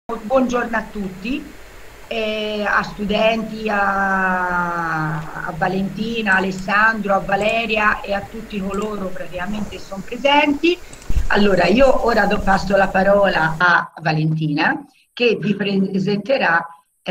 Buongiorno a tutti, a studenti, a Valentina, a Alessandro, a Valeria e a tutti coloro praticamente sono presenti. Allora, io ora passo la parola a Valentina che vi presenterà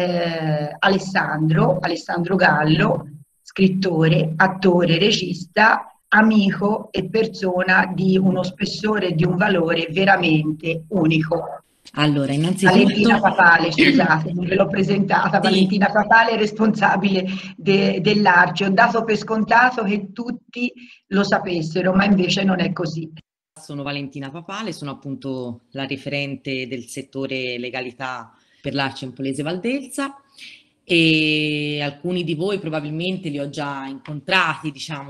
Alessandro Gallo, scrittore, attore, regista, amico e persona di uno spessore e di un valore veramente unico. Allora, Valentina innanzitutto, Papale, scusate, non ve l'ho presentata. sì, Valentina Papale è responsabile dell'Arci. Ho dato per scontato che tutti lo sapessero, ma invece non è così. sono Valentina Papale, sono appunto la referente del settore legalità per l'Arci Empolese Valdelsa e alcuni di voi probabilmente li ho già incontrati, diciamo,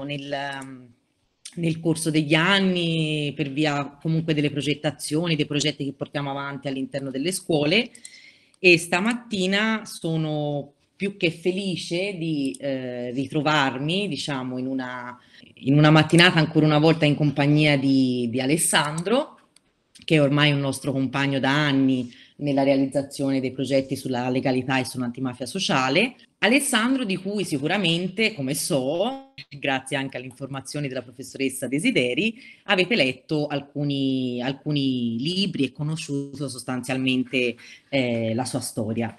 nel corso degli anni per via comunque delle progettazioni, dei progetti che portiamo avanti all'interno delle scuole e stamattina sono più che felice di ritrovarmi, diciamo, in una mattinata ancora una volta in compagnia di Alessandro, che è ormai un nostro compagno da anni nella realizzazione dei progetti sulla legalità e sull'antimafia sociale. Alessandro, di cui sicuramente, come so, grazie anche alle informazioni della professoressa Desideri, avete letto alcuni libri e conosciuto sostanzialmente la sua storia.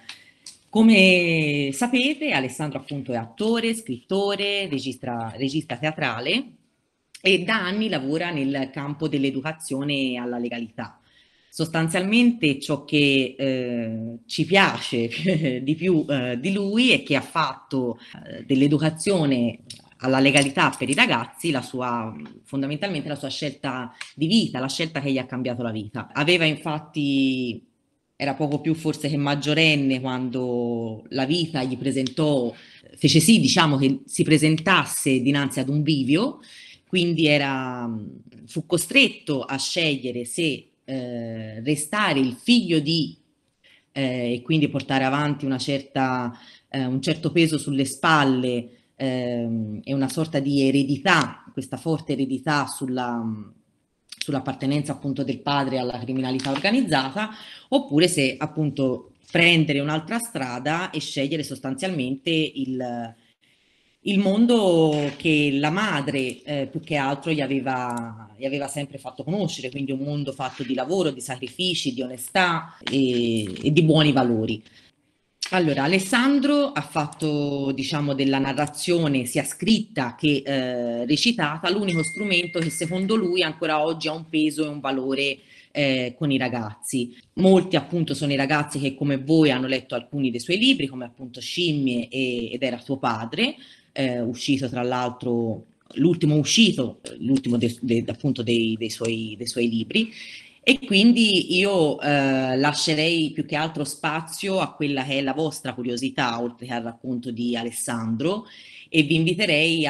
Come sapete, Alessandro appunto è attore, scrittore, regista teatrale e da anni lavora nel campo dell'educazione alla legalità. Sostanzialmente ciò che ci piace di più di lui è che ha fatto dell'educazione alla legalità per i ragazzi fondamentalmente la sua scelta di vita, la scelta che gli ha cambiato la vita. Aveva infatti era poco più forse che maggiorenne quando la vita gli presentò, fece sì, diciamo, che si presentasse dinanzi ad un bivio, quindi fu costretto a scegliere se restare il figlio di e quindi portare avanti un certo peso sulle spalle e una sorta di eredità, questa forte eredità sull'appartenenza appunto del padre alla criminalità organizzata, oppure se appunto prendere un'altra strada e scegliere sostanzialmente il mondo che la madre più che altro gli aveva sempre fatto conoscere, quindi un mondo fatto di lavoro, di sacrifici, di onestà e di buoni valori. Allora, Alessandro ha fatto, diciamo, della narrazione sia scritta che recitata l'unico strumento che secondo lui ancora oggi ha un peso e un valore con i ragazzi. Molti appunto sono i ragazzi che come voi hanno letto alcuni dei suoi libri, come appunto Scimmie ed Era tuo padre, uscito tra l'altro, l'ultimo appunto dei suoi libri. E quindi io lascerei più che altro spazio a quella che è la vostra curiosità, oltre che al racconto di Alessandro, e vi inviterei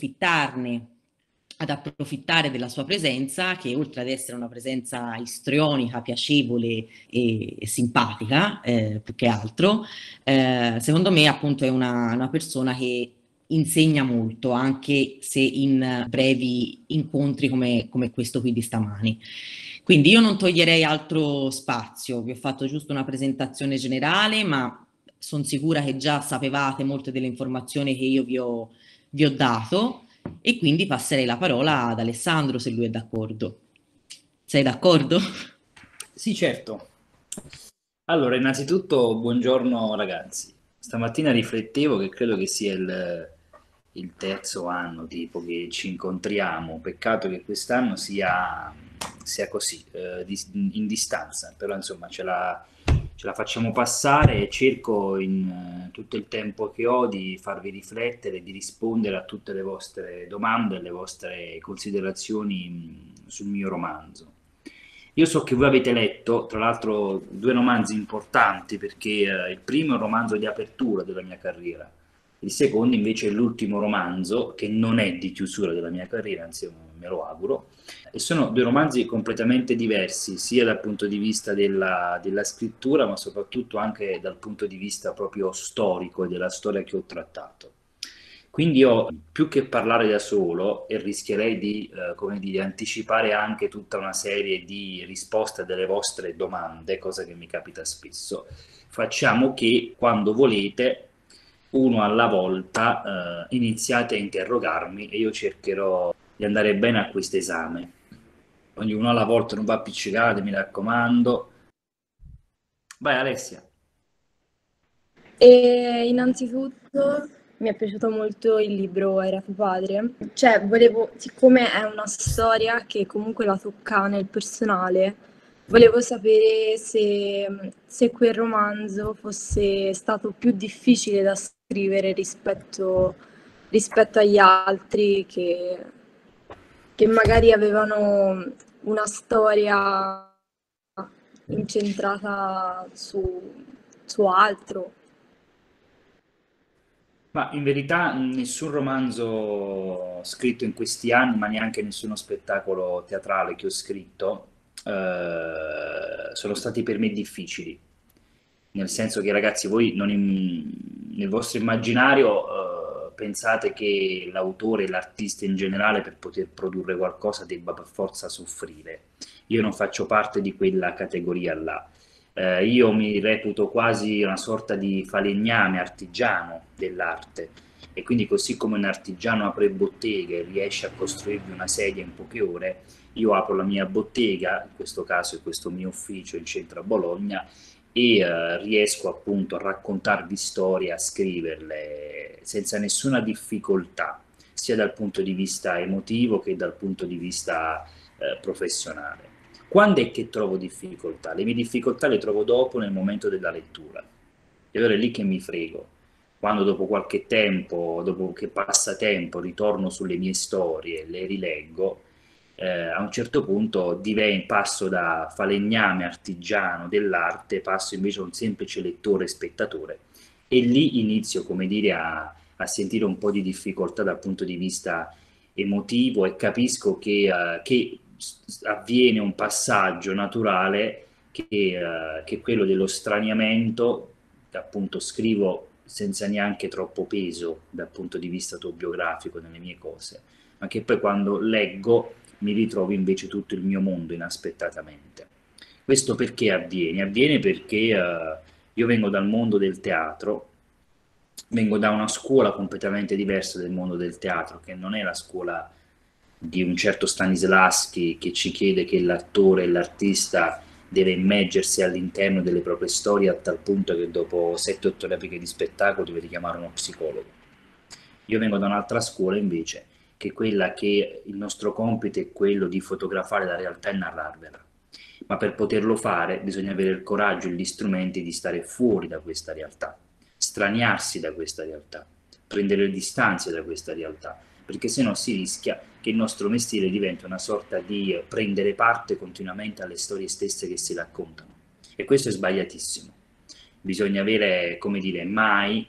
ad approfittare della sua presenza, che oltre ad essere una presenza istrionica, piacevole e simpatica, più che altro, secondo me appunto è una persona che insegna molto, anche se in brevi incontri come questo qui di stamani. Quindi io non toglierei altro spazio, vi ho fatto giusto una presentazione generale, ma sono sicura che già sapevate molte delle informazioni che io vi ho dato e quindi passerei la parola ad Alessandro se lui è d'accordo. Sei d'accordo? Sì, certo. Allora, innanzitutto, buongiorno ragazzi. Stamattina riflettevo che credo che sia il terzo anno tipo che ci incontriamo. Peccato che quest'anno sia così, in distanza, però insomma ce la facciamo passare e cerco in tutto il tempo che ho di farvi riflettere, di rispondere a tutte le vostre domande e le vostre considerazioni sul mio romanzo. Io so che voi avete letto, tra l'altro, due romanzi importanti perché il primo è un romanzo di apertura della mia carriera, il secondo invece è l'ultimo romanzo che non è di chiusura della mia carriera, anzi me lo auguro, e sono due romanzi completamente diversi, sia dal punto di vista della scrittura, ma soprattutto anche dal punto di vista proprio storico e della storia che ho trattato. Quindi io, più che parlare da solo, e rischierei di, come dire, anticipare anche tutta una serie di risposte delle vostre domande, cosa che mi capita spesso, facciamo che quando volete, uno alla volta, iniziate a interrogarmi e io cercherò di andare bene a questo esame. Ognuno alla volta, non va appiccicate, mi raccomando. Vai Alessia. E innanzitutto mi è piaciuto molto il libro Era tuo padre. Cioè, volevo, siccome è una storia che comunque la tocca nel personale, volevo sapere se quel romanzo fosse stato più difficile da scrivere rispetto agli altri che magari avevano una storia incentrata su altro. Ma in verità nessun romanzo scritto in questi anni, ma neanche nessuno spettacolo teatrale che ho scritto, sono stati per me difficili. Nel senso che, ragazzi, voi nel vostro immaginario pensate che l'autore, l'artista in generale, per poter produrre qualcosa debba per forza soffrire. Io non faccio parte di quella categoria là. Io mi reputo quasi una sorta di falegname, artigiano dell'arte, e quindi così come un artigiano apre botteghe e riesce a costruirvi una sedia in poche ore, io apro la mia bottega, in questo caso è questo mio ufficio in centro a Bologna, e riesco appunto a raccontarvi storie, a scriverle senza nessuna difficoltà, sia dal punto di vista emotivo che dal punto di vista professionale. Quando è che trovo difficoltà? Le mie difficoltà le trovo dopo, nel momento della lettura. E allora è lì che mi frego. Quando dopo qualche tempo, dopo che passa tempo, ritorno sulle mie storie, le rileggo, a un certo punto passo da falegname artigiano dell'arte, passo invece a un semplice lettore e spettatore, e lì inizio, come dire, a sentire un po' di difficoltà dal punto di vista emotivo, e capisco che avviene un passaggio naturale che è quello dello straniamento, che appunto scrivo senza neanche troppo peso dal punto di vista autobiografico nelle mie cose, ma che poi quando leggo mi ritrovo invece tutto il mio mondo inaspettatamente. Questo perché avviene? Avviene perché io vengo dal mondo del teatro, vengo da una scuola completamente diversa del mondo del teatro, che non è la scuola di un certo Stanislavski che ci chiede che l'attore e l'artista deve immergersi all'interno delle proprie storie a tal punto che dopo 7-8 repliche di spettacolo deve richiamare uno psicologo. Io vengo da un'altra scuola invece, che è quella che il nostro compito è quello di fotografare la realtà e narrarvela. Ma per poterlo fare bisogna avere il coraggio e gli strumenti di stare fuori da questa realtà, straniarsi da questa realtà, prendere le distanze da questa realtà, perché se no si rischia che il nostro mestiere diventi una sorta di prendere parte continuamente alle storie stesse che si raccontano. E questo è sbagliatissimo. Bisogna avere, come dire, mai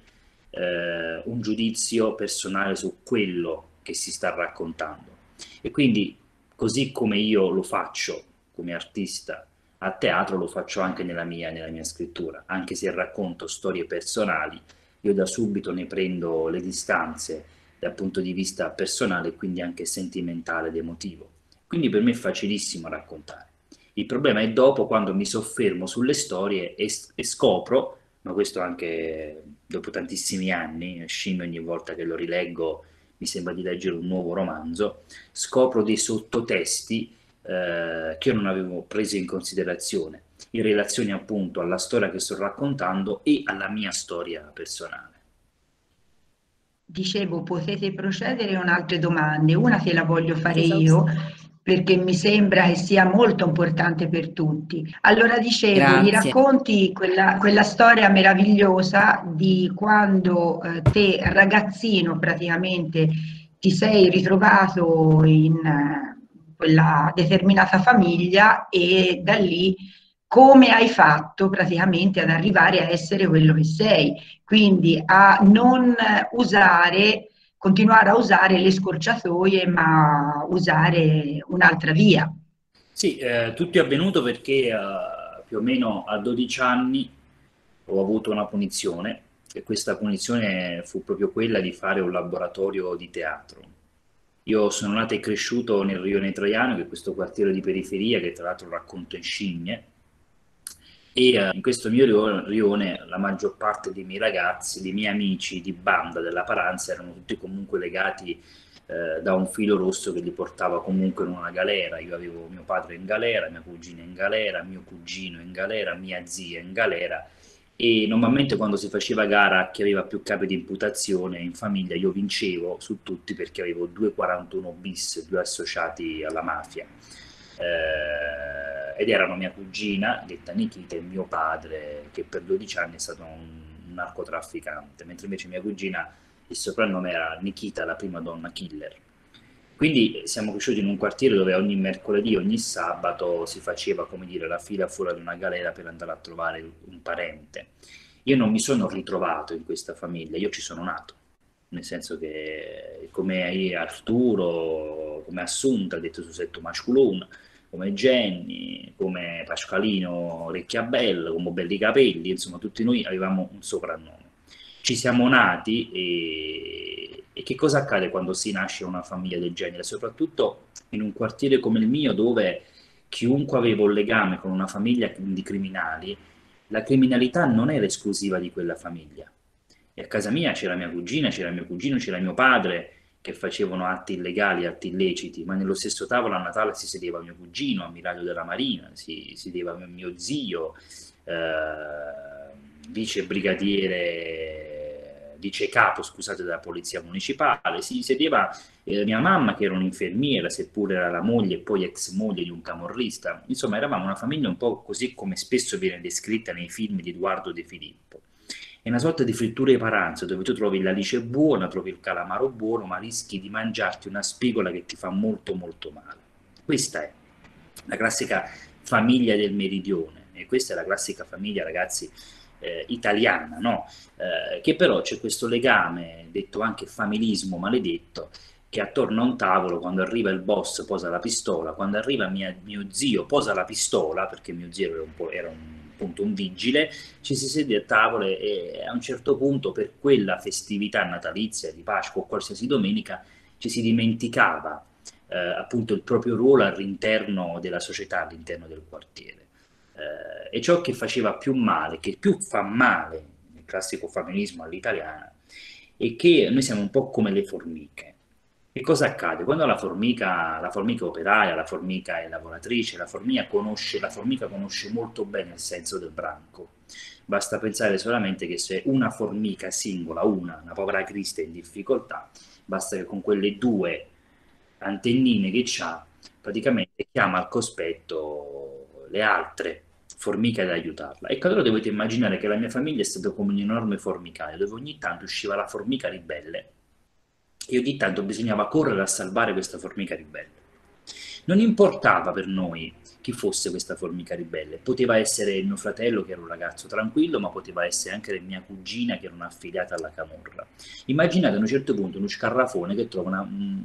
un giudizio personale su quello che si sta raccontando. E quindi, così come io lo faccio come artista a teatro, lo faccio anche nella mia scrittura. Anche se racconto storie personali, io da subito ne prendo le distanze dal punto di vista personale e quindi anche sentimentale ed emotivo. Quindi per me è facilissimo raccontare. Il problema è dopo, quando mi soffermo sulle storie e scopro, ma questo anche dopo tantissimi anni, Shin ogni volta che lo rileggo mi sembra di leggere un nuovo romanzo, scopro dei sottotesti che io non avevo preso in considerazione, in relazione appunto alla storia che sto raccontando e alla mia storia personale. Dicevo, potete procedere con altre domande. Una te la voglio fare io Esaustivo. perché mi sembra che sia molto importante per tutti. Allora, dicevo, gli Grazie. racconti quella storia meravigliosa di quando te, ragazzino, praticamente ti sei ritrovato in quella determinata famiglia e da lì come hai fatto praticamente ad arrivare a essere quello che sei, quindi a non usare, continuare a usare le scorciatoie, ma usare un'altra via. Sì, tutto è avvenuto perché più o meno a 12 anni ho avuto una punizione e questa punizione fu proprio quella di fare un laboratorio di teatro. Io sono nato e cresciuto nel Rione Traiano, che è questo quartiere di periferia che tra l'altro racconto in scimmie, e in questo mio rione la maggior parte dei miei ragazzi, dei miei amici di banda della Paranza erano tutti comunque legati da un filo rosso che li portava comunque in una galera. Io avevo mio padre in galera, mia cugina in galera, mio cugino in galera, mia zia in galera, e normalmente quando si faceva gara a chi aveva più capi di imputazione in famiglia io vincevo su tutti perché avevo 241 bis, due associati alla mafia. Ed erano mia cugina, detta Nikita, e mio padre, che per 12 anni è stato un narcotrafficante, mentre invece mia cugina il soprannome era Nikita, la prima donna killer. Quindi siamo cresciuti in un quartiere dove ogni mercoledì, ogni sabato si faceva, come dire, la fila fuori ad una galera per andare a trovare un parente. Io non mi sono ritrovato in questa famiglia, io ci sono nato, nel senso che come Arturo, come Assunta, detto su setto masculone, come Jenny, come Pasqualino Orecchiabella, come Belli Capelli, insomma tutti noi avevamo un soprannome. Ci siamo nati e che cosa accade quando si nasce in una famiglia del genere? Soprattutto in un quartiere come il mio dove chiunque aveva un legame con una famiglia di criminali, la criminalità non era esclusiva di quella famiglia. E a casa mia c'era mia cugina, c'era mio cugino, c'era mio padre che facevano atti illegali, atti illeciti, ma nello stesso tavolo a Natale si sedeva mio cugino, ammiraglio della Marina, si sedeva mio zio, vice brigadiere, vice capo, scusate, della polizia municipale, si sedeva mia mamma che era un'infermiera, seppur era la moglie e poi ex moglie di un camorrista. Insomma, eravamo una famiglia un po' così come spesso viene descritta nei film di Edoardo De Filippo. È una sorta di frittura di paranza dove tu trovi l'alice buona, trovi il calamaro buono, ma rischi di mangiarti una spigola che ti fa molto molto male. Questa è la classica famiglia del meridione e questa è la classica famiglia, ragazzi, italiana, no? Che però c'è questo legame, detto anche familismo maledetto, che attorno a un tavolo, quando arriva il boss posa la pistola, quando arriva mio zio posa la pistola, perché mio zio era appunto un vigile, ci si siede a tavola e a un certo punto per quella festività natalizia di Pasqua o qualsiasi domenica ci si dimenticava appunto il proprio ruolo all'interno della società, all'interno del quartiere. E ciò che faceva più male, che più fa male, il classico familismo all'italiana, è che noi siamo un po' come le formiche. Che cosa accade? Quando la formica è operaia, la formica è lavoratrice, la formica conosce molto bene il senso del branco. Basta pensare solamente che se una formica singola, una povera crista in difficoltà, basta che con quelle due antennine che ha, praticamente chiama al cospetto le altre formiche ad aiutarla. Ecco, allora dovete immaginare che la mia famiglia è stata come un enorme formicaio, dove ogni tanto usciva la formica ribelle e ogni tanto bisognava correre a salvare questa formica ribelle. Non importava per noi chi fosse questa formica ribelle, poteva essere il mio fratello che era un ragazzo tranquillo, ma poteva essere anche la mia cugina che era un'affiliata alla camorra. Immaginate a un certo punto uno scarrafone che trova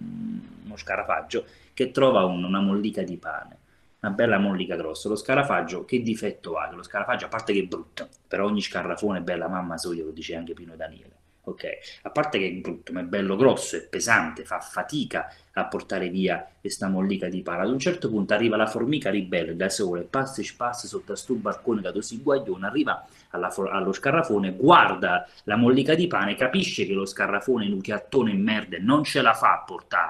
uno scarafaggio che trova una mollica di pane, una bella mollica grossa. Lo scarafaggio che difetto ha? Lo scarafaggio, a parte che è brutto, per ogni scarrafone è bella mamma soia, lo dice anche Pino Daniele. Ok, a parte che è brutto, ma è bello grosso, è pesante, fa fatica a portare via questa mollica di pane. Ad un certo punto arriva la formica ribelle da sola e passa sotto sto balcone che si guaglione, arriva allo scarrafone, guarda la mollica di pane, capisce che lo scarrafone nucleattone e merda non ce la fa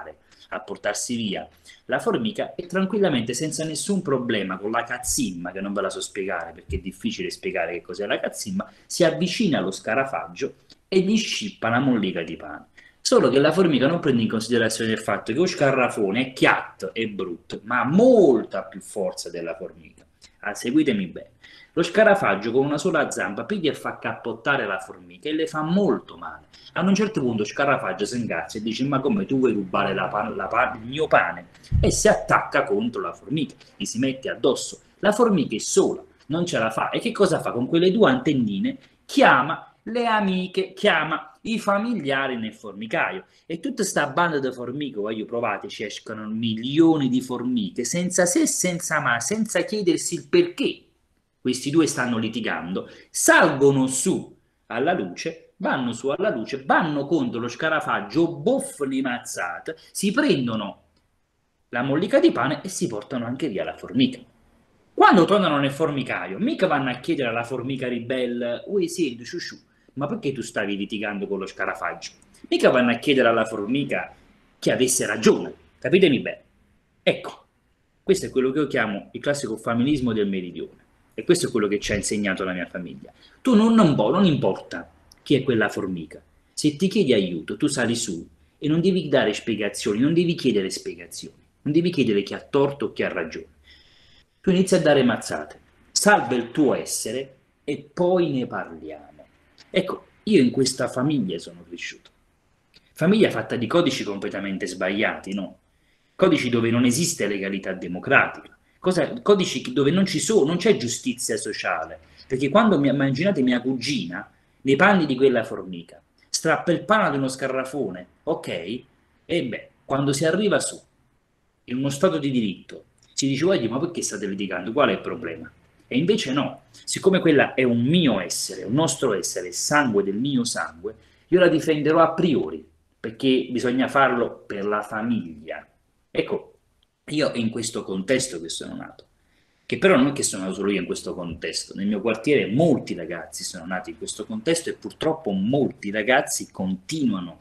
a portarsi via la formica e tranquillamente, senza nessun problema, con la cazzimma, che non ve la so spiegare perché è difficile spiegare che cos'è la cazzimma, si avvicina allo scarafaggio e gli scippa la mollica di pane. Solo che la formica non prende in considerazione il fatto che lo scarrafone è chiatto e brutto, ma ha molta più forza della formica. Seguitemi bene. Lo scarafaggio con una sola zampa piglia e fa cappottare la formica e le fa molto male. A un certo punto lo scarafaggio si ingazza e dice: ma come, tu vuoi rubare il mio pane? E si attacca contro la formica, gli si mette addosso. La formica è sola, non ce la fa. E che cosa fa? Con quelle due antennine chiama le amiche, chiama i familiari nel formicaio. E tutta sta banda di formiche, voglio provate, ci escono milioni di formiche, senza se, senza ma, senza chiedersi il perché questi due stanno litigando, salgono su alla luce vanno su alla luce, vanno contro lo scarafaggio, boffano i mazzate, si prendono la mollica di pane e si portano anche via la formica. Quando tornano nel formicaio, mica vanno a chiedere alla formica ribelle, ui sì, sciusciù, ma perché tu stavi litigando con lo scarafaggio? Mica vanno a chiedere alla formica che avesse ragione, capitemi bene. Ecco, questo è quello che io chiamo il classico familismo del meridione, e questo è quello che ci ha insegnato la mia famiglia. Tu non importa chi è quella formica, se ti chiedi aiuto, tu sali su e non devi dare spiegazioni, non devi chiedere spiegazioni, non devi chiedere chi ha torto o chi ha ragione. Tu inizi a dare mazzate, salva il tuo essere e poi ne parliamo. Ecco, io in questa famiglia sono cresciuto. Famiglia fatta di codici completamente sbagliati, no? Codici dove non esiste legalità democratica, codici dove non c'è giustizia sociale, perché quando immaginate mia cugina nei panni di quella formica, strappa il pane ad uno scarrafone, ok? E beh, quando si arriva su, in uno stato di diritto, si dice, guardi, ma perché state litigando? Qual è il problema? E invece no, siccome quella è un mio essere, un nostro essere, sangue del mio sangue, io la difenderò a priori, perché bisogna farlo per la famiglia. Ecco, io è in questo contesto che sono nato, che però non è che sono nato solo io in questo contesto, nel mio quartiere molti ragazzi sono nati in questo contesto e purtroppo molti ragazzi continuano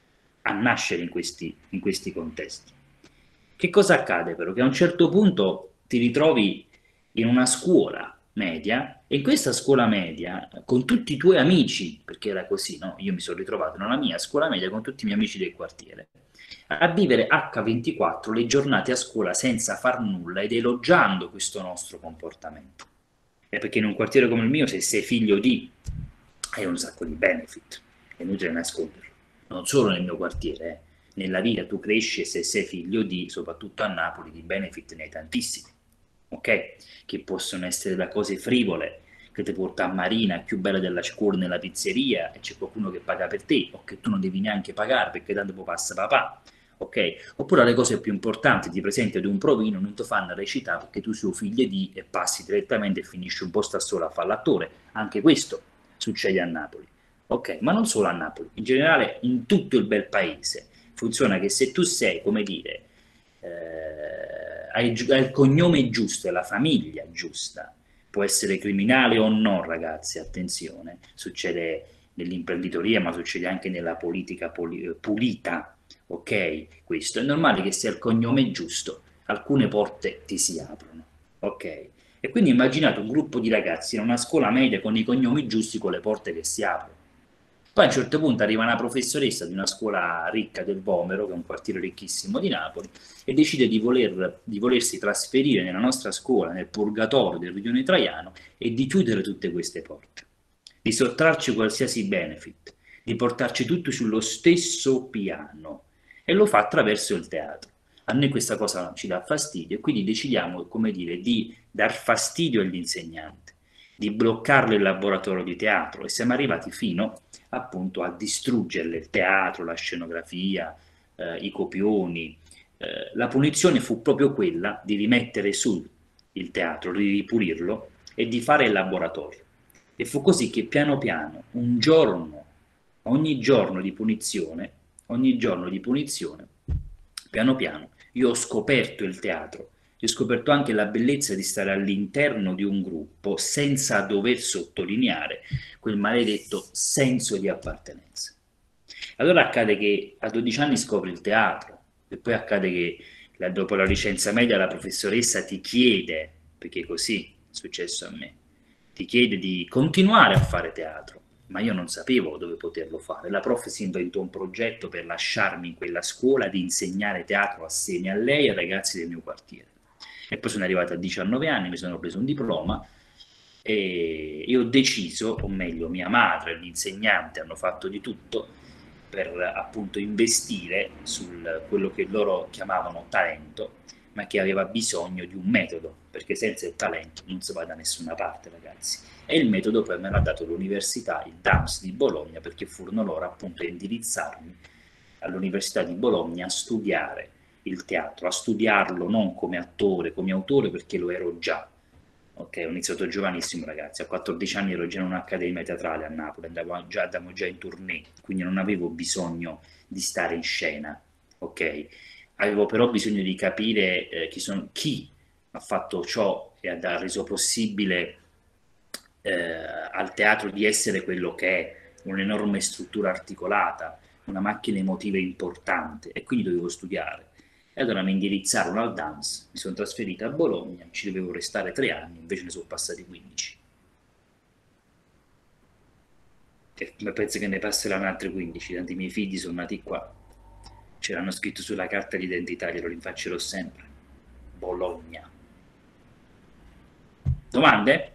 a nascere in questi contesti. Che cosa accade però? Che a un certo punto ti ritrovi in una scuola media e in questa scuola media con tutti i tuoi amici, perché era così, no? Io mi sono ritrovato in una mia scuola media con tutti i miei amici del quartiere a vivere H24 le giornate a scuola senza far nulla ed elogiando questo nostro comportamento. E perché in un quartiere come il mio, se sei figlio di, hai un sacco di benefit, è inutile nasconderlo. Non solo nel mio quartiere, nella vita tu cresci e se sei figlio di, soprattutto a Napoli, di benefit ne hai tantissimi, ok? Che possono essere da cose frivole, che ti porta a Marina, più bella della scuola nella pizzeria, e c'è qualcuno che paga per te, o che tu non devi neanche pagare perché tanto poi passa papà, ok? Oppure le cose più importanti, ti presenti ad un provino, non ti fanno recitare perché tu sei figlio di e passi direttamente e finisci un po' sta sola a fare l'attore. Anche questo succede a Napoli, ok? Ma non solo a Napoli, in generale in tutto il bel paese funziona che se tu sei, come dire, hai il cognome giusto e la famiglia giusta, può essere criminale o no, ragazzi, attenzione, succede nell'imprenditoria ma succede anche nella politica pulita, ok? Questo è normale che sia il cognome giusto, alcune porte ti si aprono, ok? E quindi immaginate un gruppo di ragazzi in una scuola media con i cognomi giusti con le porte che si aprono. Poi a un certo punto arriva una professoressa di una scuola ricca del Vomero, che è un quartiere ricchissimo di Napoli, e decide di volersi trasferire nella nostra scuola, nel purgatorio del rione Traiano, e di chiudere tutte queste porte, di sottrarci qualsiasi benefit, di portarci tutti sullo stesso piano, e lo fa attraverso il teatro. A noi questa cosa ci dà fastidio e quindi decidiamo, come dire, di dar fastidio agli insegnanti, di bloccarle il laboratorio di teatro e siamo arrivati fino appunto a distruggere il teatro, la scenografia, i copioni. La punizione fu proprio quella di rimettere su il teatro, di ripulirlo e di fare il laboratorio. E fu così che piano piano, ogni giorno di punizione, piano piano, io ho scoperto il teatro, ho scoperto anche la bellezza di stare all'interno di un gruppo senza dover sottolineare quel maledetto senso di appartenenza. Allora accade che a 12 anni scopri il teatro e poi accade che dopo la licenza media la professoressa ti chiede, perché così è successo a me, ti chiede di continuare a fare teatro, ma io non sapevo dove poterlo fare. La prof si inventò un progetto per lasciarmi in quella scuola di insegnare teatro assieme a lei e ai ragazzi del mio quartiere. E poi sono arrivato a 19 anni, mi sono preso un diploma e ho deciso, o meglio mia madre e l'insegnante hanno fatto di tutto per appunto investire su quello che loro chiamavano talento, ma che aveva bisogno di un metodo, perché senza il talento non si va da nessuna parte, ragazzi. E il metodo poi me l'ha dato l'università, il DAMS di Bologna, perché furono loro appunto a indirizzarmi all'università di Bologna a studiare il teatro, a studiarlo non come attore, come autore, perché lo ero già, ok? Ho iniziato giovanissimo, ragazzi, a 14 anni ero già in un'accademia teatrale a Napoli, andavo già in tournée, quindi non avevo bisogno di stare in scena, ok? Avevo però bisogno di capire chi ha fatto ciò e ha reso possibile al teatro di essere quello che è, un'enorme struttura articolata, una macchina emotiva importante, e quindi dovevo studiare. E allora mi indirizzarono al dance, mi sono trasferita a Bologna, ci dovevo restare 3 anni, invece ne sono passati 15. E penso che ne passeranno altri 15, tanti miei figli sono nati qua. Ce l'hanno scritto sulla carta d'identità, glielo rinfaccerò sempre. Bologna. Domande?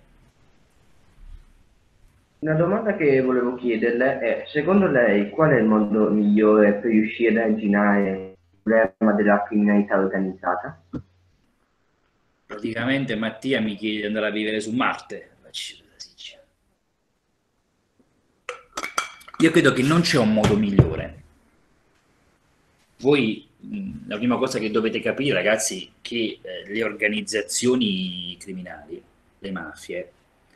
Una domanda che volevo chiederle è, secondo lei, qual è il modo migliore per riuscire ad arginare il problema della criminalità organizzata? Praticamente Mattia mi chiede di andare a vivere su Marte. Io credo che non c'è un modo migliore. Voi, la prima cosa che dovete capire, ragazzi, è che le organizzazioni criminali, le mafie,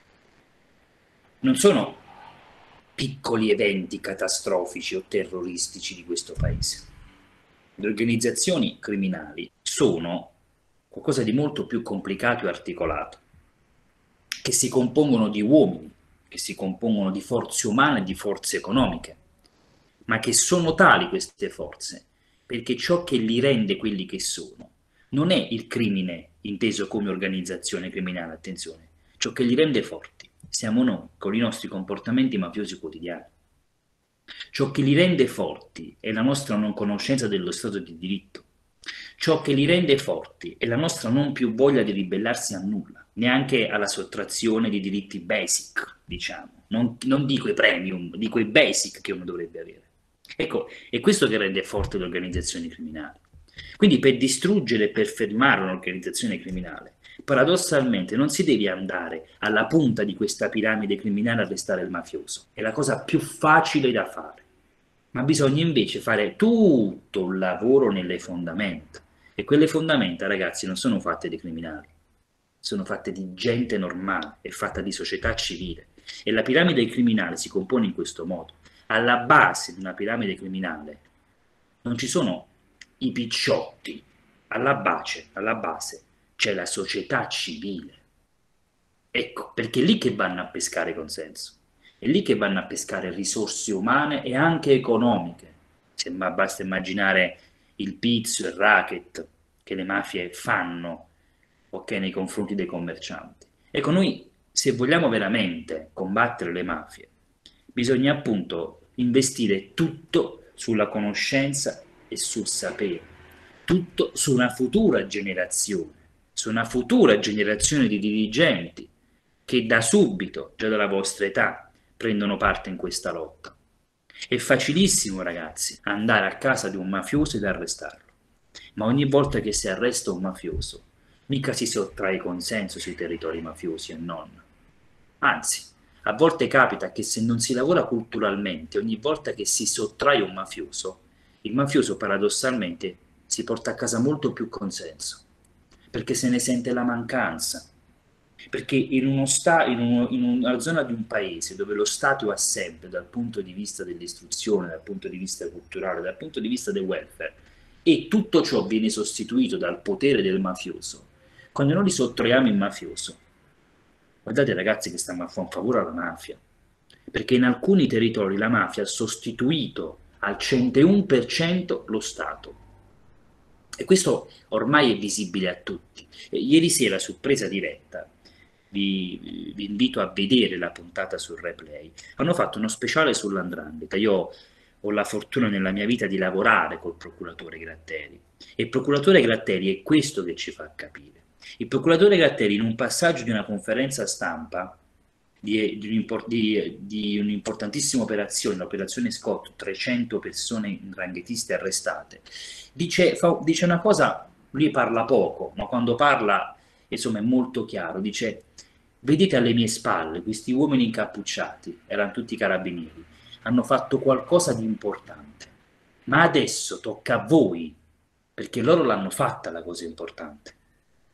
non sono piccoli eventi catastrofici o terroristici di questo paese. Le organizzazioni criminali sono qualcosa di molto più complicato e articolato, che si compongono di uomini, che si compongono di forze umane e di forze economiche, ma che sono tali queste forze perché ciò che li rende quelli che sono non è il crimine inteso come organizzazione criminale, attenzione, ciò che li rende forti siamo noi con i nostri comportamenti mafiosi quotidiani. Ciò che li rende forti è la nostra non conoscenza dello Stato di diritto. Ciò che li rende forti è la nostra non più voglia di ribellarsi a nulla, neanche alla sottrazione di diritti basic, diciamo, non dico i premium, dico i basic che uno dovrebbe avere. Ecco, è questo che rende forte le organizzazioni criminali. Quindi per distruggere e per fermare un'organizzazione criminale, paradossalmente non si deve andare alla punta di questa piramide criminale a arrestare il mafioso, è la cosa più facile da fare, ma bisogna invece fare tutto un lavoro nelle fondamenta, e quelle fondamenta, ragazzi, non sono fatte di criminali, sono fatte di gente normale, è fatta di società civile, e la piramide criminale si compone in questo modo. Alla base di una piramide criminale non ci sono i picciotti, alla base c'è la società civile. Ecco, perché è lì che vanno a pescare consenso, è lì che vanno a pescare risorse umane e anche economiche. Basta immaginare il pizzo e il racket che le mafie fanno, ok, nei confronti dei commercianti. Ecco, noi se vogliamo veramente combattere le mafie, bisogna appunto investire tutto sulla conoscenza e sul sapere, tutto su una futura generazione, di dirigenti che da subito, già dalla vostra età, prendono parte in questa lotta. È facilissimo, ragazzi, andare a casa di un mafioso ed arrestarlo, ma ogni volta che si arresta un mafioso, mica si sottrae consenso sui territori mafiosi e non. Anzi, a volte capita che se non si lavora culturalmente, ogni volta che si sottrae un mafioso, il mafioso paradossalmente si porta a casa molto più consenso, perché se ne sente la mancanza. Perché in una zona di un paese dove lo Stato è assente dal punto di vista dell'istruzione, dal punto di vista culturale, dal punto di vista del welfare, e tutto ciò viene sostituito dal potere del mafioso, quando noi li sottraiamo il mafioso, guardate ragazzi che stiamo a fare un favore alla mafia, perché in alcuni territori la mafia ha sostituito al 101% lo Stato. E questo ormai è visibile a tutti. Ieri sera su Presa Diretta, vi invito a vedere la puntata sul replay, hanno fatto uno speciale sull''ndrangheta. Io ho la fortuna nella mia vita di lavorare col procuratore Gratteri, e il procuratore Gratteri è questo che ci fa capire. Il procuratore Gratteri in un passaggio di una conferenza stampa di un'importantissima operazione, l'operazione Scott, 300 persone 'ndranghetiste arrestate, dice una cosa, lui parla poco, ma quando parla insomma è molto chiaro, dice: vedete alle mie spalle questi uomini incappucciati, erano tutti carabinieri, hanno fatto qualcosa di importante, ma adesso tocca a voi, perché loro l'hanno fatta la cosa importante,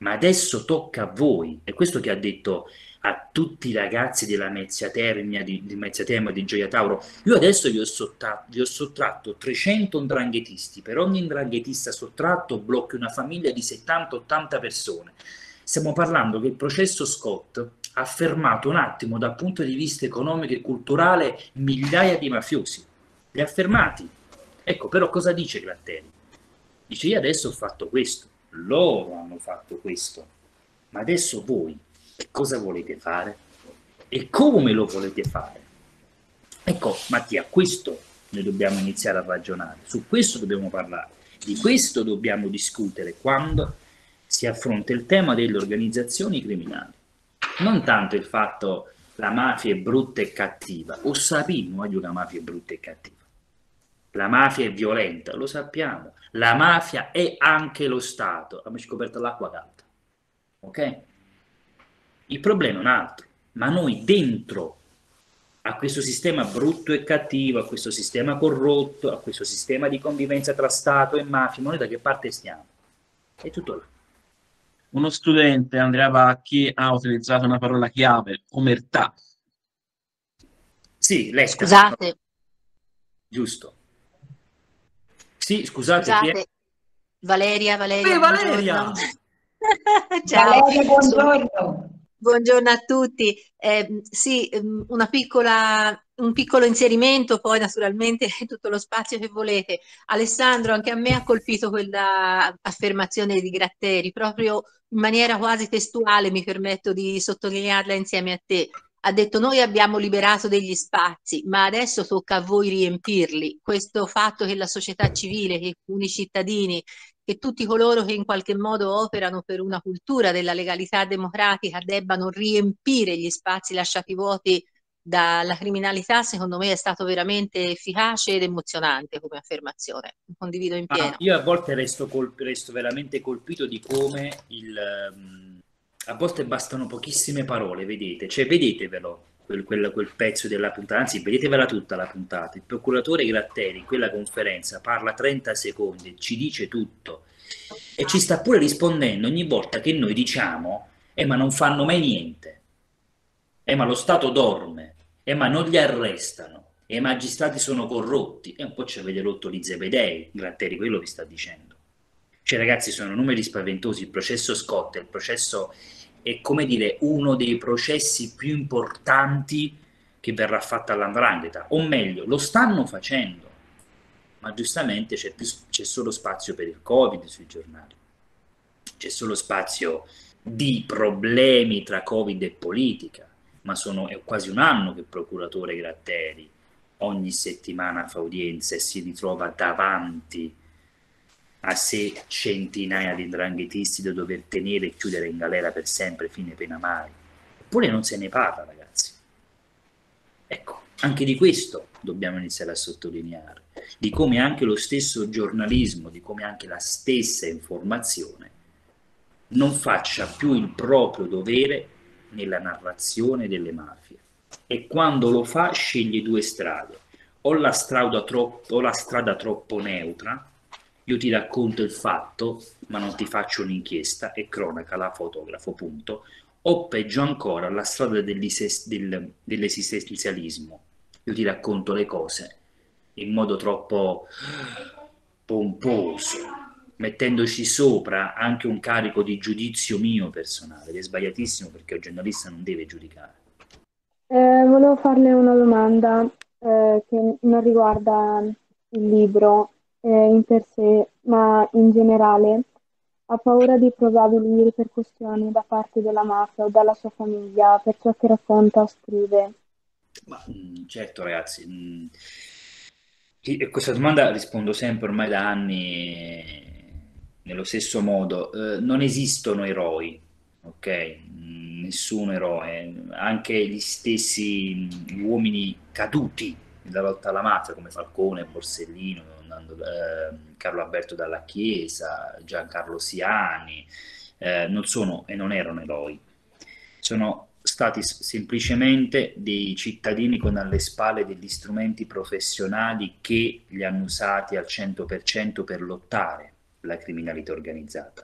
ma adesso tocca a voi. È questo che ha detto a tutti i ragazzi della Mezzia Termia, di Mezzia Termia, di Gioia Tauro. Io adesso vi ho sottratto 300 ndranghetisti, per ogni ndranghetista sottratto blocchi una famiglia di 70-80 persone. Stiamo parlando che il processo Scott ha fermato un attimo dal punto di vista economico e culturale migliaia di mafiosi. Li ha fermati. Ecco, però cosa dice Gratteri? Dice: io adesso ho fatto questo, loro hanno fatto questo, ma adesso voi che cosa volete fare? E come lo volete fare? Ecco, Mattia, questo noi dobbiamo iniziare a ragionare, su questo dobbiamo parlare, di questo dobbiamo discutere quando si affronta il tema delle organizzazioni criminali. Non tanto il fatto la mafia è brutta e cattiva, o sappiamo che la mafia è brutta e cattiva. La mafia è violenta, lo sappiamo. La mafia è anche lo Stato. Abbiamo scoperto l'acqua calda. Ok? Il problema è un altro. Ma noi dentro a questo sistema brutto e cattivo, a questo sistema corrotto, a questo sistema di convivenza tra Stato e mafia, noi da che parte stiamo? È tutto là. Uno studente, Andrea Vacchi, ha utilizzato una parola chiave, omertà. Sì, lei Scusate. Giusto. Sì, scusate. Chi è? Scusate. Valeria. Valeria! Ciao. Valeria, buongiorno. Buongiorno a tutti. Sì, un piccolo inserimento, poi naturalmente tutto lo spazio che volete. Alessandro, anche a me ha colpito quella affermazione di Gratteri, proprio in maniera quasi testuale, mi permetto di sottolinearla insieme a te. Ha detto: noi abbiamo liberato degli spazi, ma adesso tocca a voi riempirli. Questo fatto che la società civile, che i comuni cittadini, che tutti coloro che in qualche modo operano per una cultura della legalità democratica debbano riempire gli spazi lasciati vuoti dalla criminalità, secondo me è stato veramente efficace ed emozionante come affermazione. Condivido in pieno. Io a volte resto veramente colpito di come a volte bastano pochissime parole, vedete, cioè vedetevelo quel pezzo della puntata, anzi vedetevela tutta la puntata. Il procuratore Gratteri in quella conferenza parla 30 secondi, ci dice tutto e ci sta pure rispondendo ogni volta che noi diciamo ma non fanno mai niente, ma lo Stato dorme, ma non li arrestano, i magistrati sono corrotti, e un po' ci avete rotto gli zebedei. Gratteri quello vi sta dicendo. Cioè ragazzi, sono numeri spaventosi. Il processo Scott, il processo è, come dire, uno dei processi più importanti che verrà fatto all''ndrangheta, o meglio, lo stanno facendo, ma giustamente c'è solo spazio per il Covid sui giornali, c'è solo spazio di problemi tra Covid e politica, ma è quasi un anno che il procuratore Gratteri ogni settimana fa udienza e si ritrova davanti a sé centinaia di 'ndranghetisti da dover tenere e chiudere in galera per sempre, fine pena mai. Eppure non se ne parla, ragazzi. Ecco, anche di questo dobbiamo iniziare a sottolineare, di come anche lo stesso giornalismo, di come anche la stessa informazione non faccia più il proprio dovere nella narrazione delle mafie. E quando lo fa sceglie due strade: o la strada troppo neutra, io ti racconto il fatto ma non ti faccio un'inchiesta e cronaca la fotografo, punto. O peggio ancora la strada dell'esistenzialismo, io ti racconto le cose in modo troppo pomposo, mettendoci sopra anche un carico di giudizio mio personale, ed è sbagliatissimo, perché il giornalista non deve giudicare. Volevo farle una domanda che non riguarda il libro in per sé, ma in generale. Ha paura di probabili ripercussioni da parte della mafia o dalla sua famiglia per ciò che racconta o scrive? Certo, ragazzi, a questa domanda rispondo sempre ormai da anni nello stesso modo. Non esistono eroi, ok? Nessun eroe, anche gli stessi uomini caduti nella lotta alla mafia come Falcone, Borsellino, Carlo Alberto Dalla Chiesa, Giancarlo Siani, non sono e non erano eroi, sono stati semplicemente dei cittadini con alle spalle degli strumenti professionali che li hanno usati al 100% per lottare la criminalità organizzata,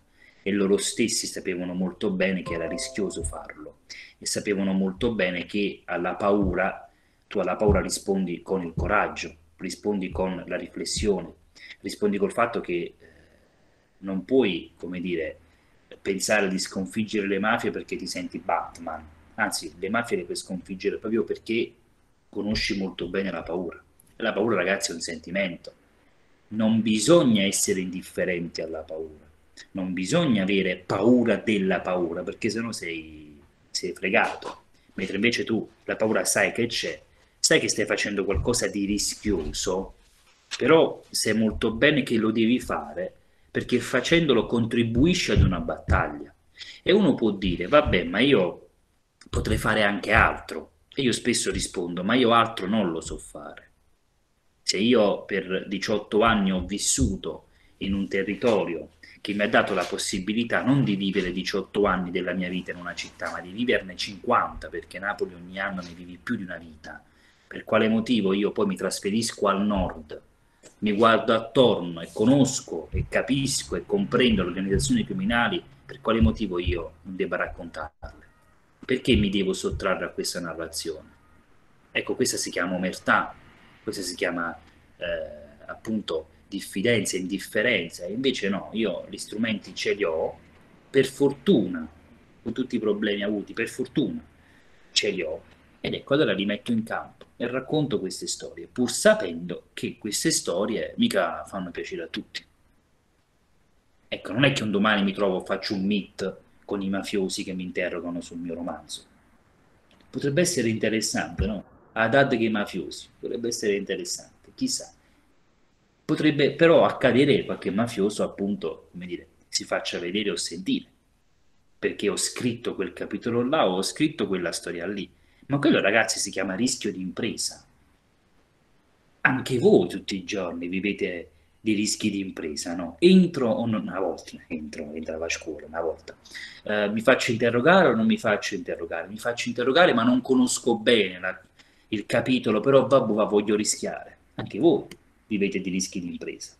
e loro stessi sapevano molto bene che era rischioso farlo e sapevano molto bene che alla paura, tu alla paura rispondi con il coraggio, rispondi con la riflessione, rispondi col fatto che non puoi, come dire, pensare di sconfiggere le mafie perché ti senti Batman, anzi le mafie le puoi sconfiggere proprio perché conosci molto bene la paura. E la paura, ragazzi, è un sentimento. Non bisogna essere indifferenti alla paura, non bisogna avere paura della paura, perché sennò sei fregato. Mentre invece tu la paura sai che c'è, sai che stai facendo qualcosa di rischioso, però sai molto bene che lo devi fare perché facendolo contribuisci ad una battaglia. E uno può dire, vabbè, ma io potrei fare anche altro. E io spesso rispondo, ma io altro non lo so fare. Se io per 18 anni ho vissuto in un territorio che mi ha dato la possibilità non di vivere 18 anni della mia vita in una città, ma di viverne 50, perché Napoli ogni anno ne vivi più di una vita, per quale motivo io poi mi trasferisco al nord, mi guardo attorno e conosco e capisco e comprendo le organizzazioni criminali, per quale motivo io non debba raccontarle? Perché mi devo sottrarre a questa narrazione? Ecco, questa si chiama omertà, questa si chiama appunto diffidenza, indifferenza, e invece no, io gli strumenti ce li ho, per fortuna, con tutti i problemi avuti, per fortuna ce li ho, ed ecco allora li metto in campo e racconto queste storie, pur sapendo che queste storie mica fanno piacere a tutti. Ecco, non è che un domani mi trovo, faccio un meet con i mafiosi che mi interrogano sul mio romanzo. Potrebbe essere interessante, no? Haddad che i mafiosi, potrebbe essere interessante, chissà. Potrebbe però accadere qualche mafioso, appunto, come dire, si faccia vedere o sentire, perché ho scritto quel capitolo là o ho scritto quella storia lì. Ma quello, ragazzi, si chiama rischio di impresa. Anche voi tutti i giorni vivete dei rischi di impresa, no? Entro o non, una volta, entravo a scuola una volta, mi faccio interrogare o non mi faccio interrogare? Mi faccio interrogare ma non conosco bene il capitolo, però vabbè, voglio rischiare. Anche voi vivete di rischi di impresa.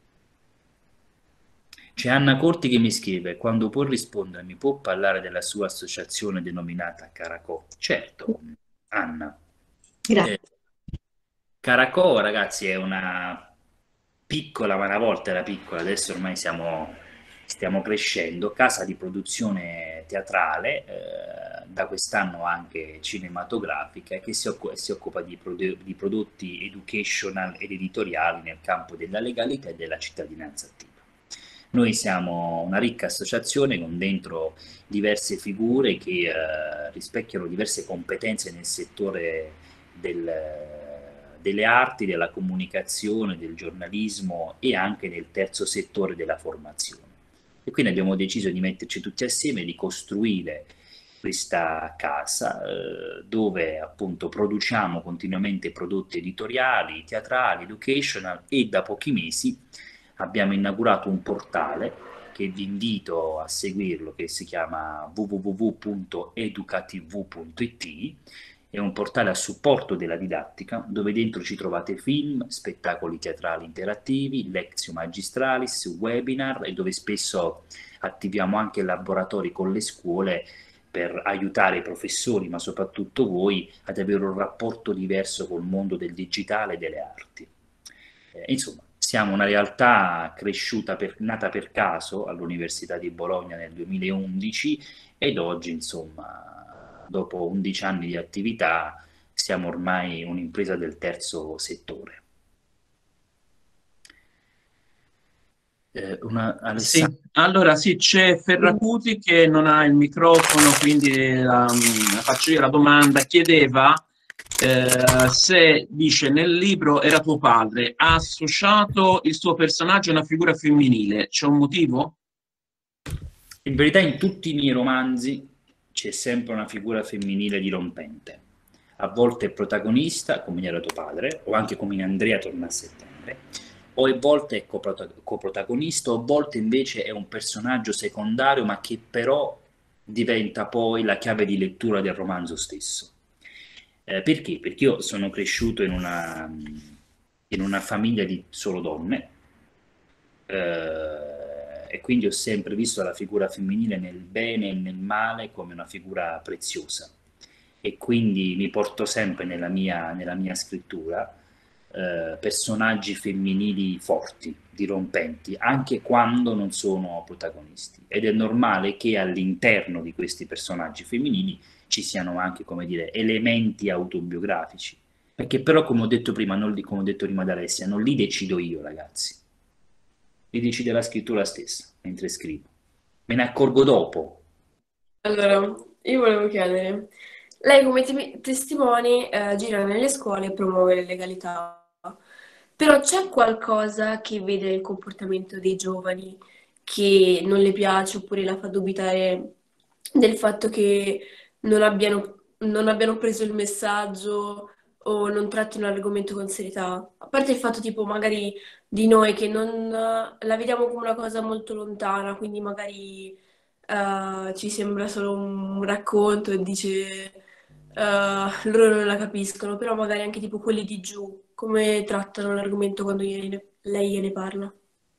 C'è Anna Corti che mi scrive, quando può rispondere, mi può parlare della sua associazione denominata Caracò? Certo, Anna. Grazie. Caracò, ragazzi, è una piccola, ma una volta era piccola, adesso ormai stiamo crescendo, casa di produzione teatrale, da quest'anno anche cinematografica, che si occupa di prodotti educational ed editoriali nel campo della legalità e della cittadinanza attiva. Noi siamo una ricca associazione con dentro diverse figure che rispecchiano diverse competenze nel settore delle arti, della comunicazione, del giornalismo e anche nel terzo settore della formazione. E quindi abbiamo deciso di metterci tutti assieme, di costruire questa casa dove appunto produciamo continuamente prodotti editoriali, teatrali, educational, e da pochi mesi abbiamo inaugurato un portale che vi invito a seguirlo, che si chiama www.educatv.it. È un portale a supporto della didattica dove dentro ci trovate film, spettacoli teatrali interattivi, lectio magistralis, webinar, e dove spesso attiviamo anche laboratori con le scuole per aiutare i professori, ma soprattutto voi, ad avere un rapporto diverso col mondo del digitale e delle arti. Insomma, siamo una realtà cresciuta, nata per caso all'Università di Bologna nel 2011 ed oggi, insomma, dopo 11 anni di attività, siamo ormai un'impresa del terzo settore. Sì, allora sì, c'è Ferracuti che non ha il microfono, quindi faccio io la domanda. Chiedeva se, dice, nel libro era tuo padre, ha associato il suo personaggio a una figura femminile, c'è un motivo? In verità in tutti i miei romanzi c'è sempre una figura femminile dirompente. A volte è protagonista, come era tuo padre, o anche come in Andrea torna a settembre, o a volte è coprotagonista, o a volte invece è un personaggio secondario, ma che però diventa poi la chiave di lettura del romanzo stesso. Perché? Perché io sono cresciuto in una famiglia di solo donne, e quindi ho sempre visto la figura femminile nel bene e nel male come una figura preziosa, e quindi mi porto sempre nella mia scrittura personaggi femminili forti, dirompenti, anche quando non sono protagonisti, ed è normale che all'interno di questi personaggi femminili ci siano anche, come dire, elementi autobiografici, perché però, come ho detto prima, come ho detto prima ad Alessia, non li decido io, ragazzi, li decide la scrittura stessa mentre scrivo, me ne accorgo dopo. Allora, io volevo chiedere, lei come testimone gira nelle scuole e promuove le legalità, però c'è qualcosa che vede nel comportamento dei giovani che non le piace oppure la fa dubitare del fatto che non abbiano preso il messaggio o non trattino l'argomento con serietà? A parte il fatto tipo magari di noi che non la vediamo come una cosa molto lontana, quindi magari ci sembra solo un racconto e dice loro non la capiscono, però magari anche tipo quelli di giù, come trattano l'argomento quando lei gliene parla?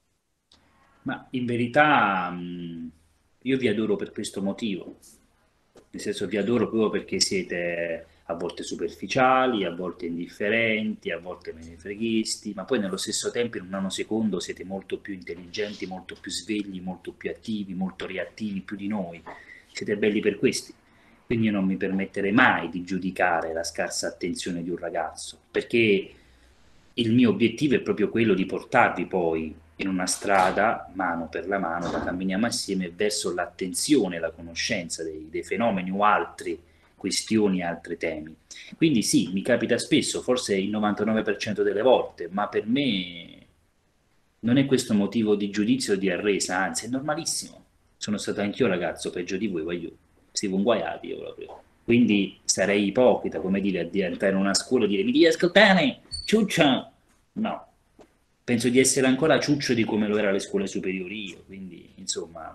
Ma in verità io vi adoro per questo motivo, nel senso vi adoro proprio perché siete a volte superficiali, a volte indifferenti, a volte menefreghisti, ma poi nello stesso tempo in un nanosecondo siete molto più intelligenti, molto più svegli, molto più attivi, molto reattivi, più di noi. Siete belli per questi. Quindi io non mi permetterei mai di giudicare la scarsa attenzione di un ragazzo, perché il mio obiettivo è proprio quello di portarvi poi in una strada, mano per la mano, la camminiamo assieme verso l'attenzione e la conoscenza dei fenomeni o altre questioni, altri temi. Quindi sì, mi capita spesso, forse il 99% delle volte, ma per me non è questo motivo di giudizio o di arresa, anzi è normalissimo. Sono stato anch'io ragazzo, peggio di voi, voglio, siamo inguaiati io proprio. Quindi sarei ipocrita, come dire, a entrare in una scuola e dire mi devi ascoltare, ciuccia! No, penso di essere ancora ciuccio di come lo era alle scuole superiori io, quindi insomma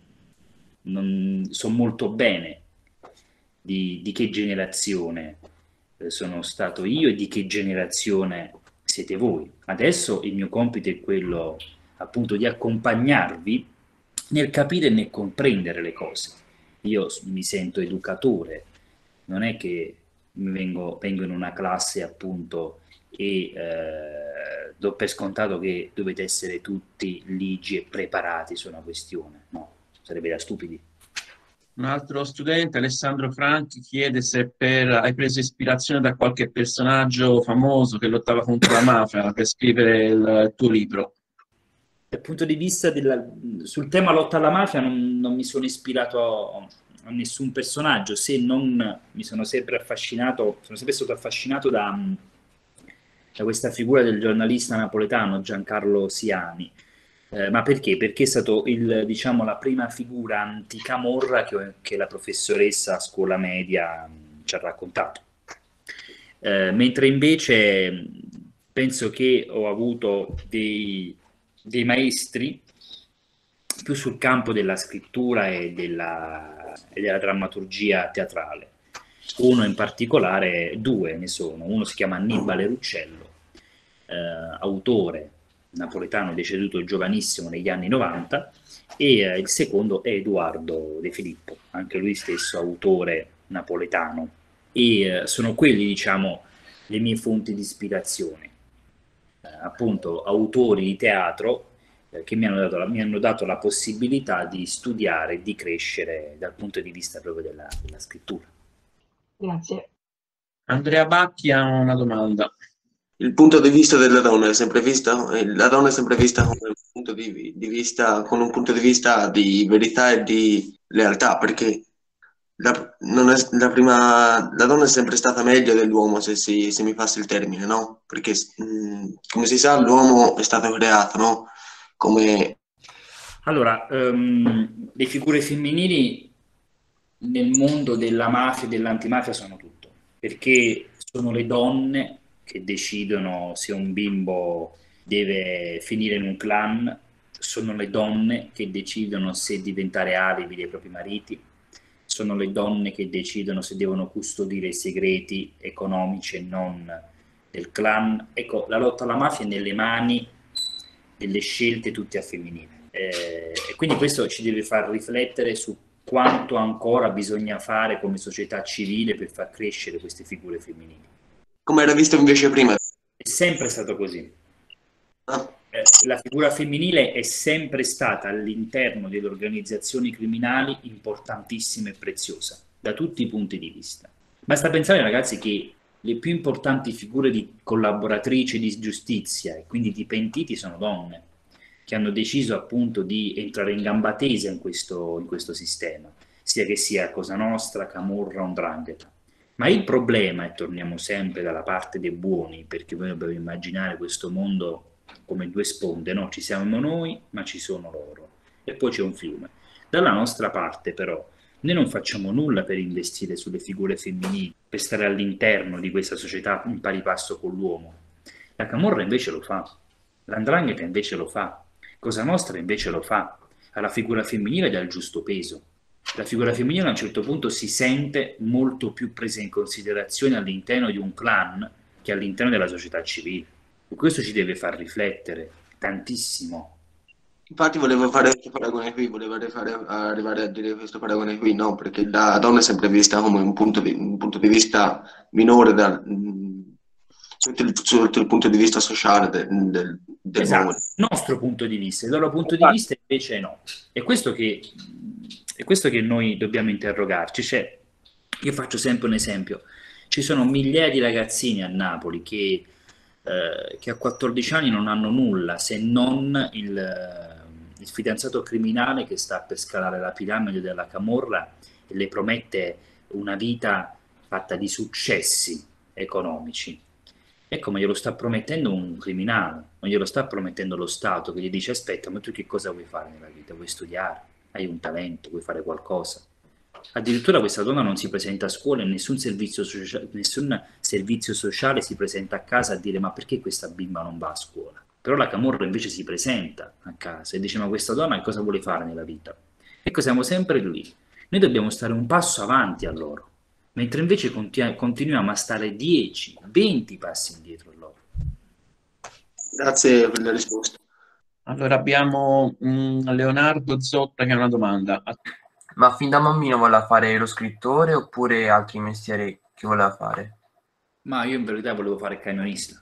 so molto bene di che generazione sono stato io e di che generazione siete voi. Adesso il mio compito è quello appunto di accompagnarvi nel capire e nel comprendere le cose. Io mi sento educatore, non è che vengo in una classe appunto e do per scontato che dovete essere tutti ligi e preparati su una questione, no, sarebbe da stupidi. Un altro studente, Alessandro Franchi, chiede se hai preso ispirazione da qualche personaggio famoso che lottava contro la mafia per scrivere il tuo libro. Dal punto di vista sul tema lotta alla mafia non mi sono ispirato a nessun personaggio, se non mi sono sempre stato affascinato da questa figura del giornalista napoletano Giancarlo Siani. Ma perché? Perché è stato diciamo, la prima figura anticamorra che la professoressa a scuola media ci ha raccontato. Mentre invece penso che ho avuto dei maestri più sul campo della scrittura e della drammaturgia teatrale. Uno in particolare, due ne sono. Uno si chiama Annibale Ruccello, autore napoletano deceduto giovanissimo negli anni 90, e il secondo è Edoardo De Filippo, anche lui stesso autore napoletano, e sono quelli, diciamo, le mie fonti di ispirazione, appunto autori di teatro che mi hanno dato la possibilità di studiare e di crescere dal punto di vista proprio della scrittura. Grazie. Andrea Bacchi ha una domanda. Il punto di vista della donna è sempre vista? La donna è sempre vista con un punto di vista di verità e di lealtà, perché la donna è sempre stata meglio dell'uomo, se mi passi il termine, no? Perché, come si sa, l'uomo è stato creato, no? Allora, le figure femminili nel mondo della mafia e dell'antimafia sono tutto, perché sono le donne che decidono se un bimbo deve finire in un clan, sono le donne che decidono se diventare alibi dei propri mariti, sono le donne che decidono se devono custodire i segreti economici e non del clan. Ecco, la lotta alla mafia è nelle mani delle scelte tutte a femminile. E quindi questo ci deve far riflettere su quanto ancora bisogna fare come società civile per far crescere queste figure femminili. Come era visto invece prima? È sempre stato così. Ah, La figura femminile è sempre stata all'interno delle organizzazioni criminali importantissima e preziosa, da tutti i punti di vista. Basta pensare, ragazzi, che le più importanti figure di collaboratrici di giustizia e quindi di pentiti sono donne, che hanno deciso appunto di entrare in gamba tesa in questo sistema, sia che sia Cosa Nostra, Camorra o 'Ndrangheta. Ma il problema, e torniamo sempre dalla parte dei buoni, perché noi dobbiamo immaginare questo mondo come due sponde, no? Ci siamo noi, ma ci sono loro, e poi c'è un fiume. Dalla nostra parte, però, noi non facciamo nulla per investire sulle figure femminili, per stare all'interno di questa società in pari passo con l'uomo. La Camorra invece lo fa, l''Ndrangheta invece lo fa, Cosa Nostra invece lo fa. Alla figura femminile dà il giusto peso. La figura femminile a un certo punto si sente molto più presa in considerazione all'interno di un clan che all'interno della società civile. E questo ci deve far riflettere tantissimo. infatti volevo fare questo paragone qui, arrivare a dire questo paragone qui, no, perché la donna è sempre vista come un punto di vista minore sotto il punto di vista sociale del Esatto, uomo. nostro punto di vista, il loro punto di vista invece no. È questo che noi dobbiamo interrogarci. Cioè, io faccio sempre un esempio. Ci sono migliaia di ragazzini a Napoli che a 14 anni non hanno nulla se non il fidanzato criminale che sta per scalare la piramide della Camorra e le promette una vita fatta di successi economici. Ecco, ma glielo sta promettendo un criminale, non glielo sta promettendo lo Stato che gli dice: aspetta, ma tu che cosa vuoi fare nella vita? Vuoi studiare? Hai un talento? Vuoi fare qualcosa? Addirittura questa donna non si presenta a scuola e nessun servizio sociale si presenta a casa a dire: ma perché questa bimba non va a scuola? Però la Camorra invece si presenta a casa e dice: ma questa donna cosa vuole fare nella vita? Ecco, siamo sempre lì. Noi dobbiamo stare un passo avanti a loro, mentre invece continuiamo a stare 10, 20 passi indietro a loro. Grazie per la risposta. Allora abbiamo Leonardo Zotta che ha una domanda. Ma fin da bambino voleva fare lo scrittore oppure altri mestieri che voleva fare? Ma io in verità volevo fare il camionista.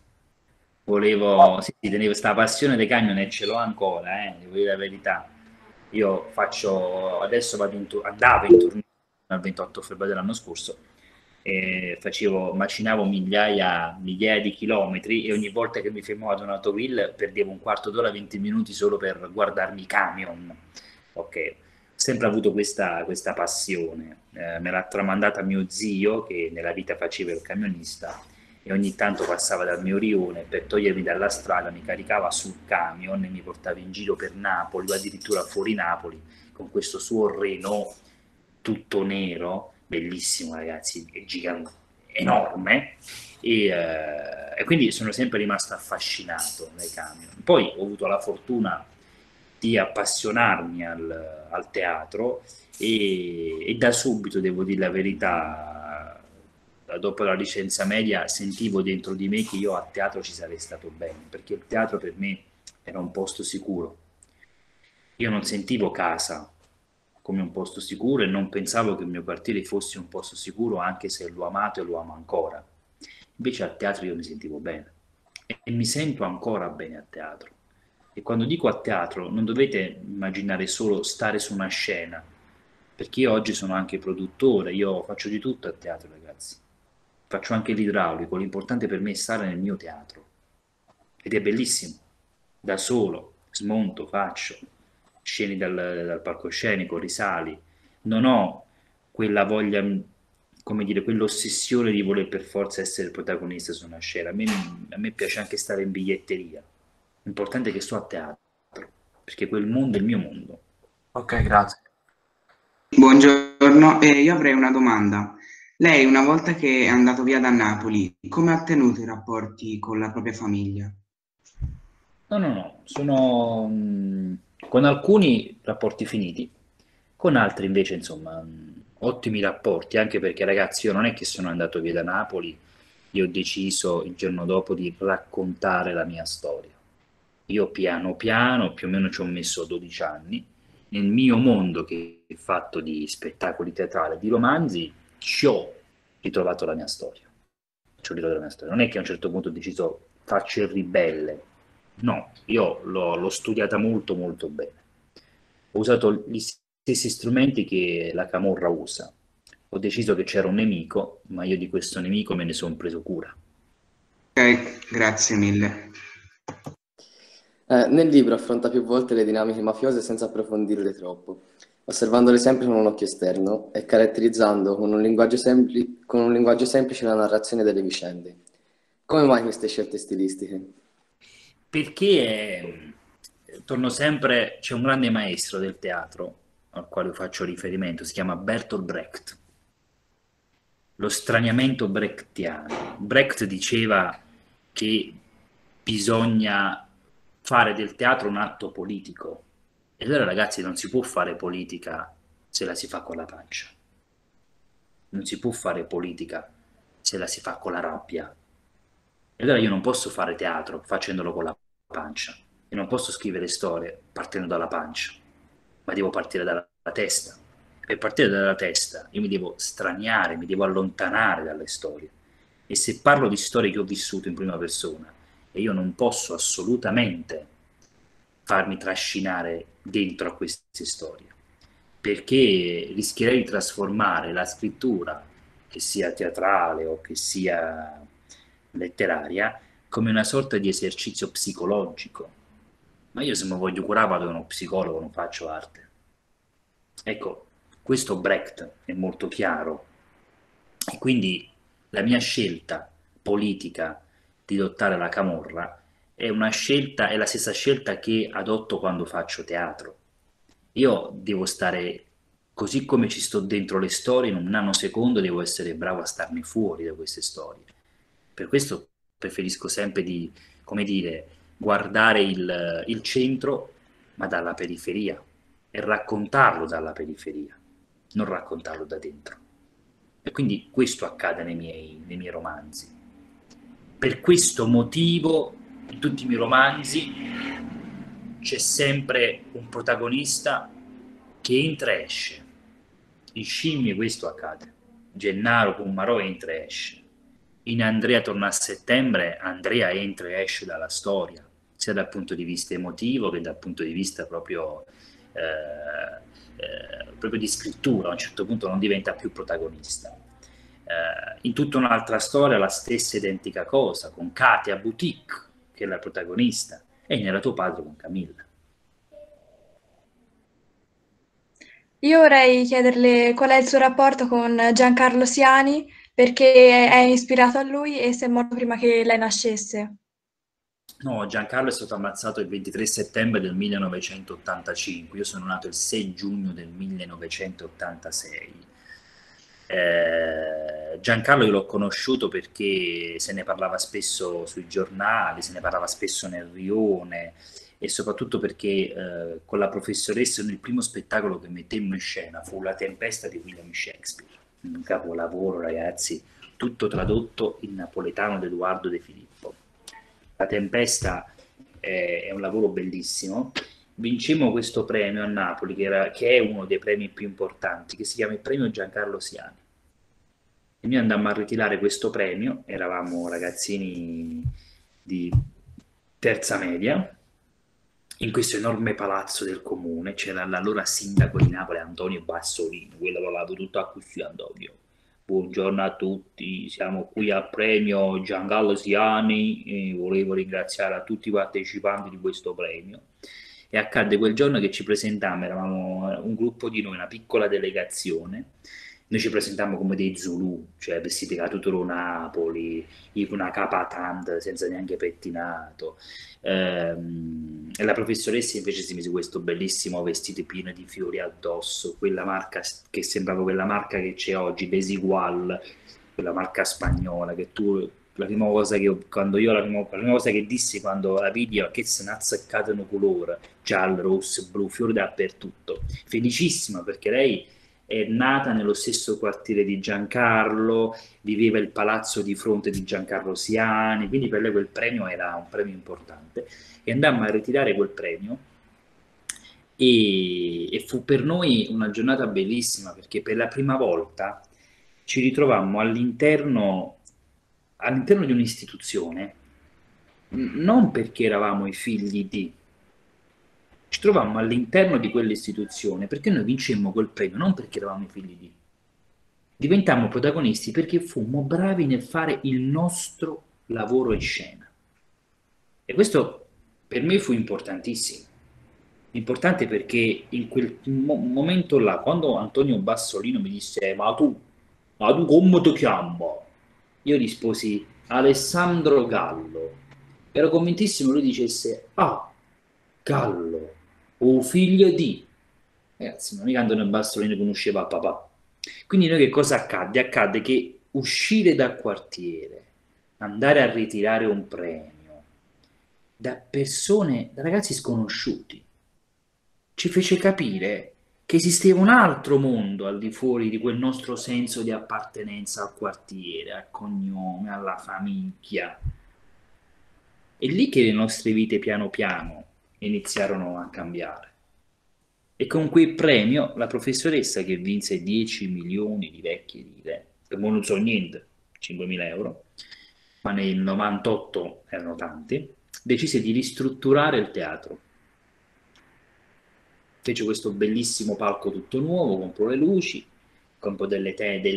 Tenevo questa passione dei camion e ce l'ho ancora, devo dire la verità. Io adesso andavo in tournée al 28 febbraio dell'anno scorso e macinavo migliaia di chilometri e ogni volta che mi fermavo ad un autogrill perdevo un quarto d'ora, 20 minuti solo per guardarmi i camion. Ok, ho sempre avuto questa passione, me l'ha tramandata mio zio che nella vita faceva il camionista e ogni tanto passava dal mio rione per togliermi dalla strada, mi caricava sul camion e mi portava in giro per Napoli o addirittura fuori Napoli con questo suo Renault tutto nero, bellissimo ragazzi, è gigante, enorme, e quindi sono sempre rimasto affascinato dai camion. Poi ho avuto la fortuna di appassionarmi al teatro e da subito, devo dire la verità, dopo la licenza media sentivo dentro di me che io a teatro ci sarei stato bene, perché il teatro per me era un posto sicuro. Io non sentivo casa come un posto sicuro e non pensavo che il mio quartiere fosse un posto sicuro, anche se l'ho amato e lo amo ancora. Invece a teatro io mi sentivo bene e mi sento ancora bene a teatro. E quando dico a teatro non dovete immaginare solo stare su una scena, perché io oggi sono anche produttore, io faccio di tutto a teatro, ragazzi. Faccio anche l'idraulico, l'importante per me è stare nel mio teatro. Ed è bellissimo. Da solo, smonto, faccio, sceni dal palcoscenico, risali. Non ho quella voglia, come dire, quell'ossessione di voler per forza essere il protagonista su una scena. A me piace anche stare in biglietteria. L'importante è che sto a teatro, perché quel mondo è il mio mondo. Ok, grazie. Buongiorno, io avrei una domanda. Lei, una volta che è andato via da Napoli, come ha tenuto i rapporti con la propria famiglia? No, sono con alcuni rapporti finiti, con altri invece, insomma, ottimi rapporti, anche perché, ragazzi, io non è che sono andato via da Napoli, io ho deciso il giorno dopo di raccontare la mia storia. Io piano piano, più o meno ci ho messo 12 anni, nel mio mondo che è fatto di spettacoli teatrali, di romanzi, ci ho ritrovato la mia storia. Ci ho ritrovato la mia storia. Non è che a un certo punto ho deciso faccio il ribelle, no, io l'ho studiata molto molto bene. Ho usato gli stessi strumenti che la camorra usa. Ho deciso che c'era un nemico, ma io di questo nemico me ne sono preso cura. Ok, grazie mille. Nel libro affronta più volte le dinamiche mafiose senza approfondirle troppo, osservandole sempre con un occhio esterno e caratterizzando con un linguaggio semplice la narrazione delle vicende. Come mai queste scelte stilistiche? Perché torno sempre, c'è un grande maestro del teatro al quale faccio riferimento, si chiama Bertolt Brecht. Lo straniamento brechtiano. Brecht diceva che bisogna fare del teatro un atto politico. E allora, ragazzi, non si può fare politica se la si fa con la pancia. Non si può fare politica se la si fa con la rabbia. E allora io non posso fare teatro facendolo con la pancia. E non posso scrivere storie partendo dalla pancia, ma devo partire dalla testa. Per partire dalla testa io mi devo straniare, mi devo allontanare dalle storie. E se parlo di storie che ho vissuto in prima persona, e io non posso assolutamente farmi trascinare dentro a queste storie, perché rischierei di trasformare la scrittura, che sia teatrale o che sia letteraria, come una sorta di esercizio psicologico. Ma io se mi voglio curare vado da uno psicologo, non faccio arte. Ecco, questo Brecht è molto chiaro. E quindi la mia scelta politica di adottare la camorra è una scelta, è la stessa scelta che adotto quando faccio teatro. Io devo stare, così come ci sto dentro le storie, in un nanosecondo devo essere bravo a starne fuori da queste storie. Per questo preferisco sempre di, come dire, guardare il centro, ma dalla periferia, e raccontarlo dalla periferia, non raccontarlo da dentro. E quindi questo accade nei miei romanzi. Per questo motivo, in tutti i miei romanzi, c'è sempre un protagonista che entra e esce. In Scimmie questo accade. Gennaro Cummarò entra e esce. In Andrea torna a settembre, Andrea entra e esce dalla storia, sia dal punto di vista emotivo che dal punto di vista proprio di scrittura. A un certo punto non diventa più protagonista. In tutta un'altra storia la stessa identica cosa, con Katia Boutique, che è la protagonista, e nella tuo padre con Camilla. Io vorrei chiederle qual è il suo rapporto con Giancarlo Siani, perché è ispirato a lui e se è morto prima che lei nascesse. No, Giancarlo è stato ammazzato il 23 settembre del 1985, io sono nato il 6 giugno del 1986. Giancarlo io l'ho conosciuto perché se ne parlava spesso sui giornali, se ne parlava spesso nel rione, e soprattutto perché con la professoressa il primo spettacolo che mettemmo in scena fu La Tempesta di William Shakespeare, un capolavoro, ragazzi, tutto tradotto in napoletano da Edoardo De Filippo. La Tempesta è un lavoro bellissimo. Vincemmo questo premio a Napoli, che è uno dei premi più importanti, che si chiama il premio Giancarlo Siani. E noi andammo a ritirare questo premio, eravamo ragazzini di terza media, in questo enorme palazzo del comune. C'era l'allora sindaco di Napoli, Antonio Bassolino, quello parlava tutto a così, Antonio. Buongiorno a tutti, siamo qui al premio Giancarlo Siani e volevo ringraziare a tutti i partecipanti di questo premio. E accadde quel giorno che ci presentammo, eravamo un gruppo di noi, una piccola delegazione, noi ci presentammo come dei Zulu, cioè vestiti da tutto Napoli, con una capa tant senza neanche pettinato, e la professoressa invece si mise questo bellissimo vestito pieno di fiori addosso, quella marca che sembrava quella marca che c'è oggi, Desigual, quella marca spagnola, che tu... La prima cosa che dissi quando la vidi è che se ne azzeccatano colore, giallo, rosso, blu, fiori dappertutto. Felicissima perché lei è nata nello stesso quartiere di Giancarlo, viveva il palazzo di fronte di Giancarlo Siani, quindi per lei quel premio era un premio importante. E andammo a ritirare quel premio e fu per noi una giornata bellissima, perché per la prima volta ci ritrovammo all'interno di un'istituzione, non perché eravamo i figli di, ci trovammo all'interno di quell'istituzione perché noi vincemmo quel premio, non perché eravamo i figli di. Diventammo protagonisti perché fummo bravi nel fare il nostro lavoro in scena. E questo per me fu importantissimo. Importante perché in quel momento là, quando Antonio Bassolino mi disse ma tu come ti chiami? Io risposi Alessandro Gallo. Ero convintissimo lui dicesse Gallo, o figlio di. Ragazzi, non mica Antonio Bassolino conosceva papà. Quindi noi che cosa accadde? Accadde che uscire dal quartiere, andare a ritirare un premio da persone, da ragazzi sconosciuti, ci fece capire che esisteva un altro mondo al di fuori di quel nostro senso di appartenenza al quartiere, al cognome, alla famiglia. È lì che le nostre vite piano piano iniziarono a cambiare. E con quel premio la professoressa che vinse 10 milioni di vecchie lire, che non so niente, 5.000 euro, ma nel 98 erano tanti, decise di ristrutturare il teatro. Fece questo bellissimo palco tutto nuovo, comprò le luci, comprò dei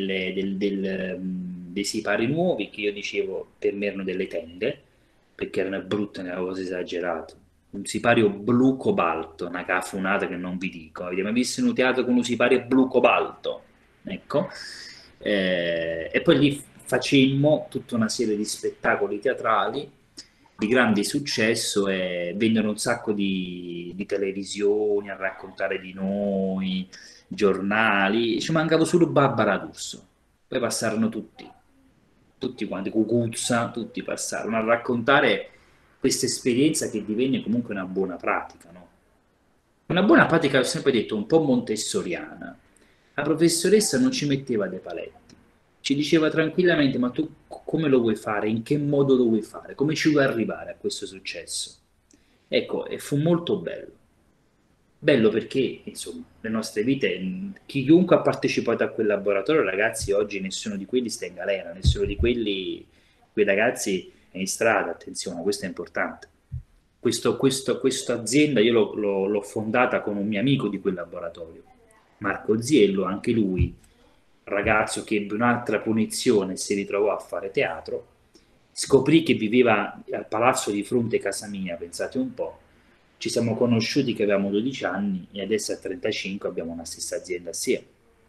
sipari nuovi, che io dicevo per me erano delle tende, perché erano brutte, nella cosa esagerata. Un sipario blu cobalto, una cafunata che non vi dico. Avete mai visto in un teatro con un sipario blu cobalto? Ecco. E poi lì facemmo tutta una serie di spettacoli teatrali di grande successo e vennero un sacco di televisioni a raccontare di noi, giornali. Ci mancava solo Barbara D'Urso. Poi passarono tutti quanti, Cucuzza, tutti passarono a raccontare questa esperienza che divenne comunque una buona pratica, no? Una buona pratica, ho sempre detto, un po' montessoriana. La professoressa non ci metteva dei paletti, ci diceva tranquillamente, ma tu come lo vuoi fare, in che modo lo vuoi fare, come ci vuoi arrivare a questo successo? Ecco, e fu molto bello. Bello perché, insomma, le nostre vite, chiunque ha partecipato a quel laboratorio, ragazzi, oggi nessuno di quelli sta in galera, nessuno di quei ragazzi è in strada, attenzione, questo è importante. Questa azienda io l'ho fondata con un mio amico di quel laboratorio, Marco Ziello, anche lui, ragazzo che ebbe un'altra punizione e si ritrovò a fare teatro, scoprì che viveva al palazzo di fronte a casa mia, pensate un po', ci siamo conosciuti che avevamo 12 anni e adesso a 35 abbiamo una stessa azienda assieme.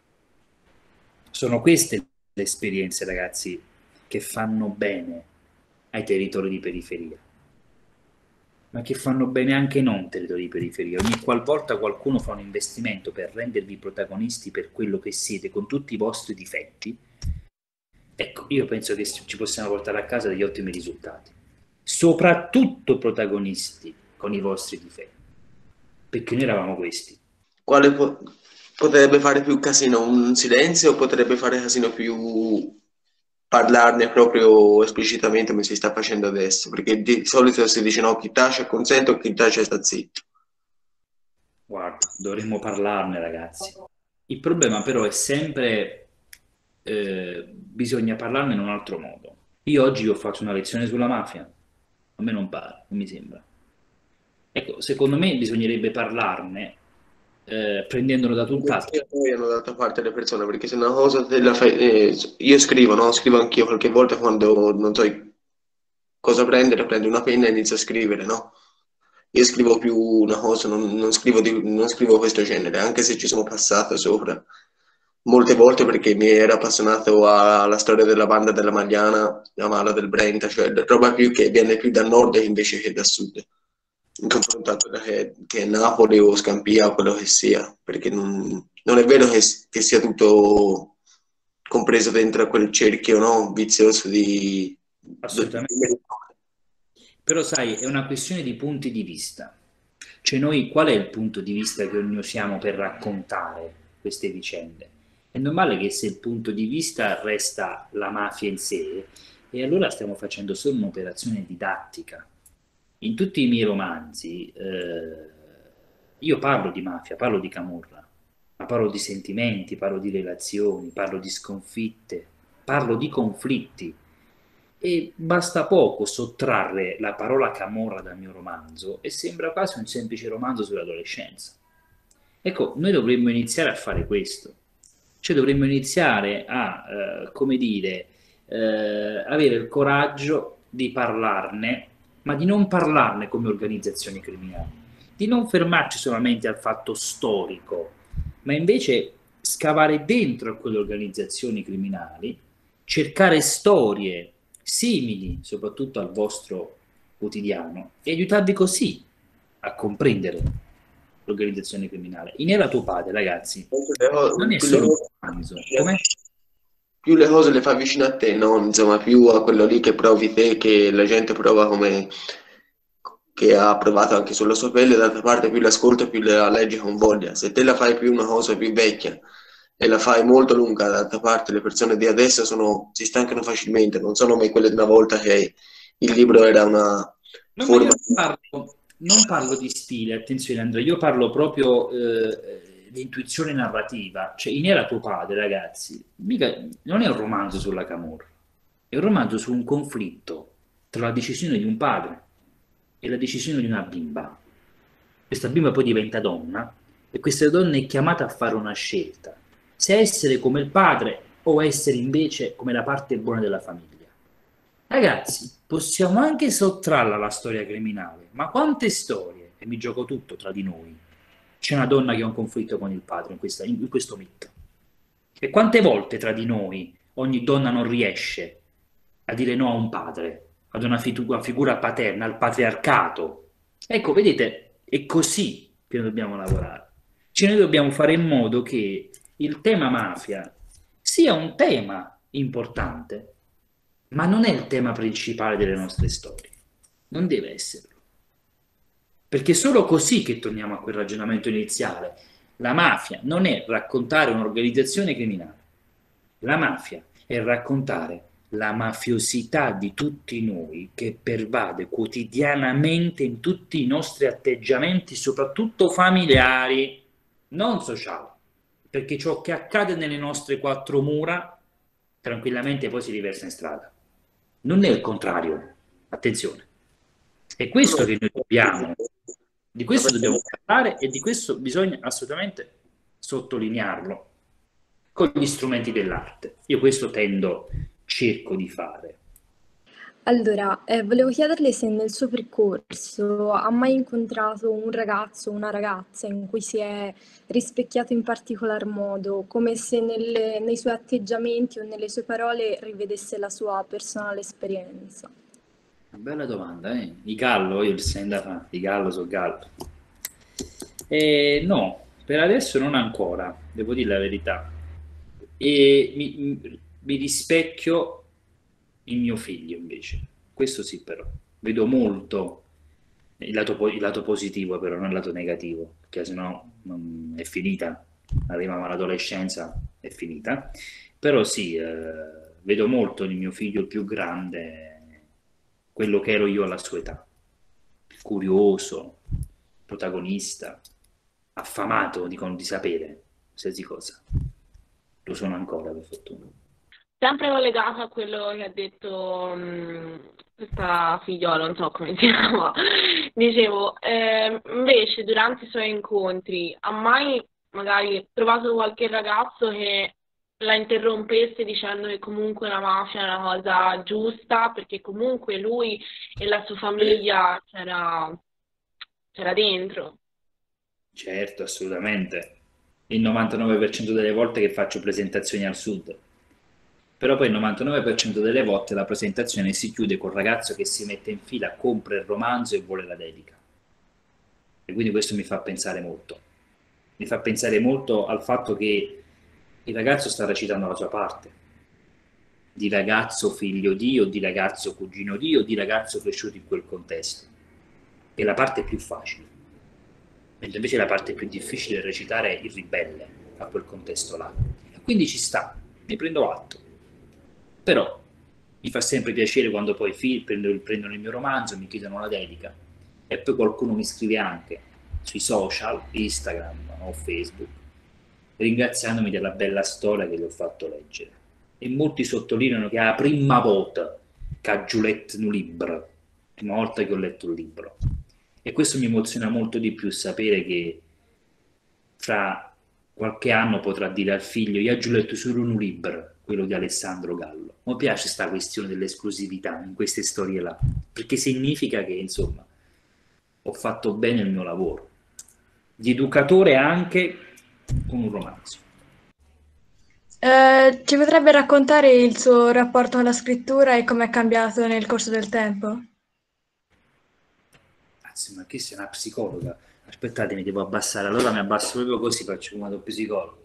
Sono queste le esperienze, ragazzi, che fanno bene ai territori di periferia, ma che fanno bene anche ai non territori di periferia. Ogni qualvolta qualcuno fa un investimento per rendervi protagonisti per quello che siete, con tutti i vostri difetti, ecco, io penso che ci possiamo portare a casa degli ottimi risultati. Soprattutto protagonisti con i vostri difetti, perché noi eravamo questi. Quale potrebbe fare più casino? Un silenzio o potrebbe fare casino più parlarne proprio esplicitamente come si sta facendo adesso? Perché di solito si dice no, chi tace consente o chi tace sta zitto. Guarda, dovremmo parlarne, ragazzi. Il problema però è sempre bisogna parlarne in un altro modo. Io oggi ho fatto una lezione sulla mafia, a me non pare, non mi sembra. Ecco, secondo me bisognerebbe parlarne prendendolo da tutt'altro. Poi hanno dato parte alle persone, perché se una cosa della io scrivo, no? Scrivo anch'io qualche volta quando non so cosa prendere, prendo una penna e inizio a scrivere, no? Io scrivo più una cosa, non scrivo questo genere, anche se ci sono passato sopra molte volte perché mi era appassionato alla storia della banda della Magliana, la Mala del Brenta, cioè roba più che viene più da nord invece che da sud, in confronto a quella che è Napoli o Scampia o quello che sia, perché non è vero che sia tutto compreso dentro quel cerchio, no, vizioso di... Assolutamente. Però sai, è una questione di punti di vista. Cioè noi, qual è il punto di vista che noi usiamo per raccontare queste vicende. È normale che se il punto di vista resta la mafia in sé, e allora stiamo facendo solo un'operazione didattica. In tutti i miei romanzi io parlo di mafia, parlo di camorra, ma parlo di sentimenti, parlo di relazioni, parlo di sconfitte, parlo di conflitti. E basta poco sottrarre la parola camorra dal mio romanzo e sembra quasi un semplice romanzo sull'adolescenza. Ecco, noi dovremmo iniziare a fare questo, cioè dovremmo iniziare a, come dire, avere il coraggio di parlarne, ma di non parlarne come organizzazioni criminali, di non fermarci solamente al fatto storico, ma invece scavare dentro a quelle organizzazioni criminali, cercare storie simili soprattutto al vostro quotidiano e aiutarvi così a comprendere l'organizzazione criminale. In Era tuo padre, ragazzi, non è solo un romanzo. Com'è? Più le cose le fa vicino a te, no? Insomma, più a quello lì che provi te, che la gente prova come che ha provato anche sulla sua pelle, d'altra parte più l'ascolta, più la legge con voglia. Se te la fai più una cosa più vecchia e la fai molto lunga, d'altra parte le persone di adesso si stancano facilmente, non sono come quelle di una volta che il libro era una forma... Non parlo di stile, attenzione Andrea, io parlo proprio di intuizione narrativa. Cioè, in Era tuo padre, ragazzi, mica, non è un romanzo sulla camorra, è un romanzo su un conflitto tra la decisione di un padre e la decisione di una bimba. Questa bimba poi diventa donna e questa donna è chiamata a fare una scelta, se essere come il padre o essere invece come la parte buona della famiglia. Ragazzi, possiamo anche sottrarla alla storia criminale, ma quante storie, e mi gioco tutto tra di noi, c'è una donna che ha un conflitto con il padre in questo mito? E quante volte tra di noi ogni donna non riesce a dire no a un padre, ad una figura paterna, al patriarcato? Ecco, vedete, è così che dobbiamo lavorare. Cioè noi dobbiamo fare in modo che il tema mafia sia un tema importante, ma non è il tema principale delle nostre storie. Non deve esserlo. Perché è solo così che torniamo a quel ragionamento iniziale. La mafia non è raccontare un'organizzazione criminale. La mafia è raccontare la mafiosità di tutti noi che pervade quotidianamente in tutti i nostri atteggiamenti, soprattutto familiari, non sociali. Perché ciò che accade nelle nostre quattro mura tranquillamente poi si riversa in strada. Non è il contrario, attenzione. È questo che noi dobbiamo, di questo dobbiamo parlare e di questo bisogna assolutamente sottolinearlo con gli strumenti dell'arte. Io questo cerco di fare. Allora, volevo chiederle se nel suo percorso ha mai incontrato un ragazzo o una ragazza in cui si è rispecchiato in particolar modo, come se nei suoi atteggiamenti o nelle sue parole rivedesse la sua personale esperienza. Una bella domanda, eh? I Gallo, io il sindaco di Gallo so Gallo. No, per adesso non ancora, devo dire la verità. E mi rispecchio in mio figlio invece, questo sì, però vedo molto il lato positivo, però non il lato negativo, perché sennò è finita, arriviamo all'adolescenza, è finita. Però sì, vedo molto in mio figlio il più grande quello che ero io alla sua età, curioso, protagonista, affamato di sapere qualsiasi cosa. Lo sono ancora, per fortuna. Sempre collegato a quello che ha detto questa figliola, non so come si chiama, dicevo, invece durante i suoi incontri ha mai magari trovato qualche ragazzo che la interrompesse dicendo che comunque la mafia è una cosa giusta, perché comunque lui e la sua famiglia c'era dentro? Certo, assolutamente. Il 99% delle volte che faccio presentazioni al sud. Però poi il 99% delle volte la presentazione si chiude col ragazzo che si mette in fila, compra il romanzo e vuole la dedica. E quindi questo mi fa pensare molto. Mi fa pensare molto al fatto che il ragazzo sta recitando la sua parte. Di ragazzo figlio di, o di ragazzo cugino di, o di ragazzo cresciuto in quel contesto. È la parte più facile. Mentre invece la parte più difficile è recitare il ribelle. a quel contesto là. E quindi ci sta, ne prendo atto. Però mi fa sempre piacere quando poi prendono il mio romanzo, mi chiedono la dedica, e poi qualcuno mi scrive anche sui social, Instagram o Facebook, ringraziandomi della bella storia che gli ho fatto leggere. E molti sottolineano che è la prima volta che ho letto un libro, prima volta che ho letto un libro. E questo mi emoziona molto di più, sapere che fra qualche anno potrà dire al figlio: io ho letto solo un libro, quello di Alessandro Gallo. Mi piace questa questione dell'esclusività in queste storie là, perché significa che, insomma, ho fatto bene il mio lavoro di educatore anche con un romanzo. Ci potrebbe raccontare il suo rapporto con la scrittura e come è cambiato nel corso del tempo? Anzi, ma che sei una psicologa? Aspettate, mi devo abbassare, allora mi abbasso proprio così, faccio come do psicologo.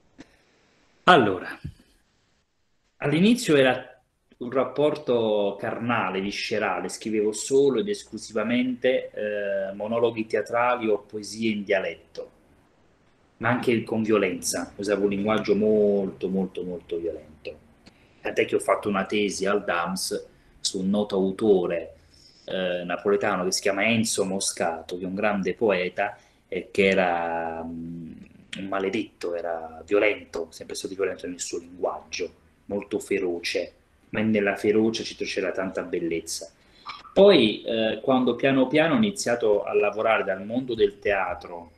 Allora, all'inizio era un rapporto carnale, viscerale, scrivevo solo ed esclusivamente monologhi teatrali o poesie in dialetto, ma anche con violenza, usavo un linguaggio molto molto molto violento. Tant'è che ho fatto una tesi al DAMS su un noto autore napoletano che si chiama Enzo Moscato, che è un grande poeta e che era un maledetto, era violento, sempre stato violento nel suo linguaggio, molto feroce, ma nella ferocia c'era tanta bellezza. Poi quando piano piano ho iniziato a lavorare dal mondo del teatro,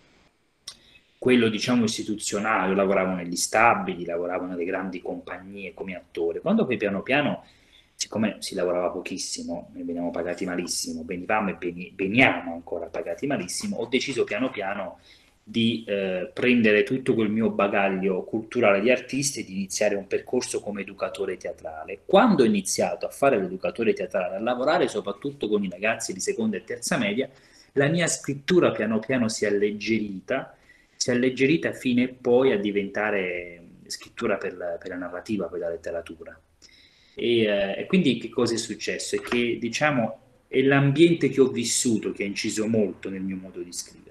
quello diciamo istituzionale, io lavoravo negli stabili, lavoravo nelle grandi compagnie come attore, quando poi piano piano, siccome si lavorava pochissimo, noi veniamo pagati malissimo, venivamo e veniamo ancora pagati malissimo, ho deciso piano piano di prendere tutto quel mio bagaglio culturale di artista e di iniziare un percorso come educatore teatrale. Quando ho iniziato a fare l'educatore teatrale, a lavorare soprattutto con i ragazzi di seconda e terza media, la mia scrittura piano piano si è alleggerita fino poi a diventare scrittura per la narrativa, per la letteratura. E quindi che cosa è successo? È che, diciamo, è l'ambiente che ho vissuto che ha inciso molto nel mio modo di scrivere.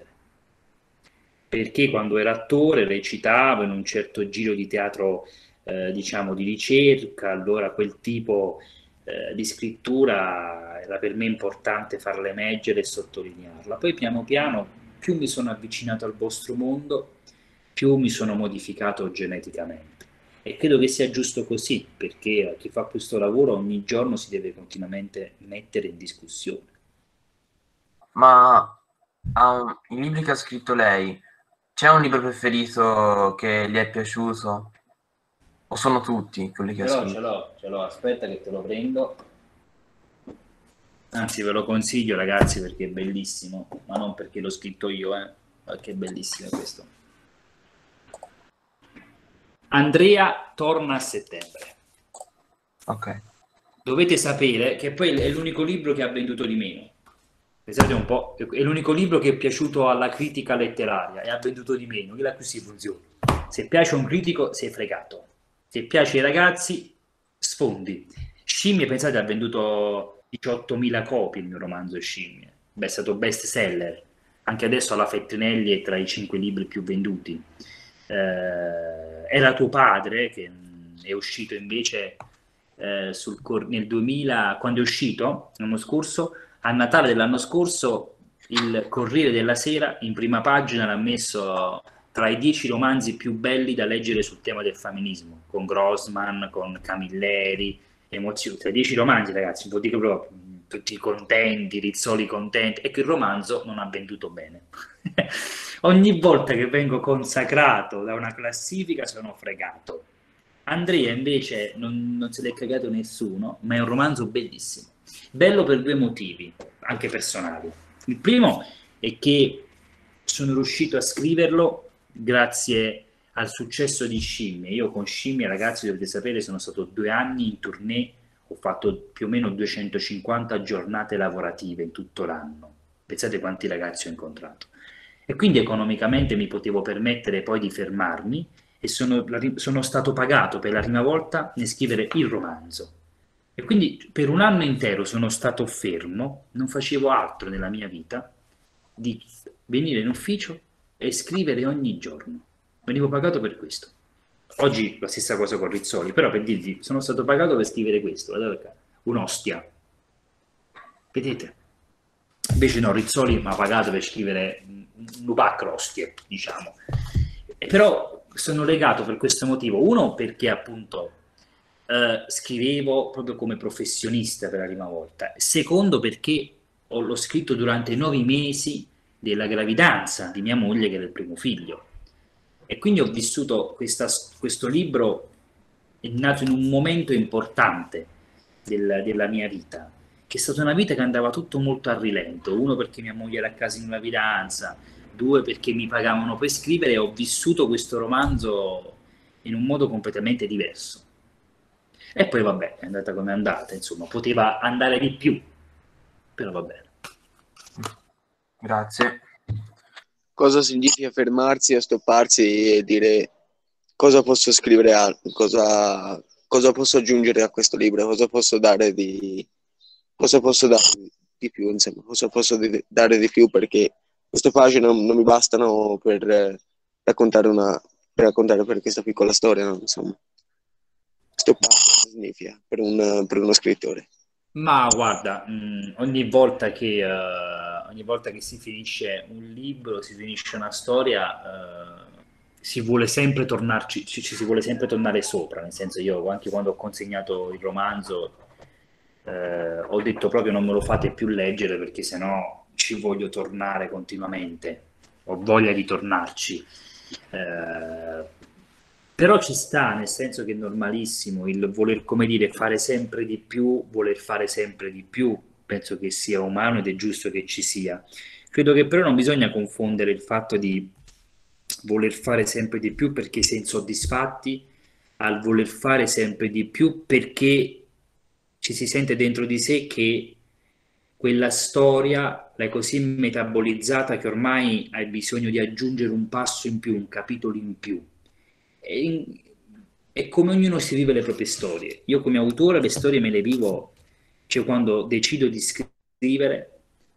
Perché quando ero attore recitavo in un certo giro di teatro, diciamo, di ricerca, allora quel tipo di scrittura era per me importante farla emergere e sottolinearla. Poi piano piano, più mi sono avvicinato al vostro mondo, più mi sono modificato geneticamente. E credo che sia giusto così, perché chi fa questo lavoro ogni giorno si deve continuamente mettere in discussione. Ma i libri che ha scritto lei, c'è un libro preferito che gli è piaciuto? O sono tutti quelli che ha scritto? Ce l'ho, aspetta che te lo prendo. Anzi, ve lo consiglio, ragazzi, perché è bellissimo, ma non perché l'ho scritto io, perché è bellissimo questo. Andrea torna a settembre. Ok. Dovete sapere che poi è l'unico libro che ha venduto di meno. Pensate un po', è l'unico libro che è piaciuto alla critica letteraria e ha venduto di meno. Che così funziona. Se piace un critico, sei fregato. Se piace ai ragazzi, sfondi. Scimmie, pensate, ha venduto 18.000 copie il mio romanzo Scimmie. Beh, è stato best seller. Anche adesso alla Feltrinelli è tra i 5 libri più venduti. Era tuo padre, che è uscito invece nel 2000, quando è uscito l'anno scorso, a Natale dell'anno scorso, il Corriere della Sera in prima pagina l'ha messo tra i 10 romanzi più belli da leggere sul tema del femminismo, con Grossman, con Camilleri, emozioni. Tra i 10 romanzi, ragazzi, vuol dire proprio tutti contenti, Rizzoli contenti, e che il romanzo non ha venduto bene. Ogni volta che vengo consacrato da una classifica sono fregato. Andrea invece non se l'è cagato nessuno, ma è un romanzo bellissimo. Bello per 2 motivi, anche personali. Il primo è che sono riuscito a scriverlo grazie al successo di Scimmie. Io con Scimmie, ragazzi, dovete sapere, sono stato 2 anni in tournée, ho fatto più o meno 250 giornate lavorative in tutto l'anno. Pensate quanti ragazzi ho incontrato. E quindi economicamente mi potevo permettere poi di fermarmi e sono stato pagato per la prima volta nel scrivere il romanzo. E quindi per 1 anno intero sono stato fermo, non facevo altro nella mia vita di venire in ufficio e scrivere ogni giorno. venivo pagato per questo. Oggi la stessa cosa con Rizzoli, però per dirvi, sono stato pagato per scrivere questo, guardate, un'ostia. Vedete? Invece no, Rizzoli mi ha pagato per scrivere un lupac ostie, diciamo. Però sono legato per questo motivo. Uno, perché appunto scrivevo proprio come professionista per la prima volta. Secondo, perché l'ho scritto durante i 9 mesi della gravidanza di mia moglie, che era il primo figlio. E quindi ho vissuto questo libro, è nato in un momento importante della mia vita, che è stata una vita che andava tutto molto a rilento. Uno, perché mia moglie era a casa in gravidanza, due, perché mi pagavano per scrivere, e ho vissuto questo romanzo in un modo completamente diverso. E poi vabbè, è andata come è andata, insomma, poteva andare di più, però va bene. Grazie. Cosa significa fermarsi e stopparsi e dire cosa posso scrivere altro, cosa posso aggiungere a questo libro, cosa posso dare di più, insomma, cosa posso dare di più, perché queste pagine non mi bastano per raccontare per questa piccola storia, no? Insomma, stopparsi significa per uno scrittore. Ma guarda, ogni volta che si finisce un libro, si finisce una storia, si vuole sempre tornarci, ci si vuole sempre tornare sopra. Nel senso, io anche quando ho consegnato il romanzo ho detto proprio non me lo fate più leggere, perché sennò ci voglio tornare continuamente, ho voglia di tornarci. Però ci sta, nel senso che è normalissimo il voler, come dire, fare sempre di più, voler fare sempre di più, penso che sia umano ed è giusto che ci sia. Credo che però non bisogna confondere il fatto di voler fare sempre di più perché si è insoddisfatti al voler fare sempre di più perché ci si sente dentro di sé che quella storia l'hai così metabolizzata che ormai hai bisogno di aggiungere un passo in più, un capitolo in più. È come ognuno si vive le proprie storie. Io come autore le storie me le vivo, cioè quando decido di scrivere,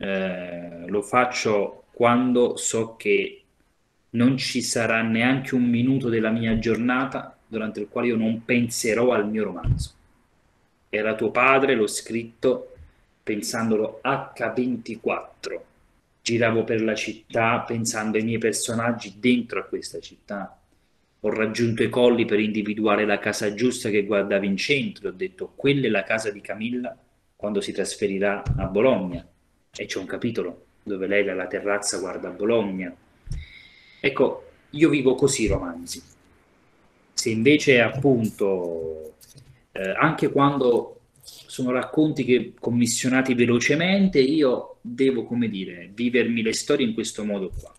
lo faccio quando so che non ci sarà neanche un minuto della mia giornata durante il quale io non penserò al mio romanzo. Era tuo padre, l'ho scritto pensandolo H24. Giravo per la città pensando ai miei personaggi dentro a questa città. Ho raggiunto i colli per individuare la casa giusta che guardava in centro. Ho detto, quella è la casa di Camilla quando si trasferirà a Bologna. E c'è un capitolo dove lei dalla terrazza guarda a Bologna. Ecco, io vivo così i romanzi. Se invece appunto, anche quando sono racconti che commissionati velocemente, io devo, come dire, vivermi le storie in questo modo qua.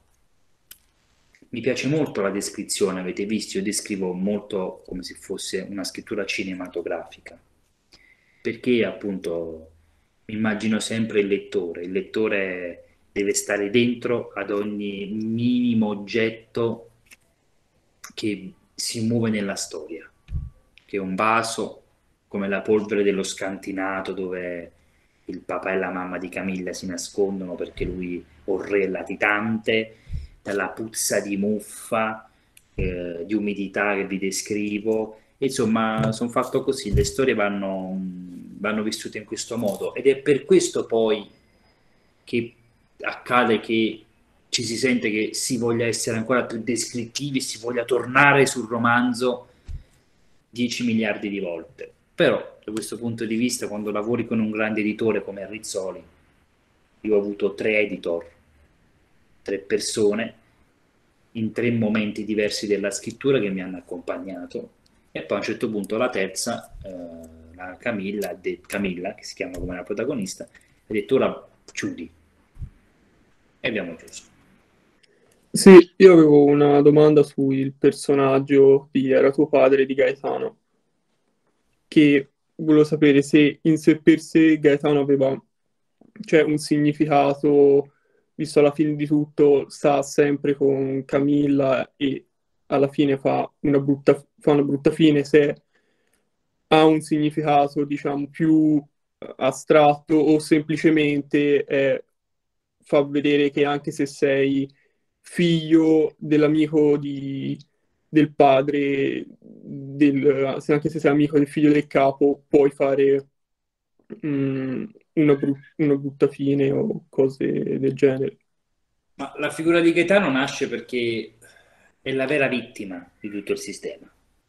Mi piace molto la descrizione, avete visto, io descrivo molto come se fosse una scrittura cinematografica, perché appunto mi immagino sempre il lettore deve stare dentro ad ogni minimo oggetto che si muove nella storia, che è un vaso, come la polvere dello scantinato dove il papà e la mamma di Camilla si nascondono perché lui è latitante, dalla puzza di muffa, di umidità che vi descrivo. Insomma, sono fatto così, le storie vanno vissute in questo modo ed è per questo poi che accade che ci si sente che si voglia essere ancora più descrittivi, si voglia tornare sul romanzo 10 miliardi di volte. Però, da questo punto di vista, quando lavori con un grande editore come Rizzoli, io ho avuto 3 editor, 3 persone in 3 momenti diversi della scrittura che mi hanno accompagnato, e poi a un certo punto la terza, la Camilla, che si chiama come la protagonista, ha detto ora chiudi, e abbiamo chiuso. Sì, io avevo una domanda sul personaggio di Era tuo padre di Gaetano, che volevo sapere se in sé per sé Gaetano aveva, cioè, un significato, visto alla fine di tutto sta sempre con Camilla e alla fine fa una brutta fine, se ha un significato, diciamo, più astratto o semplicemente fa vedere che anche se sei figlio dell'amico di del padre, anche se sei amico del figlio del capo, puoi fare una brutta fine o cose del genere. Ma la figura di Gaetano nasce perché è la vera vittima di tutto il sistema.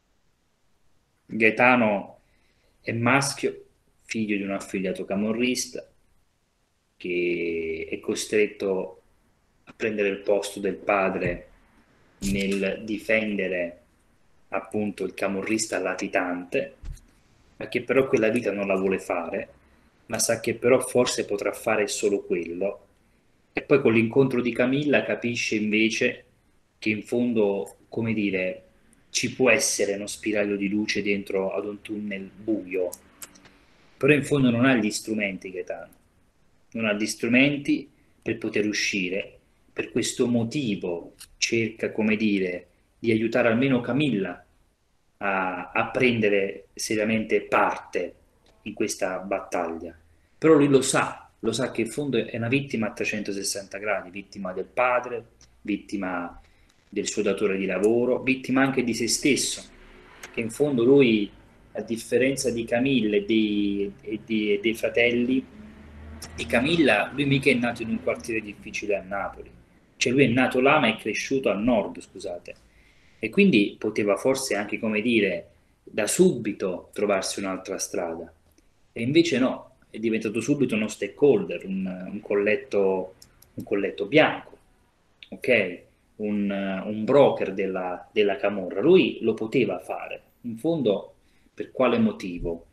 Gaetano è maschio, figlio di un affiliato camorrista, che è costretto a prendere il posto del padre nel difendere appunto il camorrista latitante, ma che però quella vita non la vuole fare, ma sa che però forse potrà fare solo quello. E poi con l'incontro di Camilla capisce invece che in fondo, come dire, ci può essere uno spiraglio di luce dentro ad un tunnel buio, però in fondo non ha gli strumenti Gaetano, non ha gli strumenti per poter uscire, per questo motivo cerca, come dire, di aiutare almeno Camilla a prendere seriamente parte in questa battaglia, però lui lo sa che in fondo è una vittima a 360 gradi, vittima del padre, vittima del suo datore di lavoro, vittima anche di se stesso, che in fondo lui, a differenza di Camilla e dei fratelli di Camilla, lui mica è nato in un quartiere difficile a Napoli, cioè lui è nato là ma è cresciuto al nord, scusate, e quindi poteva forse anche, come dire, da subito trovarsi un'altra strada, e invece no, è diventato subito uno stakeholder, un colletto bianco, ok? Un broker della camorra. Lui lo poteva fare, in fondo per quale motivo?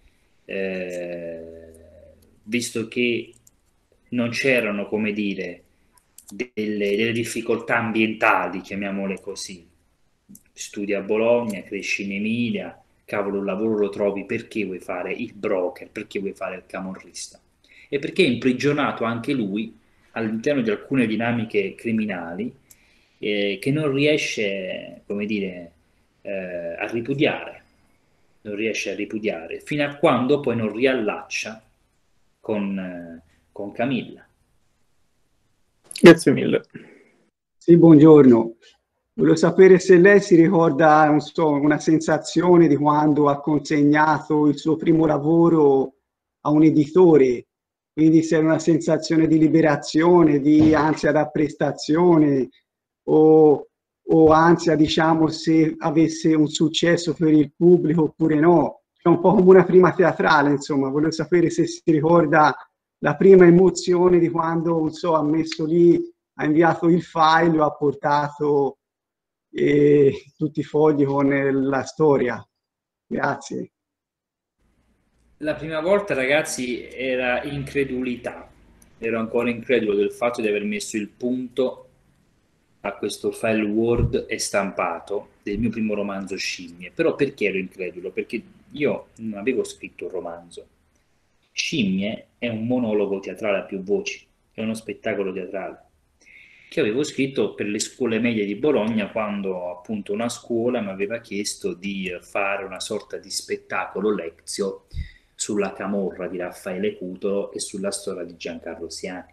Visto che non c'erano, come dire, delle difficoltà ambientali, chiamiamole così. Studi a Bologna, cresci in Emilia, cavolo, un lavoro lo trovi, perché vuoi fare il broker, perché vuoi fare il camorrista? E perché è imprigionato anche lui all'interno di alcune dinamiche criminali che non riesce, come dire, a ripudiare, non riesce a ripudiare, fino a quando poi non riallaccia con Camilla. Grazie mille. Sì, buongiorno. Volevo sapere se lei si ricorda, non so, una sensazione di quando ha consegnato il suo primo lavoro a un editore, quindi se è una sensazione di liberazione, di ansia da prestazione o ansia, diciamo, se avesse un successo per il pubblico oppure no. È un po' come una prima teatrale, insomma. Volevo sapere se si ricorda la prima emozione di quando, non so, ha messo lì, ha inviato il file o ha portato tutti i fogli con la storia. Grazie. La prima volta, ragazzi, era incredulità, ero ancora incredulo del fatto di aver messo il punto a questo file Word e stampato del mio primo romanzo Scimmie. Però perché ero incredulo? Perché io non avevo scritto un romanzo. Scimmie è un monologo teatrale a più voci, è uno spettacolo teatrale che avevo scritto per le scuole medie di Bologna, quando appunto una scuola mi aveva chiesto di fare una sorta di spettacolo lezio sulla camorra di Raffaele Cutolo e sulla storia di Giancarlo Siani.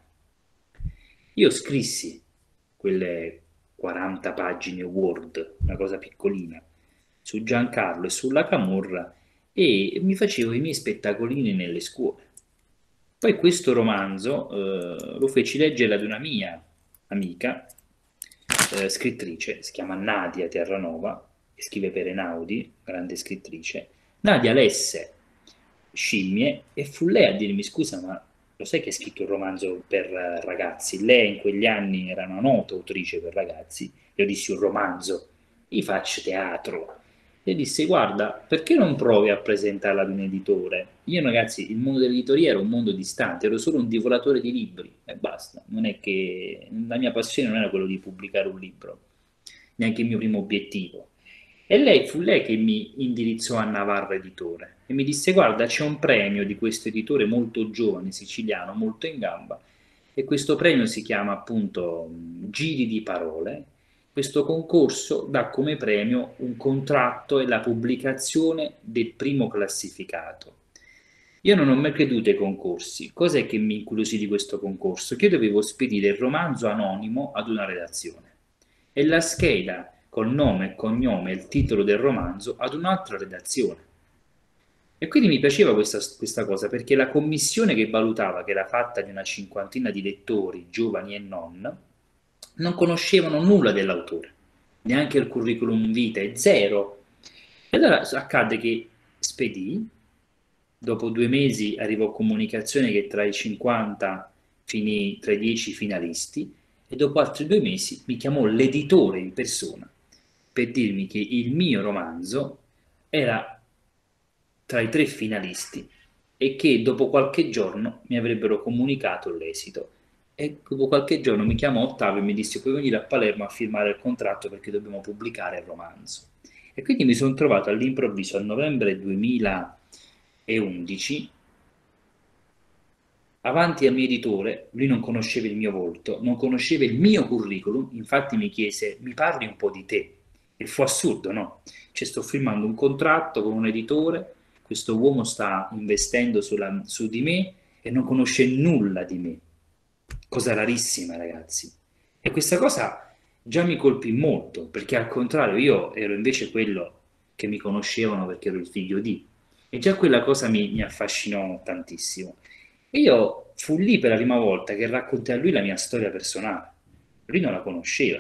Io scrissi quelle 40 pagine Word, una cosa piccolina, su Giancarlo e sulla camorra, e mi facevo i miei spettacolini nelle scuole. Poi questo romanzo lo feci leggere ad una mia amica, scrittrice, si chiama Nadia Terranova, e scrive per Einaudi, grande scrittrice. Nadia lesse Scimmie e fu lei a dirmi: scusa, ma lo sai che hai scritto un romanzo per ragazzi? Lei in quegli anni era una nota autrice per ragazzi. Io dissi: un romanzo? Io faccio teatro. E disse: guarda, perché non provi a presentarla ad un editore? Io, ragazzi, il mondo dell'editoria era un mondo distante, ero solo un divoratore di libri e basta. Non è che la mia passione non era quello di pubblicare un libro, neanche il mio primo obiettivo. E fu lei che mi indirizzò a Navarra Editore e mi disse: guarda, c'è un premio di questo editore molto giovane, siciliano, molto in gamba, e questo premio si chiama appunto Giri di Parole. Questo concorso dà come premio un contratto e la pubblicazione del primo classificato. Io non ho mai creduto ai concorsi. Cos'è che mi incuriosì di questo concorso? Che io dovevo spedire il romanzo anonimo ad una redazione e la scheda col nome e cognome e il titolo del romanzo ad un'altra redazione. E quindi mi piaceva questa cosa, perché la commissione che valutava, che era fatta di una cinquantina di lettori, giovani e non conoscevano nulla dell'autore, neanche il curriculum vitae, zero. E allora accadde che spedì, dopo 2 mesi arrivò comunicazione che tra i 50 finì tra i 10 finalisti, e dopo altri 2 mesi mi chiamò l'editore in persona per dirmi che il mio romanzo era tra i 3 finalisti e che dopo qualche giorno mi avrebbero comunicato l'esito. E dopo qualche giorno mi chiamò Ottavio e mi disse: puoi venire a Palermo a firmare il contratto perché dobbiamo pubblicare il romanzo. E quindi mi sono trovato all'improvviso a novembre 2011 avanti al mio editore. Lui non conosceva il mio volto, non conosceva il mio curriculum, infatti mi chiese: mi parli un po' di te? E fu assurdo, no? Cioè, sto firmando un contratto con un editore, questo uomo sta investendo su di me e non conosce nulla di me. Cosa rarissima, ragazzi. E questa cosa già mi colpì molto, perché al contrario io ero invece quello che mi conoscevano perché ero il figlio di. E già quella cosa mi affascinò tantissimo. E io fu lì per la prima volta che raccontai a lui la mia storia personale. Lui non la conosceva,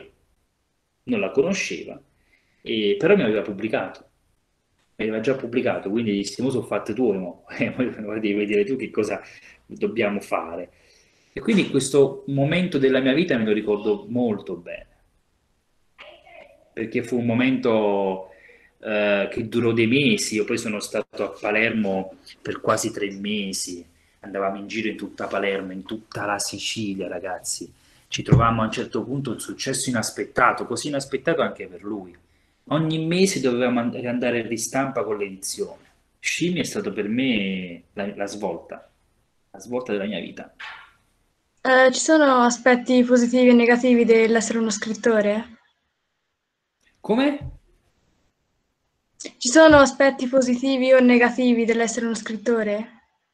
però mi aveva pubblicato. Mi aveva già pubblicato, quindi gli dissi: mo sono fatte tue, devi vedere tu che cosa dobbiamo fare. E quindi questo momento della mia vita me lo ricordo molto bene, perché fu un momento che durò dei mesi. Io poi sono stato a Palermo per quasi 3 mesi, andavamo in giro in tutta Palermo, in tutta la Sicilia, ragazzi. Ci trovammo a un certo punto un successo inaspettato, così inaspettato anche per lui. Ogni mese dovevamo andare in ristampa con l'edizione. Scimmia è stato per me la svolta della mia vita. Ci sono aspetti positivi e negativi dell'essere uno scrittore? Come? Ci sono aspetti positivi o negativi dell'essere uno scrittore?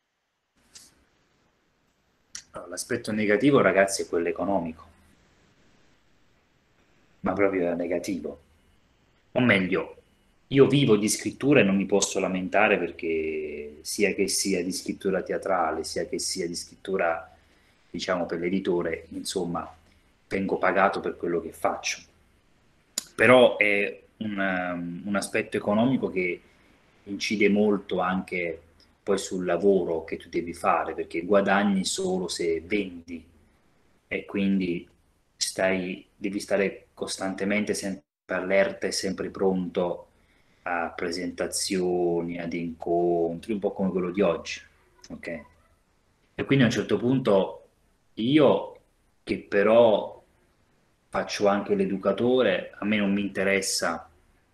Allora, l'aspetto negativo, ragazzi, è quello economico, ma proprio negativo. O meglio, io vivo di scrittura e non mi posso lamentare, perché sia che sia di scrittura teatrale, sia che sia di scrittura, diciamo, per l'editore, insomma, vengo pagato per quello che faccio. Però è un aspetto economico che incide molto anche poi sul lavoro che tu devi fare, perché guadagni solo se vendi, e quindi devi stare costantemente sempre allerta e sempre pronto a presentazioni, ad incontri, un po' come quello di oggi, ok? E quindi a un certo punto io, che però faccio anche l'educatore, a me non mi interessa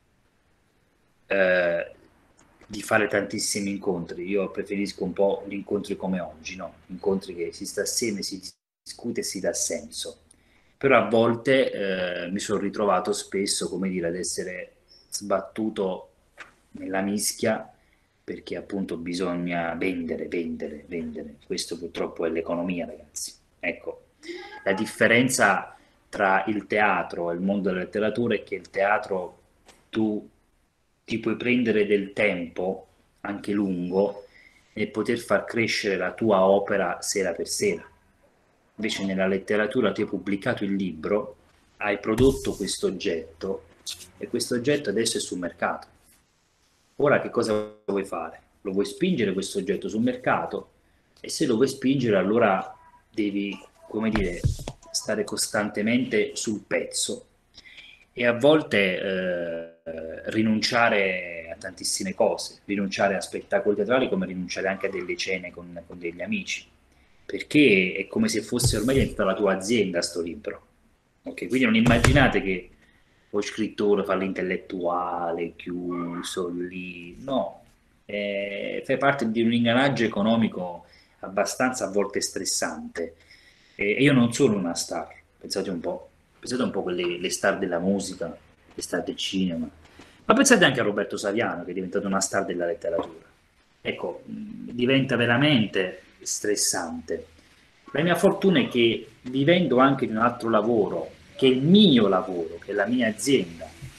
di fare tantissimi incontri. Io preferisco un po' gli incontri come oggi, no? Incontri che si sta assieme, si discute e si dà senso. Però a volte mi sono ritrovato spesso, come dire, ad essere sbattuto nella mischia, perché appunto bisogna vendere. Questo purtroppo è l'economia, ragazzi. Ecco, la differenza tra il teatro e il mondo della letteratura è che il teatro tu ti puoi prendere del tempo, anche lungo, e poter far crescere la tua opera sera per sera. Invece nella letteratura tu hai pubblicato il libro, hai prodotto questo oggetto, e questo oggetto adesso è sul mercato. Ora che cosa vuoi fare? Lo vuoi spingere questo oggetto sul mercato? E se lo vuoi spingere, allora devi, come dire, stare costantemente sul pezzo, e a volte rinunciare a tantissime cose, rinunciare a spettacoli teatrali, come rinunciare anche a delle cene con degli amici, perché è come se fosse ormai diventata la tua azienda sto libro. Ok, quindi non immaginate che lo scrittore fa l'intellettuale chiuso lì, no, fai parte di un ingranaggio economico abbastanza a volte stressante, e io non sono una star, pensate un po' le star della musica, le star del cinema, ma pensate anche a Roberto Saviano, che è diventato una star della letteratura. Ecco, diventa veramente stressante. La mia fortuna è che, vivendo anche di un altro lavoro, che è il mio lavoro, che è la mia azienda,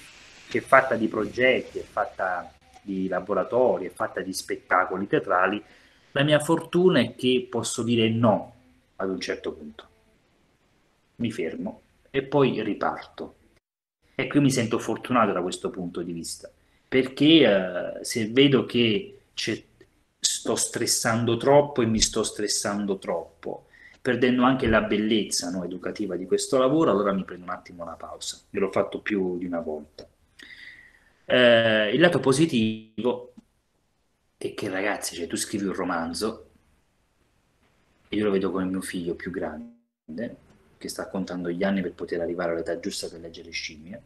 che è fatta di progetti, è fatta di laboratori, è fatta di spettacoli teatrali, la mia fortuna è che posso dire no ad un certo punto. Mi fermo e poi riparto. E qui mi sento fortunato da questo punto di vista, perché se vedo che sto stressando troppo e mi sto stressando troppo, perdendo anche la bellezza, no, educativa di questo lavoro, allora mi prendo un attimo una pausa. Io l'ho fatto più di una volta. Il lato positivo è che, ragazzi, cioè, tu scrivi un romanzo, e io lo vedo con il mio figlio più grande, che sta contando gli anni per poter arrivare all'età giusta per leggere Scimmie,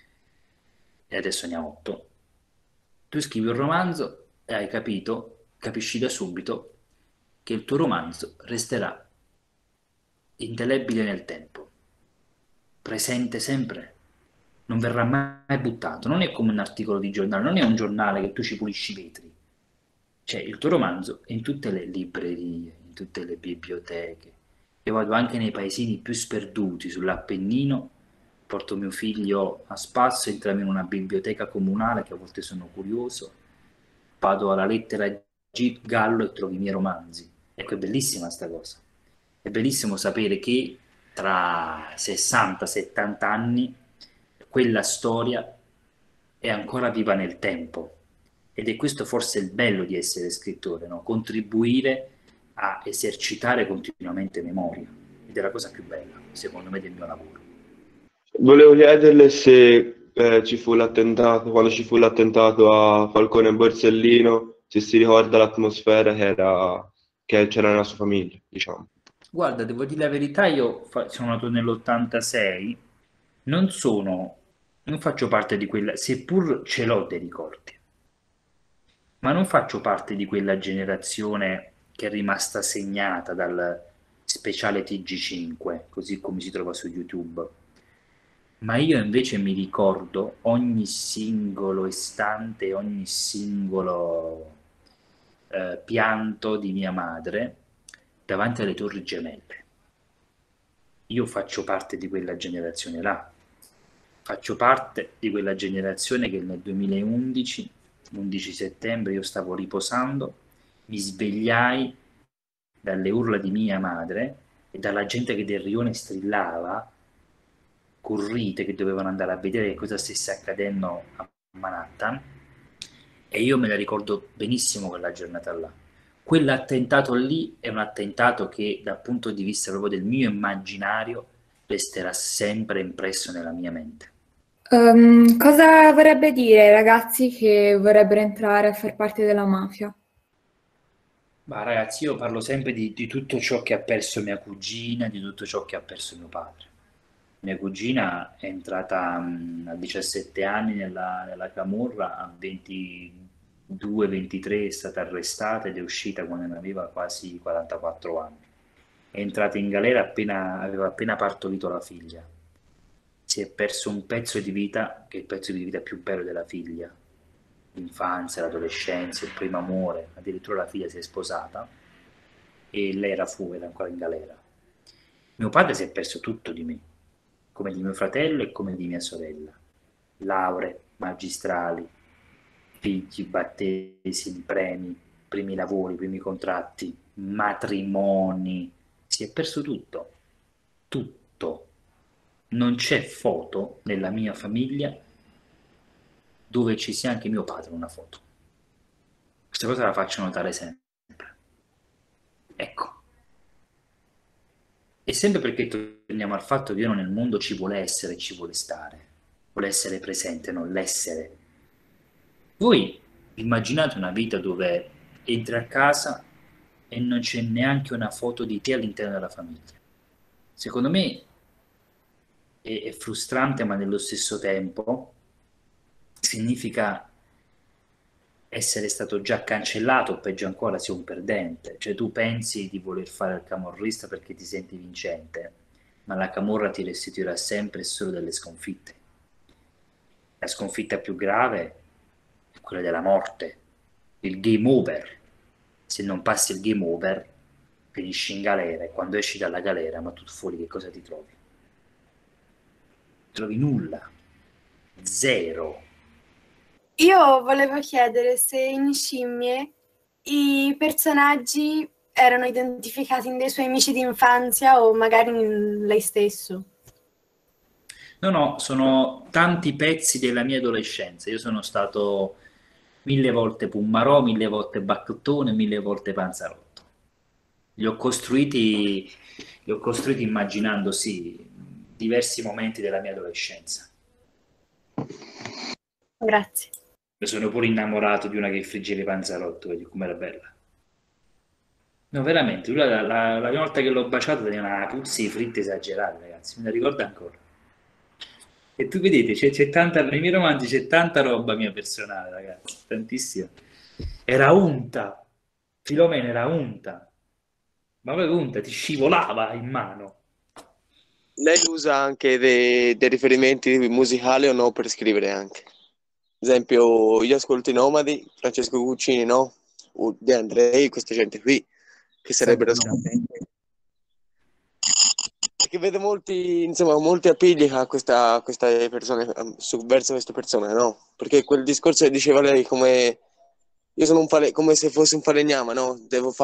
e adesso ne ha 8. Tu scrivi un romanzo e hai capito, capisci da subito che il tuo romanzo resterà indelebile nel tempo, presente sempre, non verrà mai buttato. Non è come un articolo di giornale, non è un giornale che tu ci pulisci i vetri. Cioè, il tuo romanzo è in tutte le librerie, in tutte le biblioteche. Io vado anche nei paesini più sperduti, sull'Appennino, porto mio figlio a spasso, entriamo in una biblioteca comunale, che a volte sono curioso, vado alla lettera G Gallo e trovo i miei romanzi. Ecco, è bellissima sta cosa. È bellissimo sapere che tra 60-70 anni quella storia è ancora viva nel tempo. Ed è questo forse il bello di essere scrittore, no? Contribuire a esercitare continuamente memoria. Ed è la cosa più bella, secondo me, del mio lavoro. Volevo chiederle se ci fu l'attentato, quando ci fu l'attentato a Falcone e Borsellino, se si ricorda l'atmosfera che c'era nella sua famiglia, diciamo. Guarda, devo dire la verità, io sono nato nell'86, non faccio parte di quella, seppur ce l'ho dei ricordi, ma non faccio parte di quella generazione che è rimasta segnata dal speciale TG5, così come si trova su YouTube. Ma io invece mi ricordo ogni singolo istante, ogni singolo pianto di mia madre davanti alle Torri Gemelle. Io faccio parte di quella generazione là. Faccio parte di quella generazione che nel 2011, l'11 settembre, io stavo riposando, mi svegliai dalle urla di mia madre e dalla gente che del rione strillava, corrite, che dovevano andare a vedere che cosa stesse accadendo a Manhattan, e io me la ricordo benissimo quella giornata là. Quell'attentato lì è un attentato che dal punto di vista proprio del mio immaginario resterà sempre impresso nella mia mente. Cosa vorrebbe dire ai ragazzi che vorrebbero entrare a far parte della mafia? Ma ragazzi, io parlo sempre di tutto ciò che ha perso mia cugina, di tutto ciò che ha perso mio padre. Mia cugina è entrata a 17 anni nella camorra, a 22-23 è stata arrestata ed è uscita quando ne aveva quasi 44 anni. È entrata in galera aveva appena partorito la figlia. Si è perso un pezzo di vita, che è il pezzo di vita più bello della figlia. L'infanzia, l'adolescenza, il primo amore, addirittura la figlia si è sposata e lei era ancora in galera. Mio padre si è perso tutto di me, come di mio fratello e come di mia sorella. Lauree, magistrali, figli, battesimi, premi, primi lavori, primi contratti, matrimoni. Si è perso tutto, tutto. Non c'è foto nella mia famiglia dove ci sia anche mio padre una foto. Questa cosa la faccio notare sempre. Ecco. E sempre perché torniamo al fatto che uno nel mondo ci vuole essere, ci vuole stare. Vuole essere presente, non l'essere. Voi immaginate una vita dove entri a casa e non c'è neanche una foto di te all'interno della famiglia. Secondo me è frustrante, ma nello stesso tempo significa essere stato già cancellato, o peggio ancora sei un perdente. Cioè tu pensi di voler fare il camorrista perché ti senti vincente, ma la camorra ti restituirà sempre solo delle sconfitte. La sconfitta più grave è quella della morte, il game over. Se non passi il game over finisci in galera, e quando esci dalla galera, ma tu fuori che cosa ti trovi? Trovi nulla, zero. Io volevo chiedere se in Scimmie i personaggi erano identificati in dei suoi amici d'infanzia o magari in lei stesso. No, sono tanti pezzi della mia adolescenza. Io sono stato 1000 volte Pummarò, 1000 volte Bacchettone, 1000 volte Panzarotto. Li ho costruiti immaginando, sì, diversi momenti della mia adolescenza. Grazie. Mi sono pure innamorato di una che friggeva i Panzarotto, vedi com'era bella. No, veramente, la prima volta che l'ho baciato tenia una puzza di fritte esagerata, ragazzi, me la ricordo ancora. E tu vedete, c'è tanta, nei miei romanzi c'è tanta roba mia personale, ragazzi, tantissima. Era unta, Filomena era unta, ma poi unta, ti scivolava in mano. Lei usa anche dei riferimenti musicali o no per scrivere anche? Ad esempio, io ascolto i Nomadi, Francesco Guccini, no? De Andrei, questa gente qui, che sarebbero scappati. Perché vedo molti, insomma, molti appigli a queste persone, verso queste persone, no? Perché quel discorso che diceva lei, come io sono come se fossi un falegname, no?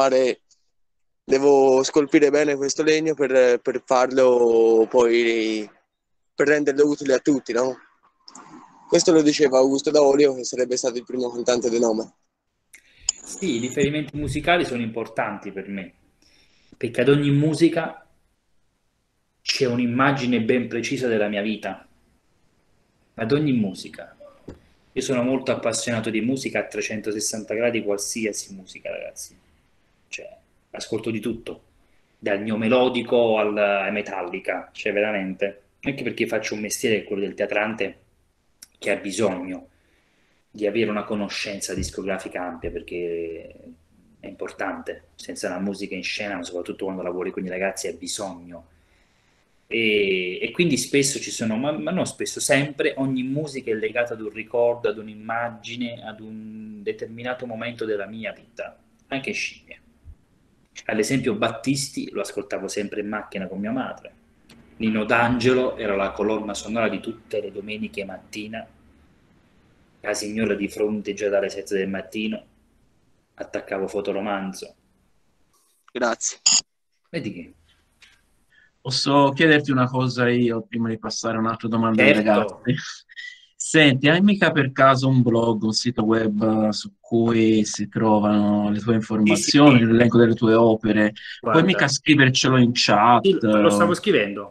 Devo scolpire bene questo legno per farlo poi, per renderlo utile a tutti, no? Questo lo diceva Augusto D'Olio, che sarebbe stato il primo cantante dei Nomadi. Sì, i riferimenti musicali sono importanti per me, perché ad ogni musica c'è un'immagine ben precisa della mia vita, ad ogni musica. Io sono molto appassionato di musica a 360 gradi, qualsiasi musica, ragazzi. Cioè, ascolto di tutto, dal neomelodico ai Metallica, cioè veramente. Anche perché faccio un mestiere, quello del teatrante, che ha bisogno di avere una conoscenza discografica ampia, perché è importante. Senza la musica in scena, soprattutto quando lavori con i ragazzi, hai bisogno. E quindi spesso ci sono, ma non spesso, sempre, ogni musica è legata ad un ricordo, ad un'immagine, ad un determinato momento della mia vita, anche Scimmie. Ad esempio Battisti lo ascoltavo sempre in macchina con mia madre. Nino D'Angelo era la colonna sonora di tutte le domeniche mattina. La signora di fronte già dalle 7 del mattino. Attaccavo fotoromanzo. Grazie. Vedi che? Posso chiederti una cosa io prima di passare a un'altra domanda ai Certo. ragazzi? Senti, hai mica per caso un blog, un sito web su cui si trovano le tue informazioni, Sì. l'elenco delle tue opere? Guarda. Puoi mica scrivercelo in chat? Sì, lo stavo scrivendo.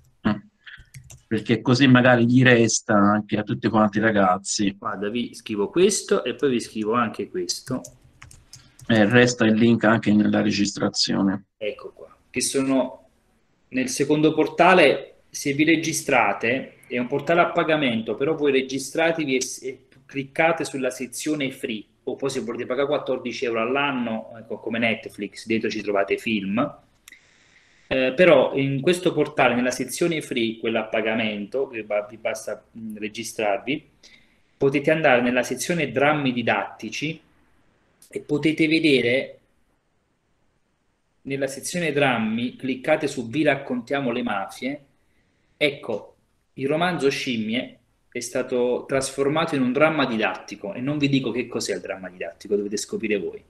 Perché così magari gli resta anche a tutti quanti i ragazzi. Guarda, vi scrivo questo e poi vi scrivo anche questo. Resta il link anche nella registrazione. Ecco qua, che sono nel secondo portale. Se vi registrate, è un portale a pagamento, però voi registratevi e cliccate sulla sezione free, o poi se volete pagare 14 euro all'anno, ecco, come Netflix, dentro ci trovate film. Però in questo portale, nella sezione free, quella a pagamento, che vi basta registrarvi, potete andare nella sezione drammi didattici e potete vedere nella sezione drammi, cliccate su Vi raccontiamo le mafie. Ecco, il romanzo Scimmie è stato trasformato in un dramma didattico e non vi dico che cos'è il dramma didattico, dovete scoprire voi.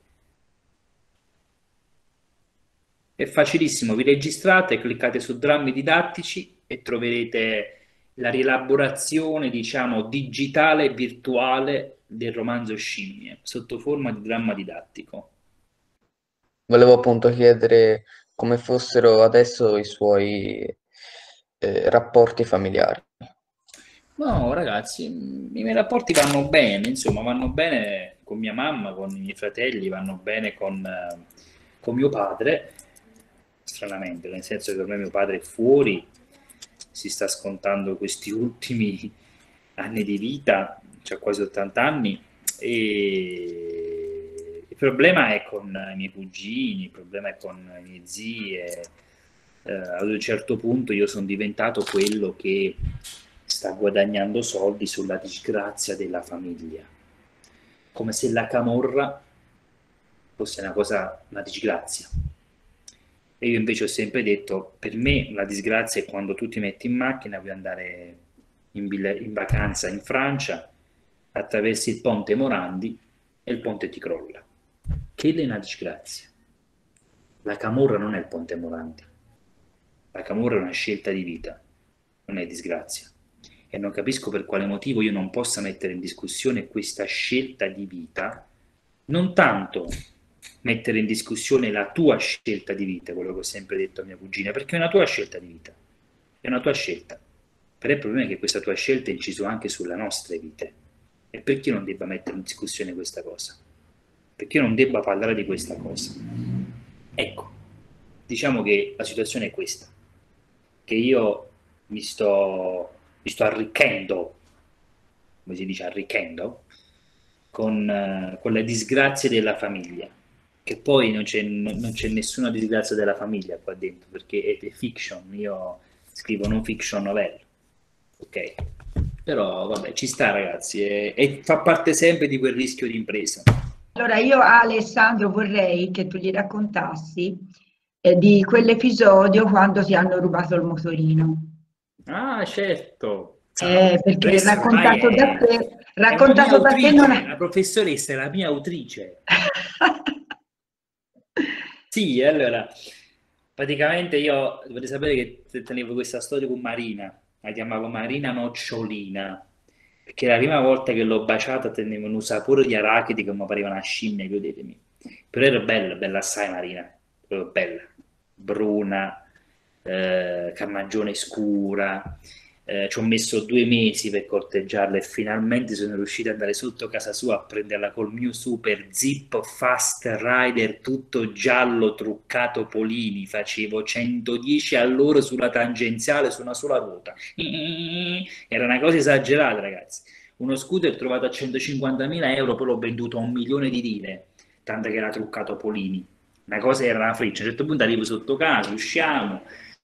È facilissimo, vi registrate, cliccate su drammi didattici e troverete la rielaborazione, diciamo, digitale e virtuale del romanzo Scimmie, sotto forma di dramma didattico. Volevo appunto chiedere come fossero adesso i suoi rapporti familiari. No, ragazzi, i miei rapporti vanno bene, insomma, vanno bene con mia mamma, con i miei fratelli, vanno bene con mio padre, stranamente, nel senso che ormai mio padre è fuori, si sta scontando questi ultimi anni di vita, c'ha quasi 80 anni, e il problema è con i miei cugini, il problema è con le mie zie. Ad un certo punto io sono diventato quello che sta guadagnando soldi sulla disgrazia della famiglia, come se la camorra fosse una disgrazia. E io invece ho sempre detto, per me la disgrazia è quando tu ti metti in macchina, vuoi andare in vacanza in Francia, attraversi il ponte Morandi e il ponte ti crolla. Quella è una disgrazia. La camorra non è il ponte Morandi. La camorra è una scelta di vita, non è disgrazia. E non capisco per quale motivo io non possa mettere in discussione questa scelta di vita, non tanto mettere in discussione la tua scelta di vita, quello che ho sempre detto a mia cugina, perché è una tua scelta di vita, è una tua scelta. Però il problema è che questa tua scelta è inciso anche sulle nostre vite. E perché non debba mettere in discussione questa cosa? Perché non debba parlare di questa cosa? Ecco, diciamo che la situazione è questa, che io mi sto arricchendo, come si dice, arricchendo, con le disgrazie della famiglia, che poi non c'è nessuna disgrazia della famiglia qua dentro, perché è fiction, io scrivo non fiction novella, ok? Però vabbè, ci sta ragazzi, e fa parte sempre di quel rischio di impresa. Allora io Alessandro vorrei che tu gli raccontassi di quell'episodio quando ti hanno rubato il motorino. Ah, certo. Perché raccontato da te, non è... La professoressa è la mia autrice. Sì, allora, praticamente io dovete sapere che tenevo questa storia con Marina, la chiamavo Marina Nocciolina, perché la prima volta che l'ho baciata tenevo un sapore di arachidi che mi pareva una scimmia, credetemi. Però era bella, bella assai Marina, proprio bella, bruna, carnagione scura. Ci ho messo 2 mesi per corteggiarla e finalmente sono riuscito ad andare sotto casa sua a prenderla col mio super zip fast rider tutto giallo truccato Polini, facevo 110 all'ora sulla tangenziale su una sola ruota. Era una cosa esagerata ragazzi, uno scooter trovato a 150.000 euro, poi l'ho venduto a 1 milione di lire, tanto che era truccato Polini, una cosa era una freccia. A un certo punto arrivo sotto casa, usciamo,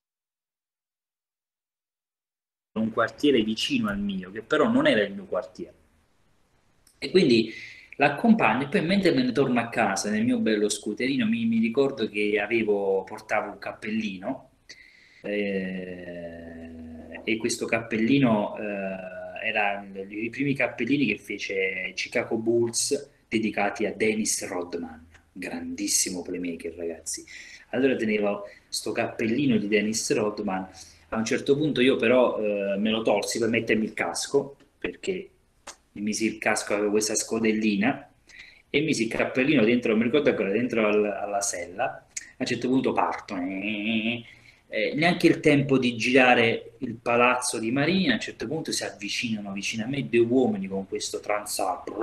un quartiere vicino al mio, che però non era il mio quartiere, e quindi l'accompagno, e poi mentre me ne torno a casa nel mio bello scooterino mi ricordo che portavo un cappellino, e questo cappellino era i primi cappellini che fece Chicago Bulls dedicati a Dennis Rodman, grandissimo playmaker ragazzi. Allora tenevo sto cappellino di Dennis Rodman. A un certo punto io però me lo tolsi per mettermi il casco, perché mi misi il casco, avevo questa scodellina, e misi il cappellino dentro, non mi ricordo ancora, dentro alla sella. A un certo punto parto, neanche il tempo di girare il palazzo di Marina, a un certo punto si avvicinano vicino a me 2 uomini con questo transato,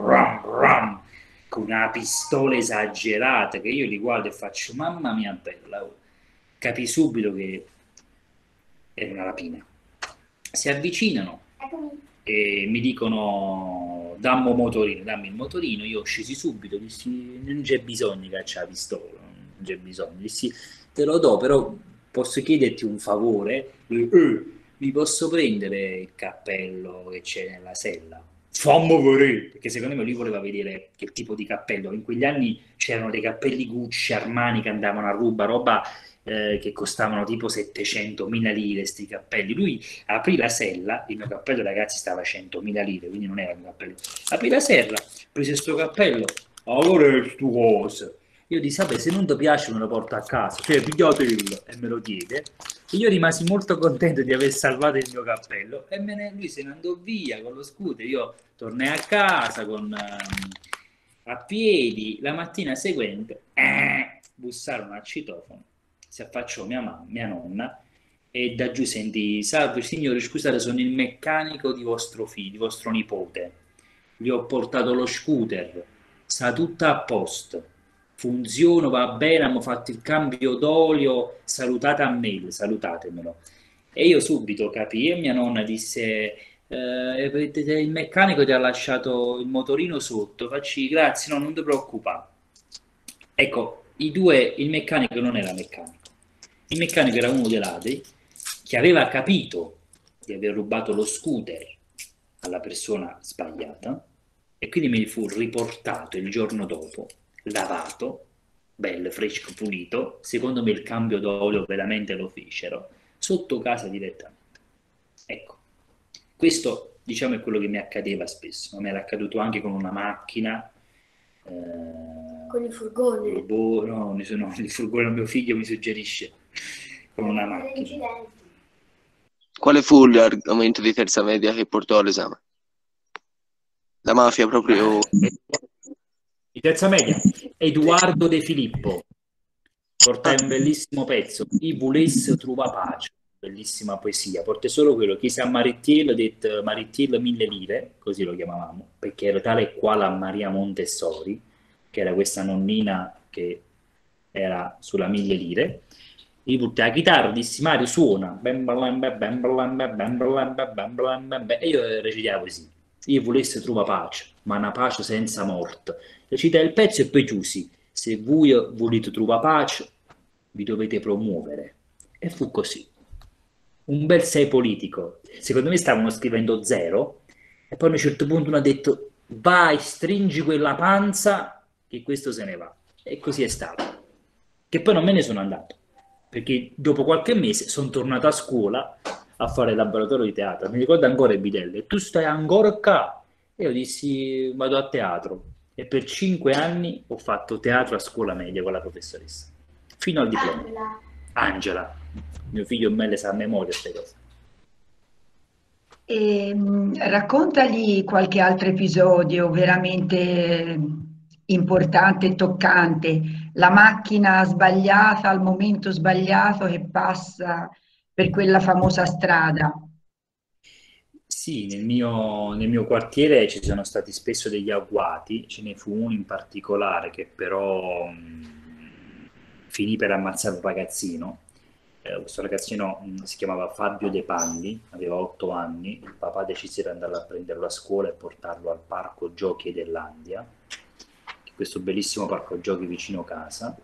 con una pistola esagerata, che io li guardo e faccio, mamma mia bella, capì subito che era una rapina. Si avvicinano e mi dicono dammi il motorino. Io scesi subito, dissi non c'è bisogno che c'è la pistola, non c'è bisogno, dissi te lo do, però posso chiederti un favore? Mi posso prendere il cappello che c'è nella sella? Fammi vedere, perché secondo me lui voleva vedere che tipo di cappello. In quegli anni c'erano dei cappelli Gucci, Armani che andavano a roba che costavano tipo 700.000 lire sti cappelli. Lui aprì la sella, il mio cappello ragazzi stava a 100.000 lire, quindi non era un cappello. Aprì la sella, prese sto cappello, allora è stu cosa. Io dissi, vabbè, se non ti piace me lo porto a casa, cioè pigliatelo, e me lo chiede. E io rimasi molto contento di aver salvato il mio cappello, e lui se ne andò via con lo scooter. Io tornai a casa a piedi. La mattina seguente bussarono al citofono, si affacciò mia nonna, e da giù sentì: salve signore, scusate, sono il meccanico di vostro figlio, di vostro nipote, gli ho portato lo scooter, sta tutto a posto, funziona, va bene, abbiamo fatto il cambio d'olio, salutate a me, salutatemelo. E io subito capii, e mia nonna disse il meccanico ti ha lasciato il motorino sotto, facci grazie, no, non ti preoccupare. Ecco, il meccanico non era meccanico. Il meccanico era uno dei ladri che aveva capito di aver rubato lo scooter alla persona sbagliata, e quindi mi fu riportato il giorno dopo, lavato, bello, fresco, pulito. Secondo me il cambio d'olio veramente lo fecero, sotto casa direttamente. Ecco, questo diciamo, è quello che mi accadeva spesso. Mi era accaduto anche con una macchina. Con il furgone. No, il furgone mio figlio mi suggerisce, con una macchina. Quale fu l'argomento di terza media che portò all'esame? La mafia proprio... Di terza media, Edoardo De Filippo portai un bellissimo pezzo, Chi volesse trova pace, bellissima poesia, portai solo quello, chi sa Marittiello, detto Marittiello 1000 lire, così lo chiamavamo, perché era tale e quale a Maria Montessori, che era questa nonnina che era sulla 1000 lire. Gli portai la chitarra, dissi Mario suona, e io recitavo così, io volesse trova pace, ma una pace senza morte. Recitai il pezzo e poi chiusi, se voi volete trovare pace, vi dovete promuovere. E fu così. Un bel 6 politico. Secondo me stavano scrivendo 0, e poi a un certo punto uno ha detto, vai, stringi quella panza, che questo se ne va. E così è stato. Che poi non me ne sono andato, perché dopo qualche mese sono tornato a scuola a fare il laboratorio di teatro. Mi ricordo ancora il bidello, e tu stai ancora qua? E io dissi, vado a teatro. E per 5 anni ho fatto teatro a scuola media con la professoressa, fino al diploma. Angela. Mio figlio me le sa a memoria queste cose. Raccontagli qualche altro episodio veramente importante e toccante. La macchina sbagliata al momento sbagliato che passa per quella famosa strada. Sì, nel mio quartiere ci sono stati spesso degli agguati, ce ne fu uno in particolare che però finì per ammazzare un ragazzino. Questo ragazzino si chiamava Fabio De Panni, aveva 8 anni, il papà decise di andare a prenderlo a scuola e portarlo al parco giochi Edellandia, questo bellissimo parco giochi vicino casa,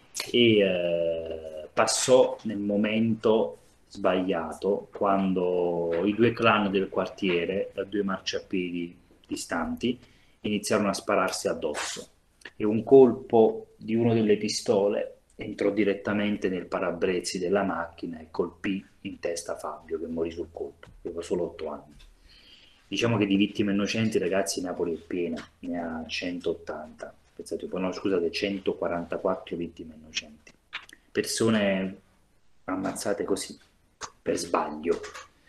e passò nel momento sbagliato quando i 2 clan del quartiere, da 2 marciapiedi distanti, iniziarono a spararsi addosso e un colpo di una delle pistole entrò direttamente nel parabrezzi della macchina e colpì in testa Fabio, che morì sul colpo, aveva solo 8 anni. Diciamo che di vittime innocenti, ragazzi, Napoli è piena, ne ha 180, pensate, no, scusate, 144 vittime innocenti, persone ammazzate così, per sbaglio.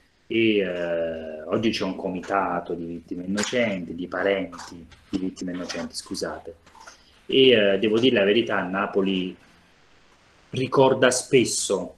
E oggi c'è un comitato di vittime innocenti, di parenti di vittime innocenti, scusate. E devo dire la verità, Napoli ricorda spesso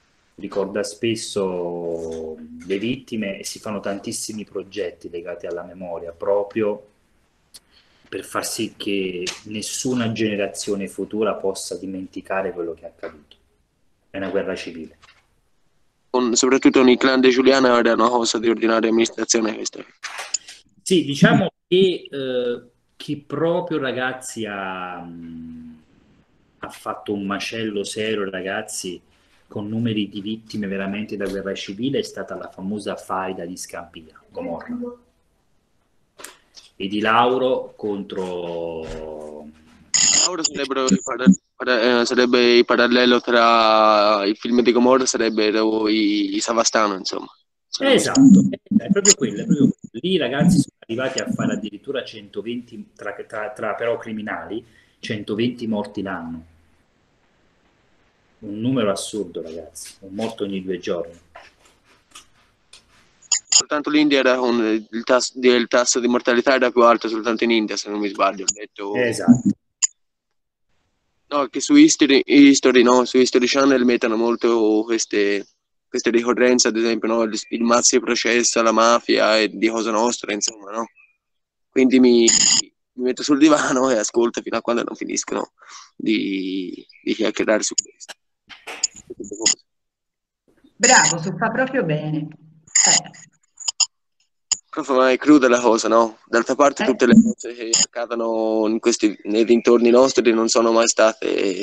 le vittime e si fanno tantissimi progetti legati alla memoria proprio per far sì che nessuna generazione futura possa dimenticare quello che è accaduto. È una guerra civile. Soprattutto nei clan di Giuliano era una cosa di ordinaria amministrazione questa. Sì, diciamo che chi proprio, ragazzi, ha fatto un macello serio, ragazzi, con numeri di vittime veramente da guerra civile, è stata la famosa faida di Scampia, Gomorra. E di Lauro contro... Lauro sarebbe il parallelo tra il film di Gomorra, sarebbero i Savastano, insomma. Esatto, è proprio quello, è proprio quello. Lì, ragazzi, sono arrivati a fare addirittura 120, tra però criminali, 120 morti l'anno. Un numero assurdo, ragazzi, un morto ogni 2 giorni. Soltanto l'India era il tasso di mortalità era più alto soltanto in India, se non mi sbaglio. Ho detto... Esatto. No, che su History Channel mettono molto queste ricorrenze, ad esempio, no? Il Mazzi processo alla mafia e di Cosa Nostra, insomma, no? Quindi mi metto sul divano e ascolto fino a quando non finiscono di chiacchierare su questo. Bravo, si fa proprio bene. Prof, ma è cruda la cosa, no? D'altra parte tutte le cose che accadono nei dintorni nostri non sono mai state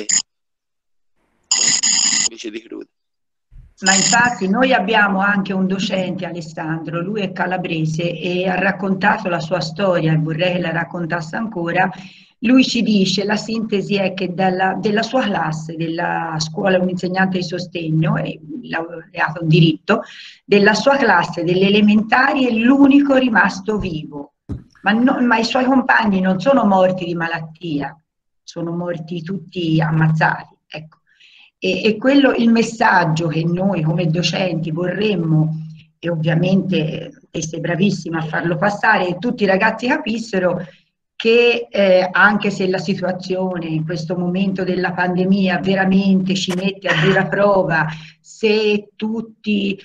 invece di crude. Ma infatti noi abbiamo anche un docente, Alessandro, lui è calabrese e ha raccontato la sua storia e vorrei che la raccontasse ancora, lui ci dice, la sintesi è che della sua classe, della scuola, un insegnante di sostegno, è laureato in diritto, della sua classe, delle elementari, è l'unico rimasto vivo. Ma i suoi compagni non sono morti di malattia, sono morti tutti ammazzati. Ecco. E quello il messaggio che noi come docenti vorremmo, e ovviamente te sei bravissima a farlo passare, e tutti i ragazzi capissero che anche se la situazione in questo momento della pandemia veramente ci mette a dura prova, se tutti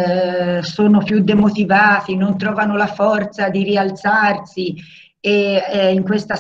sono più demotivati, non trovano la forza di rialzarsi, e in questa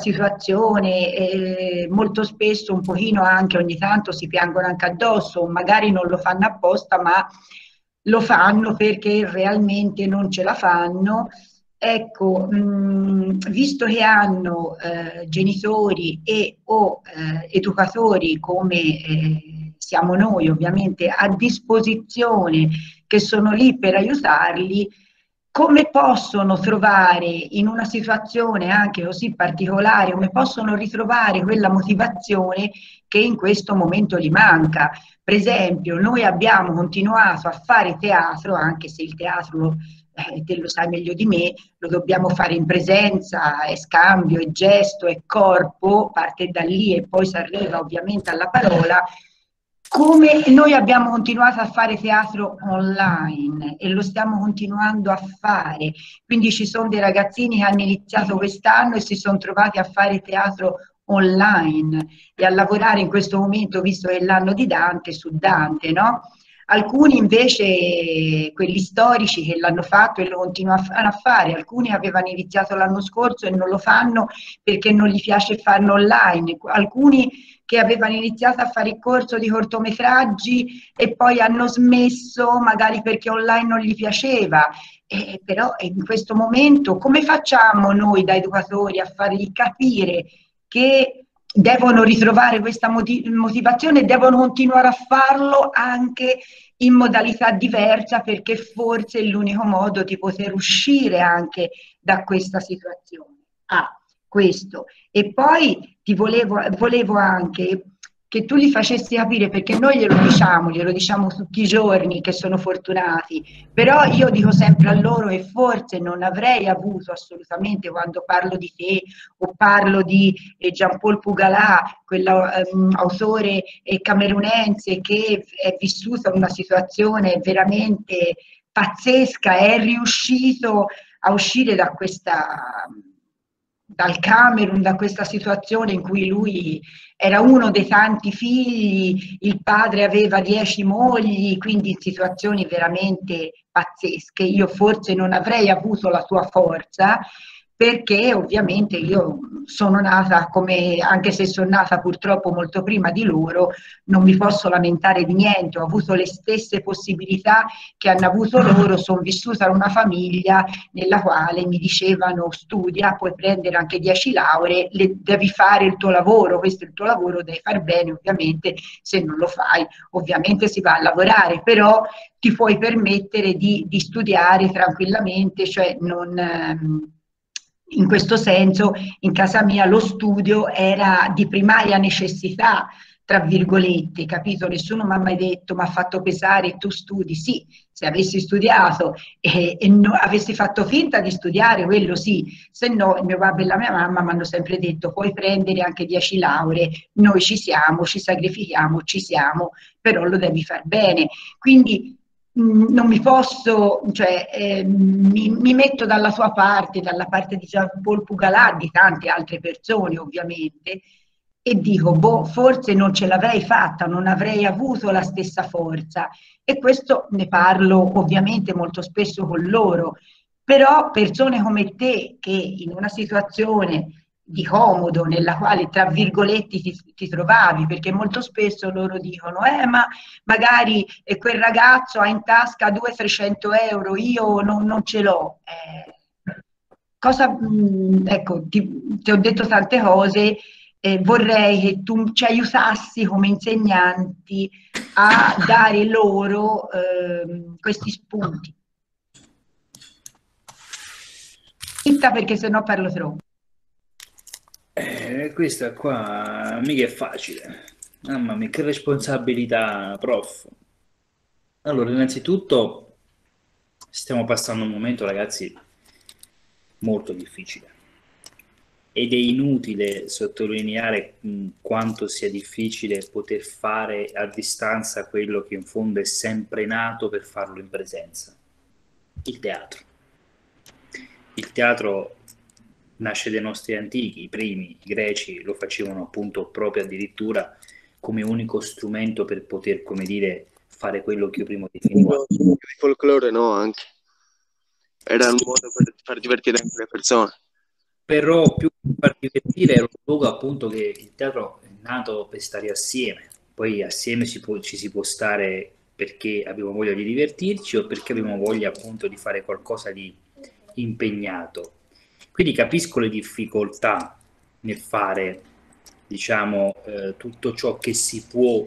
situazione molto spesso un pochino anche ogni tanto si piangono anche addosso, magari non lo fanno apposta, ma lo fanno perché realmente non ce la fanno. Ecco, visto che hanno genitori o educatori come siamo noi ovviamente a disposizione, che sono lì per aiutarli, come possono trovare in una situazione anche così particolare, come possono ritrovare quella motivazione che in questo momento gli manca? Per esempio, noi abbiamo continuato a fare teatro, anche se il teatro, te lo sai meglio di me, lo dobbiamo fare in presenza, è scambio, è gesto, è corpo, parte da lì e poi si arriva ovviamente alla parola. Come noi abbiamo continuato a fare teatro online e lo stiamo continuando a fare, quindi ci sono dei ragazzini che hanno iniziato quest'anno e si sono trovati a fare teatro online e a lavorare in questo momento, visto che è l'anno di Dante, su Dante, no? Alcuni invece, quelli storici che l'hanno fatto e lo continuano a fare, alcuni avevano iniziato l'anno scorso e non lo fanno perché non gli piace farlo online, alcuni che avevano iniziato a fare il corso di cortometraggi e poi hanno smesso magari perché online non gli piaceva. Però in questo momento come facciamo noi da educatori a fargli capire che devono ritrovare questa motivazione e devono continuare a farlo anche in modalità diversa, perché forse è l'unico modo di poter uscire anche da questa situazione. Questo. E poi volevo anche che tu gli facessi capire, perché noi glielo diciamo tutti i giorni che sono fortunati, però io dico sempre a loro e forse non avrei avuto assolutamente, quando parlo di te o parlo di Jean-Paul Pugala, quell'autore camerunense che è vissuto una situazione veramente pazzesca, è riuscito a uscire dal Camerun, da questa situazione in cui lui era uno dei tanti figli, il padre aveva 10 mogli, quindi in situazioni veramente pazzesche. Io forse non avrei avuto la tua forza, perché ovviamente io sono nata anche se sono nata purtroppo molto prima di loro, non mi posso lamentare di niente, ho avuto le stesse possibilità che hanno avuto loro, sono vissuta in una famiglia nella quale mi dicevano studia, puoi prendere anche 10 lauree, devi fare il tuo lavoro, questo è il tuo lavoro, devi far bene, ovviamente se non lo fai ovviamente si va a lavorare, però ti puoi permettere di studiare tranquillamente, cioè non... In questo senso, in casa mia lo studio era di primaria necessità, tra virgolette, capito? Nessuno mi ha mai detto, mi ha fatto pesare, tu studi. Sì, se avessi studiato e avessi fatto finta di studiare, quello sì, se no il mio papà e la mia mamma mi hanno sempre detto, puoi prendere anche 10 lauree, noi ci siamo, ci sacrifichiamo, ci siamo, però lo devi far bene. Quindi non mi posso, cioè mi metto dalla tua parte, dalla parte di Jean-Paul Pugala, di tante altre persone ovviamente, e dico, boh, forse non ce l'avrei fatta, non avrei avuto la stessa forza. E questo ne parlo ovviamente molto spesso con loro, però persone come te che in una situazione di comodo nella quale tra virgolette ti trovavi, perché molto spesso loro dicono ma magari quel ragazzo ha in tasca 200-300 euro, io non ce l'ho. Ecco, ti ho detto tante cose, vorrei che tu ci aiutassi come insegnanti a dare loro questi spunti. Zitta perché sennò parlo troppo. Questa qua mica è facile. Mamma mia, che responsabilità, prof. Allora, innanzitutto stiamo passando un momento, ragazzi, molto difficile. Ed è inutile sottolineare quanto sia difficile poter fare a distanza quello che in fondo è sempre nato per farlo in presenza. Il teatro. Il teatro nasce dai nostri antichi, i primi, i greci lo facevano appunto proprio addirittura come unico strumento per poter, come dire, fare quello che io prima definivo. Di folklore no, anche. Era un modo per far divertire anche le persone. Però più che far divertire era un luogo appunto che il teatro è nato per stare assieme, poi assieme ci si può stare perché abbiamo voglia di divertirci o perché abbiamo voglia appunto di fare qualcosa di impegnato. Quindi capisco le difficoltà nel fare, diciamo, tutto ciò che si può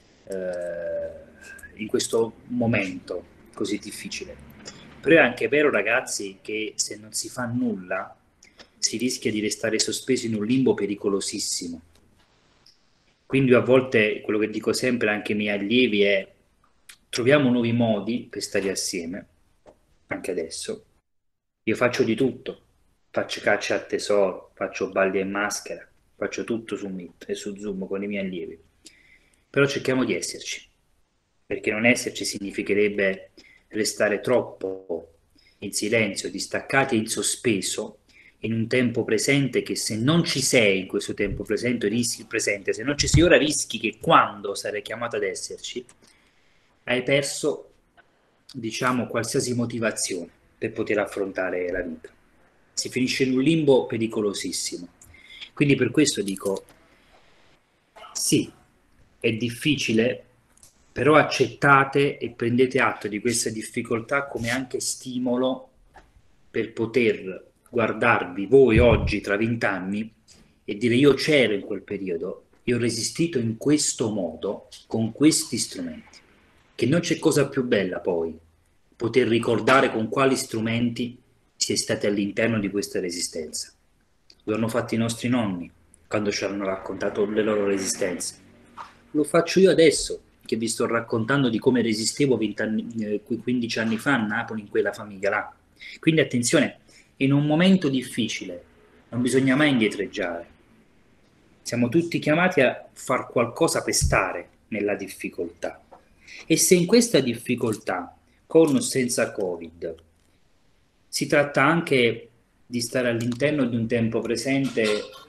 in questo momento così difficile. Però è anche vero, ragazzi, che se non si fa nulla si rischia di restare sospesi in un limbo pericolosissimo. Quindi a volte quello che dico sempre anche ai miei allievi è: troviamo nuovi modi per stare assieme, anche adesso. Io faccio di tutto, faccio caccia al tesoro, faccio balli e maschera, faccio tutto su Meet e su Zoom con i miei allievi. Però cerchiamo di esserci, perché non esserci significherebbe restare troppo in silenzio, distaccati e in sospeso in un tempo presente che, se non ci sei in questo tempo presente, se non ci sei ora, rischi che quando sarai chiamato ad esserci hai perso, diciamo, qualsiasi motivazione per poter affrontare la vita. Si finisce in un limbo pericolosissimo. Quindi per questo dico, sì, è difficile, però accettate e prendete atto di questa difficoltà come anche stimolo per poter guardarvi voi oggi tra 20 anni e dire: io c'ero in quel periodo, io ho resistito in questo modo, con questi strumenti. Che non c'è cosa più bella poi poter ricordare con quali strumenti si è stati all'interno di questa resistenza. Lo hanno fatto i nostri nonni quando ci hanno raccontato le loro resistenze. Lo faccio io adesso che vi sto raccontando di come resistevo 15 anni fa a Napoli, in quella famiglia là. Quindi attenzione, in un momento difficile non bisogna mai indietreggiare. Siamo tutti chiamati a far qualcosa per stare nella difficoltà. E se in questa difficoltà, con o senza Covid, si tratta anche di stare all'interno di un tempo presente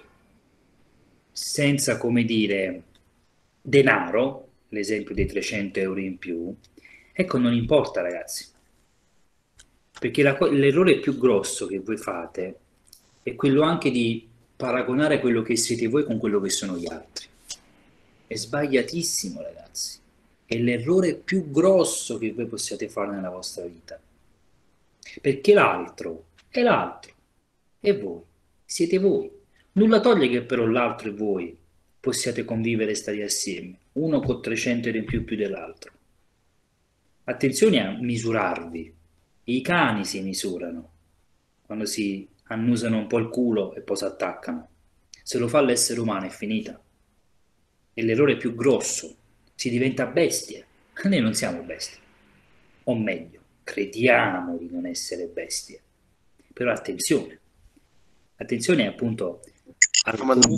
senza, come dire, denaro, l'esempio dei 300 euro in più, ecco, non importa, ragazzi. Perché l'errore più grosso che voi fate è quello anche di paragonare quello che siete voi con quello che sono gli altri. È sbagliatissimo, ragazzi. È l'errore più grosso che voi possiate fare nella vostra vita. Perché l'altro è l'altro. E voi siete voi. Nulla toglie che però l'altro e voi possiate convivere e stare assieme, uno con 300 euro in più dell'altro. Attenzione a misurarvi. I cani si misurano quando si annusano un po' il culo e poi si attaccano. Se lo fa l'essere umano è finita. È l'errore più grosso. Si diventa bestie. Noi non siamo bestie. O meglio, crediamo di non essere bestie. Però attenzione. Attenzione appunto a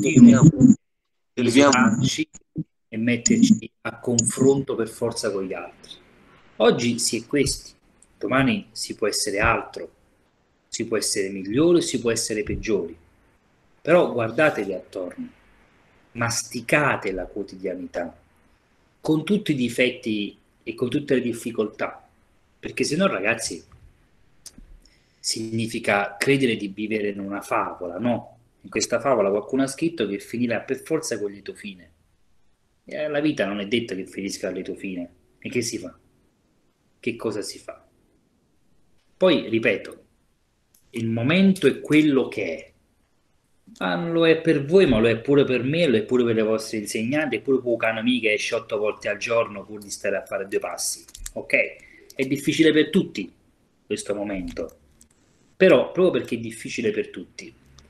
misurarci e metterci a confronto per forza con gli altri. Oggi si è questi. Domani si può essere altro, si può essere migliore, si può essere peggiori. Però guardatevi attorno, masticate la quotidianità, con tutti i difetti e con tutte le difficoltà, perché se no, ragazzi, significa credere di vivere in una favola, no? In questa favola qualcuno ha scritto che finirà per forza con lieto fine. E la vita non è detta che finisca a lieto fine. E che si fa? Che cosa si fa? Poi, ripeto, il momento è quello che è. Ma non lo è per voi, ma lo è pure per me, lo è pure per le vostre insegnanti, è pure per un cane mio che esce 8 volte al giorno pur di stare a fare 2 passi. Ok? È difficile per tutti questo momento. Però, proprio perché è difficile per tutti,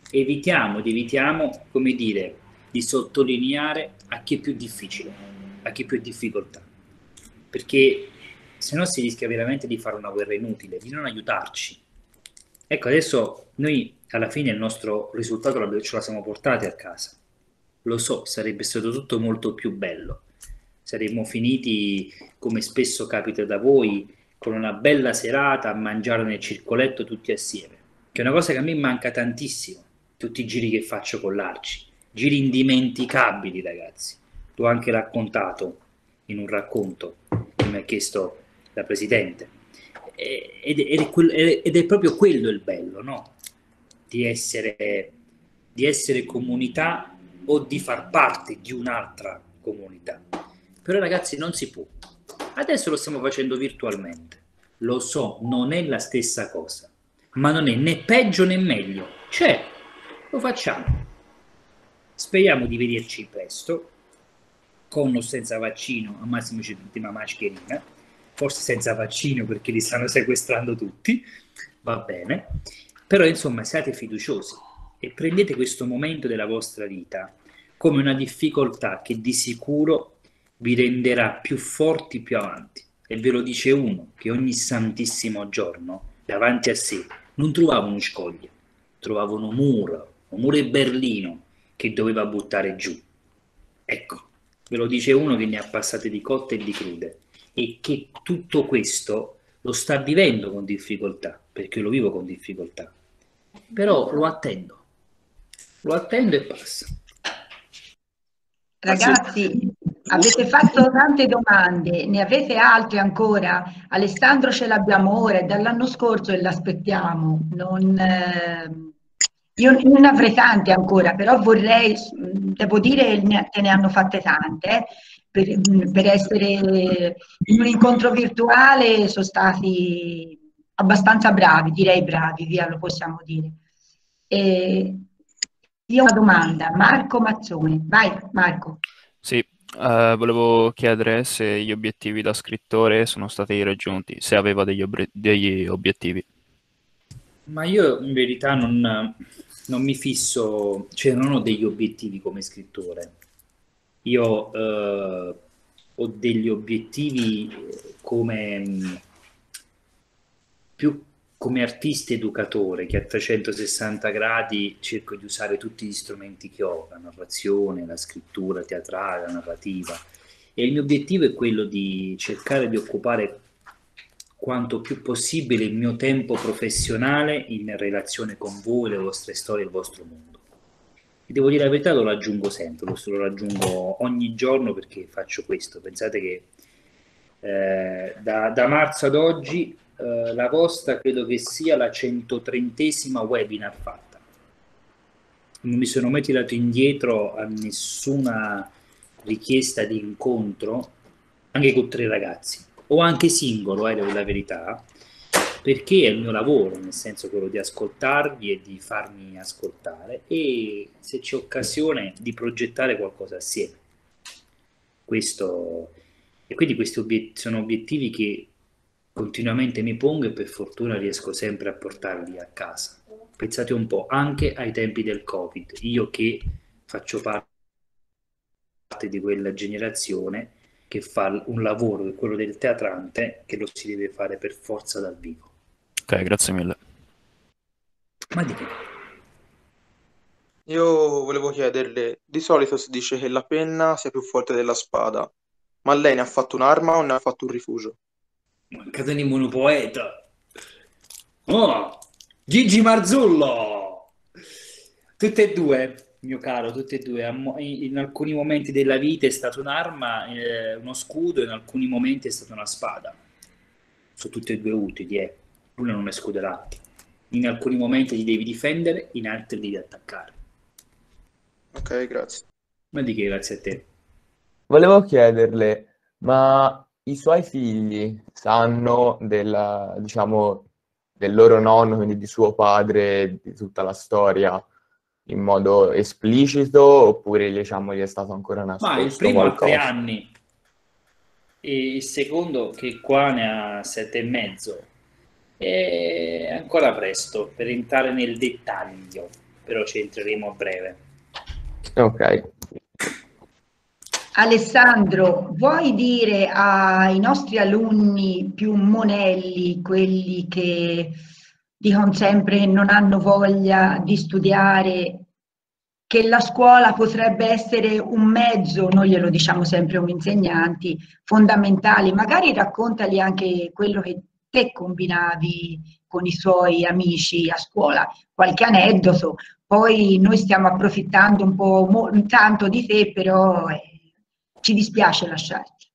evitiamo, come dire, di sottolineare a chi è più difficile, a chi è più difficoltà, perché se no si rischia veramente di fare una guerra inutile, di non aiutarci. Ecco, adesso noi alla fine il nostro risultato ce la siamo portati a casa. Lo so, sarebbe stato tutto molto più bello. Saremmo finiti, come spesso capita da voi, con una bella serata a mangiare nel circoletto tutti assieme, che è una cosa che a me manca tantissimo, tutti i giri che faccio con l'Arci, giri indimenticabili, ragazzi. L'ho anche raccontato in un racconto che mi ha chiesto la Presidente. Ed è proprio quello il bello, no? Di essere comunità o di far parte di un'altra comunità. Però ragazzi non si può. Adesso lo stiamo facendo virtualmente. Lo so, non è la stessa cosa, ma non è né peggio né meglio. Cioè, lo facciamo. Speriamo di vederci presto, con o senza vaccino, al massimo ci mettiamo una mascherina, forse senza vaccino perché li stanno sequestrando tutti, va bene. Però insomma siate fiduciosi e prendete questo momento della vostra vita come una difficoltà che di sicuro vi renderà più forti più avanti. E ve lo dice uno che ogni santissimo giorno davanti a sé non trovava uno scoglio, trovava un muro e Berlino che doveva buttare giù. Ecco, ve lo dice uno che ne ha passate di cotte e di crude e che tutto questo lo sta vivendo con difficoltà, perché lo vivo con difficoltà, però lo attendo e passa. Ragazzi, avete fatto tante domande, ne avete altre ancora? Alessandro ce l'abbiamo ora, è dall'anno scorso e l'aspettiamo. Io non avrei tante ancora, però vorrei, devo dire che ne hanno fatte tante. Per essere in un incontro virtuale sono stati abbastanza bravi, direi bravi, via, lo possiamo dire. Io ho una domanda, Marco Mazzoni. Vai, Marco. Sì, volevo chiedere se gli obiettivi da scrittore sono stati raggiunti, se aveva degli obiettivi. Ma io in verità non mi fisso, cioè non ho degli obiettivi come scrittore. Io ho degli obiettivi più come artista educatore, che a 360 gradi cerco di usare tutti gli strumenti che ho, la narrazione, la scrittura teatrale, la narrativa. E il mio obiettivo è quello di cercare di occupare quanto più possibile il mio tempo professionale in relazione con voi, le vostre storie, il vostro mondo. E devo dire la verità, lo raggiungo sempre, lo raggiungo ogni giorno perché faccio questo. Pensate che da marzo ad oggi la vostra credo che sia la 130esima webinar fatta. Non mi sono mai tirato indietro a nessuna richiesta di incontro, anche con 3 ragazzi, o anche singolo, devo dire la verità, perché è il mio lavoro, nel senso quello di ascoltarvi e di farmi ascoltare e se c'è occasione di progettare qualcosa assieme. E quindi questi sono obiettivi che continuamente mi pongo e per fortuna riesco sempre a portarli a casa. Pensate un po', anche ai tempi del Covid, io che faccio parte di quella generazione che fa un lavoro, che è quello del teatrante, che lo si deve fare per forza dal vivo. Ok, grazie mille. Ma di che? Io volevo chiederle, di solito si dice che la penna sia più forte della spada, ma lei ne ha fatto un'arma o ne ha fatto un rifugio? Mancato di monopoeta. Oh, Gigi Marzullo! Tutte e due, mio caro, tutte e due. In alcuni momenti della vita è stata un'arma, uno scudo, in alcuni momenti è stata una spada. Sono tutte e due utili, Una non esclude l'altra. In alcuni momenti ti devi difendere, in altri devi attaccare. Ok, grazie. Ma di che, grazie a te. Volevo chiederle, ma i suoi figli sanno diciamo, del loro nonno, quindi di suo padre, di tutta la storia in modo esplicito, oppure diciamo, gli è stato ancora nascosto Ma il primo qualcosa? ha 3 anni e il secondo, che qua ne ha 7 e mezzo, è ancora presto per entrare nel dettaglio. però ci entreremo a breve. Ok. Alessandro, vuoi dire ai nostri alunni più monelli, quelli che dicono sempre che non hanno voglia di studiare, che la scuola potrebbe essere un mezzo, noi glielo diciamo sempre come insegnanti, fondamentali, magari raccontali anche quello che te combinavi con i suoi amici a scuola, qualche aneddoto, poi noi stiamo approfittando un po' tanto di te, però ci dispiace lasciarti.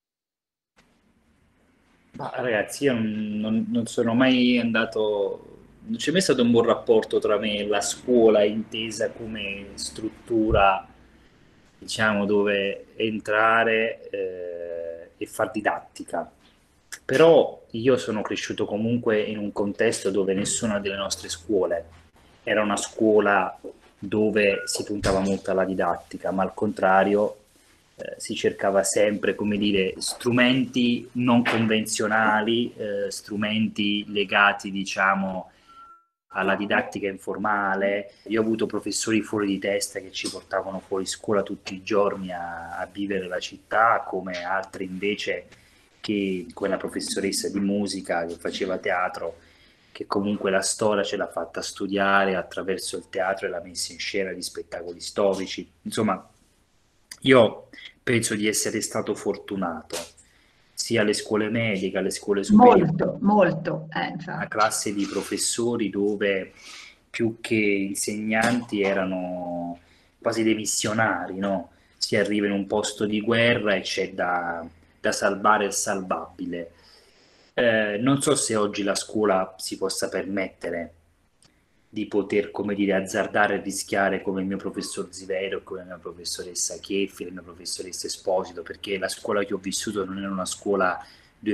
Ma ragazzi, io non sono mai andato, non c'è mai stato un buon rapporto tra me e la scuola intesa come struttura, diciamo, dove entrare e far didattica. Però io sono cresciuto comunque in un contesto dove nessuna delle nostre scuole era una scuola dove si puntava molto alla didattica, ma al contrario si cercava sempre, come dire, strumenti non convenzionali, strumenti legati, diciamo, alla didattica informale. Io ho avuto professori fuori di testa che ci portavano fuori scuola tutti i giorni a vivere la città, come altri invece che quella professoressa di musica che faceva teatro, che comunque la storia ce l'ha fatta studiare attraverso il teatro e la messa in scena di spettacoli storici. Insomma, io penso di essere stato fortunato, sia alle scuole medie che alle scuole superiori. Molto, Una infatti. classe di professori dove più che insegnanti erano quasi dei missionari, no? Si arriva in un posto di guerra e c'è da salvare il salvabile. Non so se oggi la scuola si possa permettere di poter, come dire, azzardare e rischiare come il mio professor Zivero, come la mia professoressa Chieffi, la mia professoressa Esposito, perché la scuola che ho vissuto non era una scuola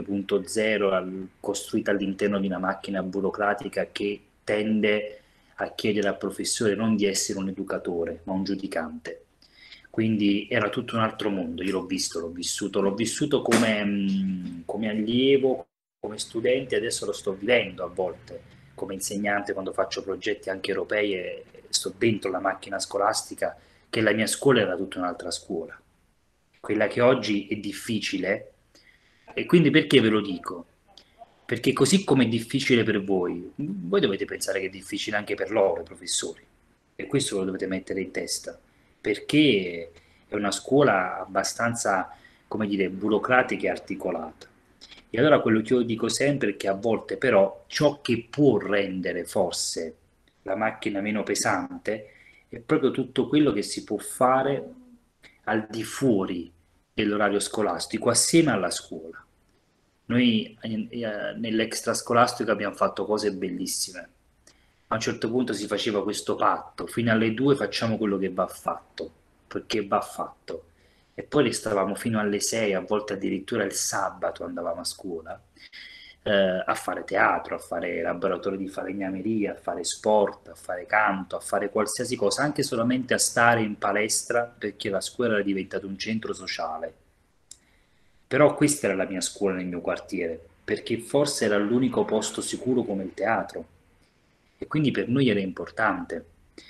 2.0 costruita all'interno di una macchina burocratica che tende a chiedere al professore non di essere un educatore, ma un giudicante. Quindi era tutto un altro mondo, io l'ho vissuto come allievo, come studente, adesso lo sto vivendo a volte come insegnante quando faccio progetti anche europei e sto dentro la macchina scolastica, che la mia scuola era tutta un'altra scuola. Quella che oggi è difficile, e quindi perché ve lo dico? Perché così come è difficile per voi dovete pensare che è difficile anche per loro, i professori, e questo lo dovete mettere in testa, perché è una scuola abbastanza, come dire, burocratica e articolata. E allora quello che io dico sempre è che a volte però ciò che può rendere forse la macchina meno pesante è proprio tutto quello che si può fare al di fuori dell'orario scolastico assieme alla scuola. Noi nell'extrascolastico abbiamo fatto cose bellissime. A un certo punto si faceva questo patto, fino alle 2 facciamo quello che va fatto, perché va fatto. E poi restavamo fino alle 6, a volte addirittura il sabato andavamo a scuola, a fare teatro, a fare laboratorio di falegnameria, a fare sport, a fare canto, a fare qualsiasi cosa, anche solamente a stare in palestra, perché la scuola era diventata un centro sociale. Però questa era la mia scuola nel mio quartiere, perché forse era l'unico posto sicuro come il teatro, e quindi per noi era importante.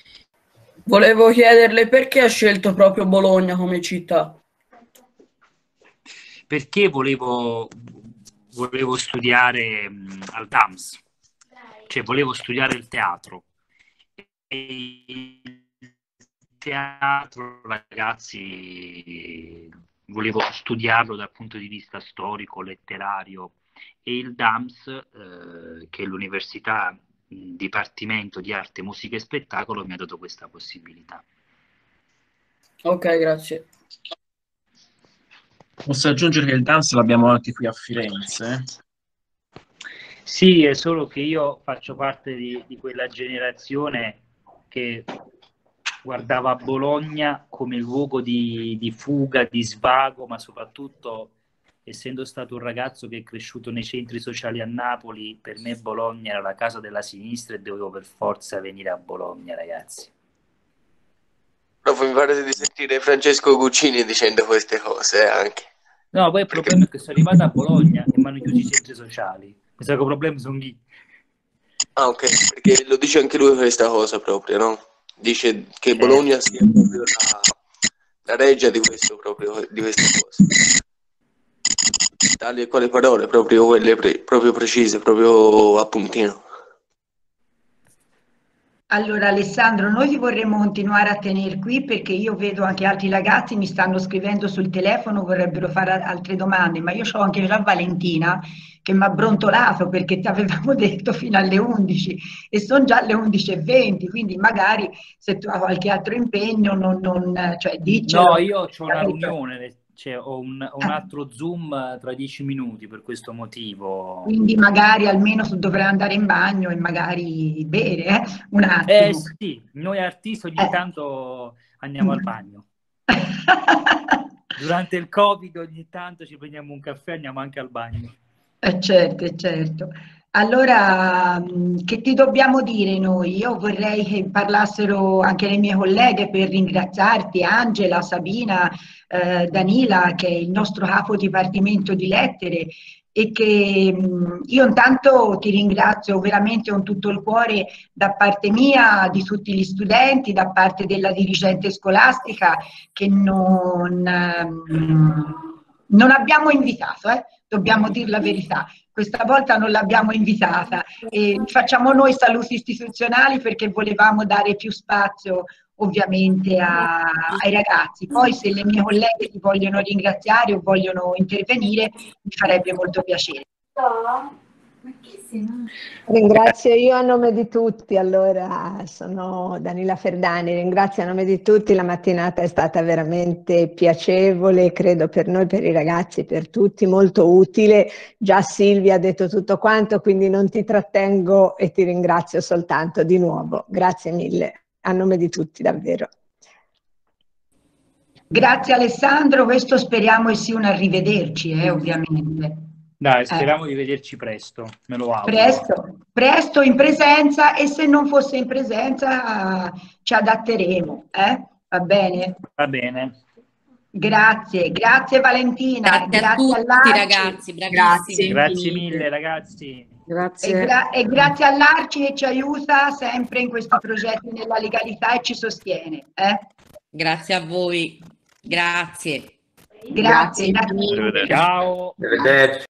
Volevo chiederle perché ha scelto proprio Bologna come città. Perché volevo studiare al DAMS, cioè volevo studiare il teatro. E il teatro, ragazzi, volevo studiarlo dal punto di vista storico, letterario, e il DAMS, che è l'università Dipartimento di Arte, Musica e Spettacolo, mi ha dato questa possibilità. Ok, grazie. Posso aggiungere che il DAMS l'abbiamo anche qui a Firenze? Sì, è solo che io faccio parte di quella generazione che guardava Bologna come luogo di fuga, di svago, ma soprattutto, essendo stato un ragazzo che è cresciuto nei centri sociali a Napoli, per me Bologna era la casa della sinistra e dovevo per forza venire a Bologna, ragazzi. Provo mi pare di sentire Francesco Guccini dicendo queste cose anche. No, poi il problema è che sono arrivato a Bologna e mi hanno chiuso i centri sociali. Mi sa che i problemi sono lì. Ah, ok, perché lo dice anche lui questa cosa proprio, no? dice che Bologna sia proprio la reggia di questa cosa. Tali e quali parole, proprio quelle proprio precise, proprio a puntino. Allora Alessandro, noi ti vorremmo continuare a tenere qui perché io vedo anche altri ragazzi mi stanno scrivendo sul telefono, vorrebbero fare altre domande, ma io ho anche già Valentina che mi ha brontolato perché ti avevamo detto fino alle 11 e sono già le 11:20, quindi magari se tu hai qualche altro impegno cioè diccelo. No, io ho una riunione, cioè ho un altro Zoom tra 10 minuti per questo motivo. Quindi magari almeno dovrai andare in bagno e magari bere un attimo. Sì, noi artisti ogni tanto andiamo al bagno. Durante il Covid ogni tanto ci prendiamo un caffè e andiamo anche al bagno. Certo, certo. Allora, che ti dobbiamo dire noi? Io vorrei che parlassero anche le mie colleghe per ringraziarti, Angela, Sabina, Danila, che è il nostro capo dipartimento di lettere, e che io intanto ti ringrazio veramente con tutto il cuore da parte mia, di tutti gli studenti, da parte della dirigente scolastica che non abbiamo invitato, dobbiamo dire la verità. Questa volta non l'abbiamo invitata e facciamo noi saluti istituzionali perché volevamo dare più spazio ovviamente ai ragazzi. Poi se le mie colleghe ti vogliono ringraziare o vogliono intervenire mi farebbe molto piacere. Ringrazio io a nome di tutti, allora sono Danila Ferdani, ringrazio a nome di tutti, la mattinata è stata veramente piacevole, credo per noi, per i ragazzi, per tutti, molto utile, già Silvia ha detto tutto quanto, quindi non ti trattengo e ti ringrazio soltanto di nuovo, grazie mille, a nome di tutti davvero. Grazie Alessandro, questo speriamo sia un arrivederci, ovviamente. Dai, speriamo di vederci presto, me lo auguro. Presto in presenza e se non fosse in presenza ci adatteremo, va bene? Va bene. Grazie Valentina, grazie a tutti ragazzi, bravissimi. Grazie mille ragazzi. Grazie. E grazie all'Arci che ci aiuta sempre in questi progetti nella legalità e ci sostiene. Grazie a voi, grazie. Grazie. Ciao. Arrivederci.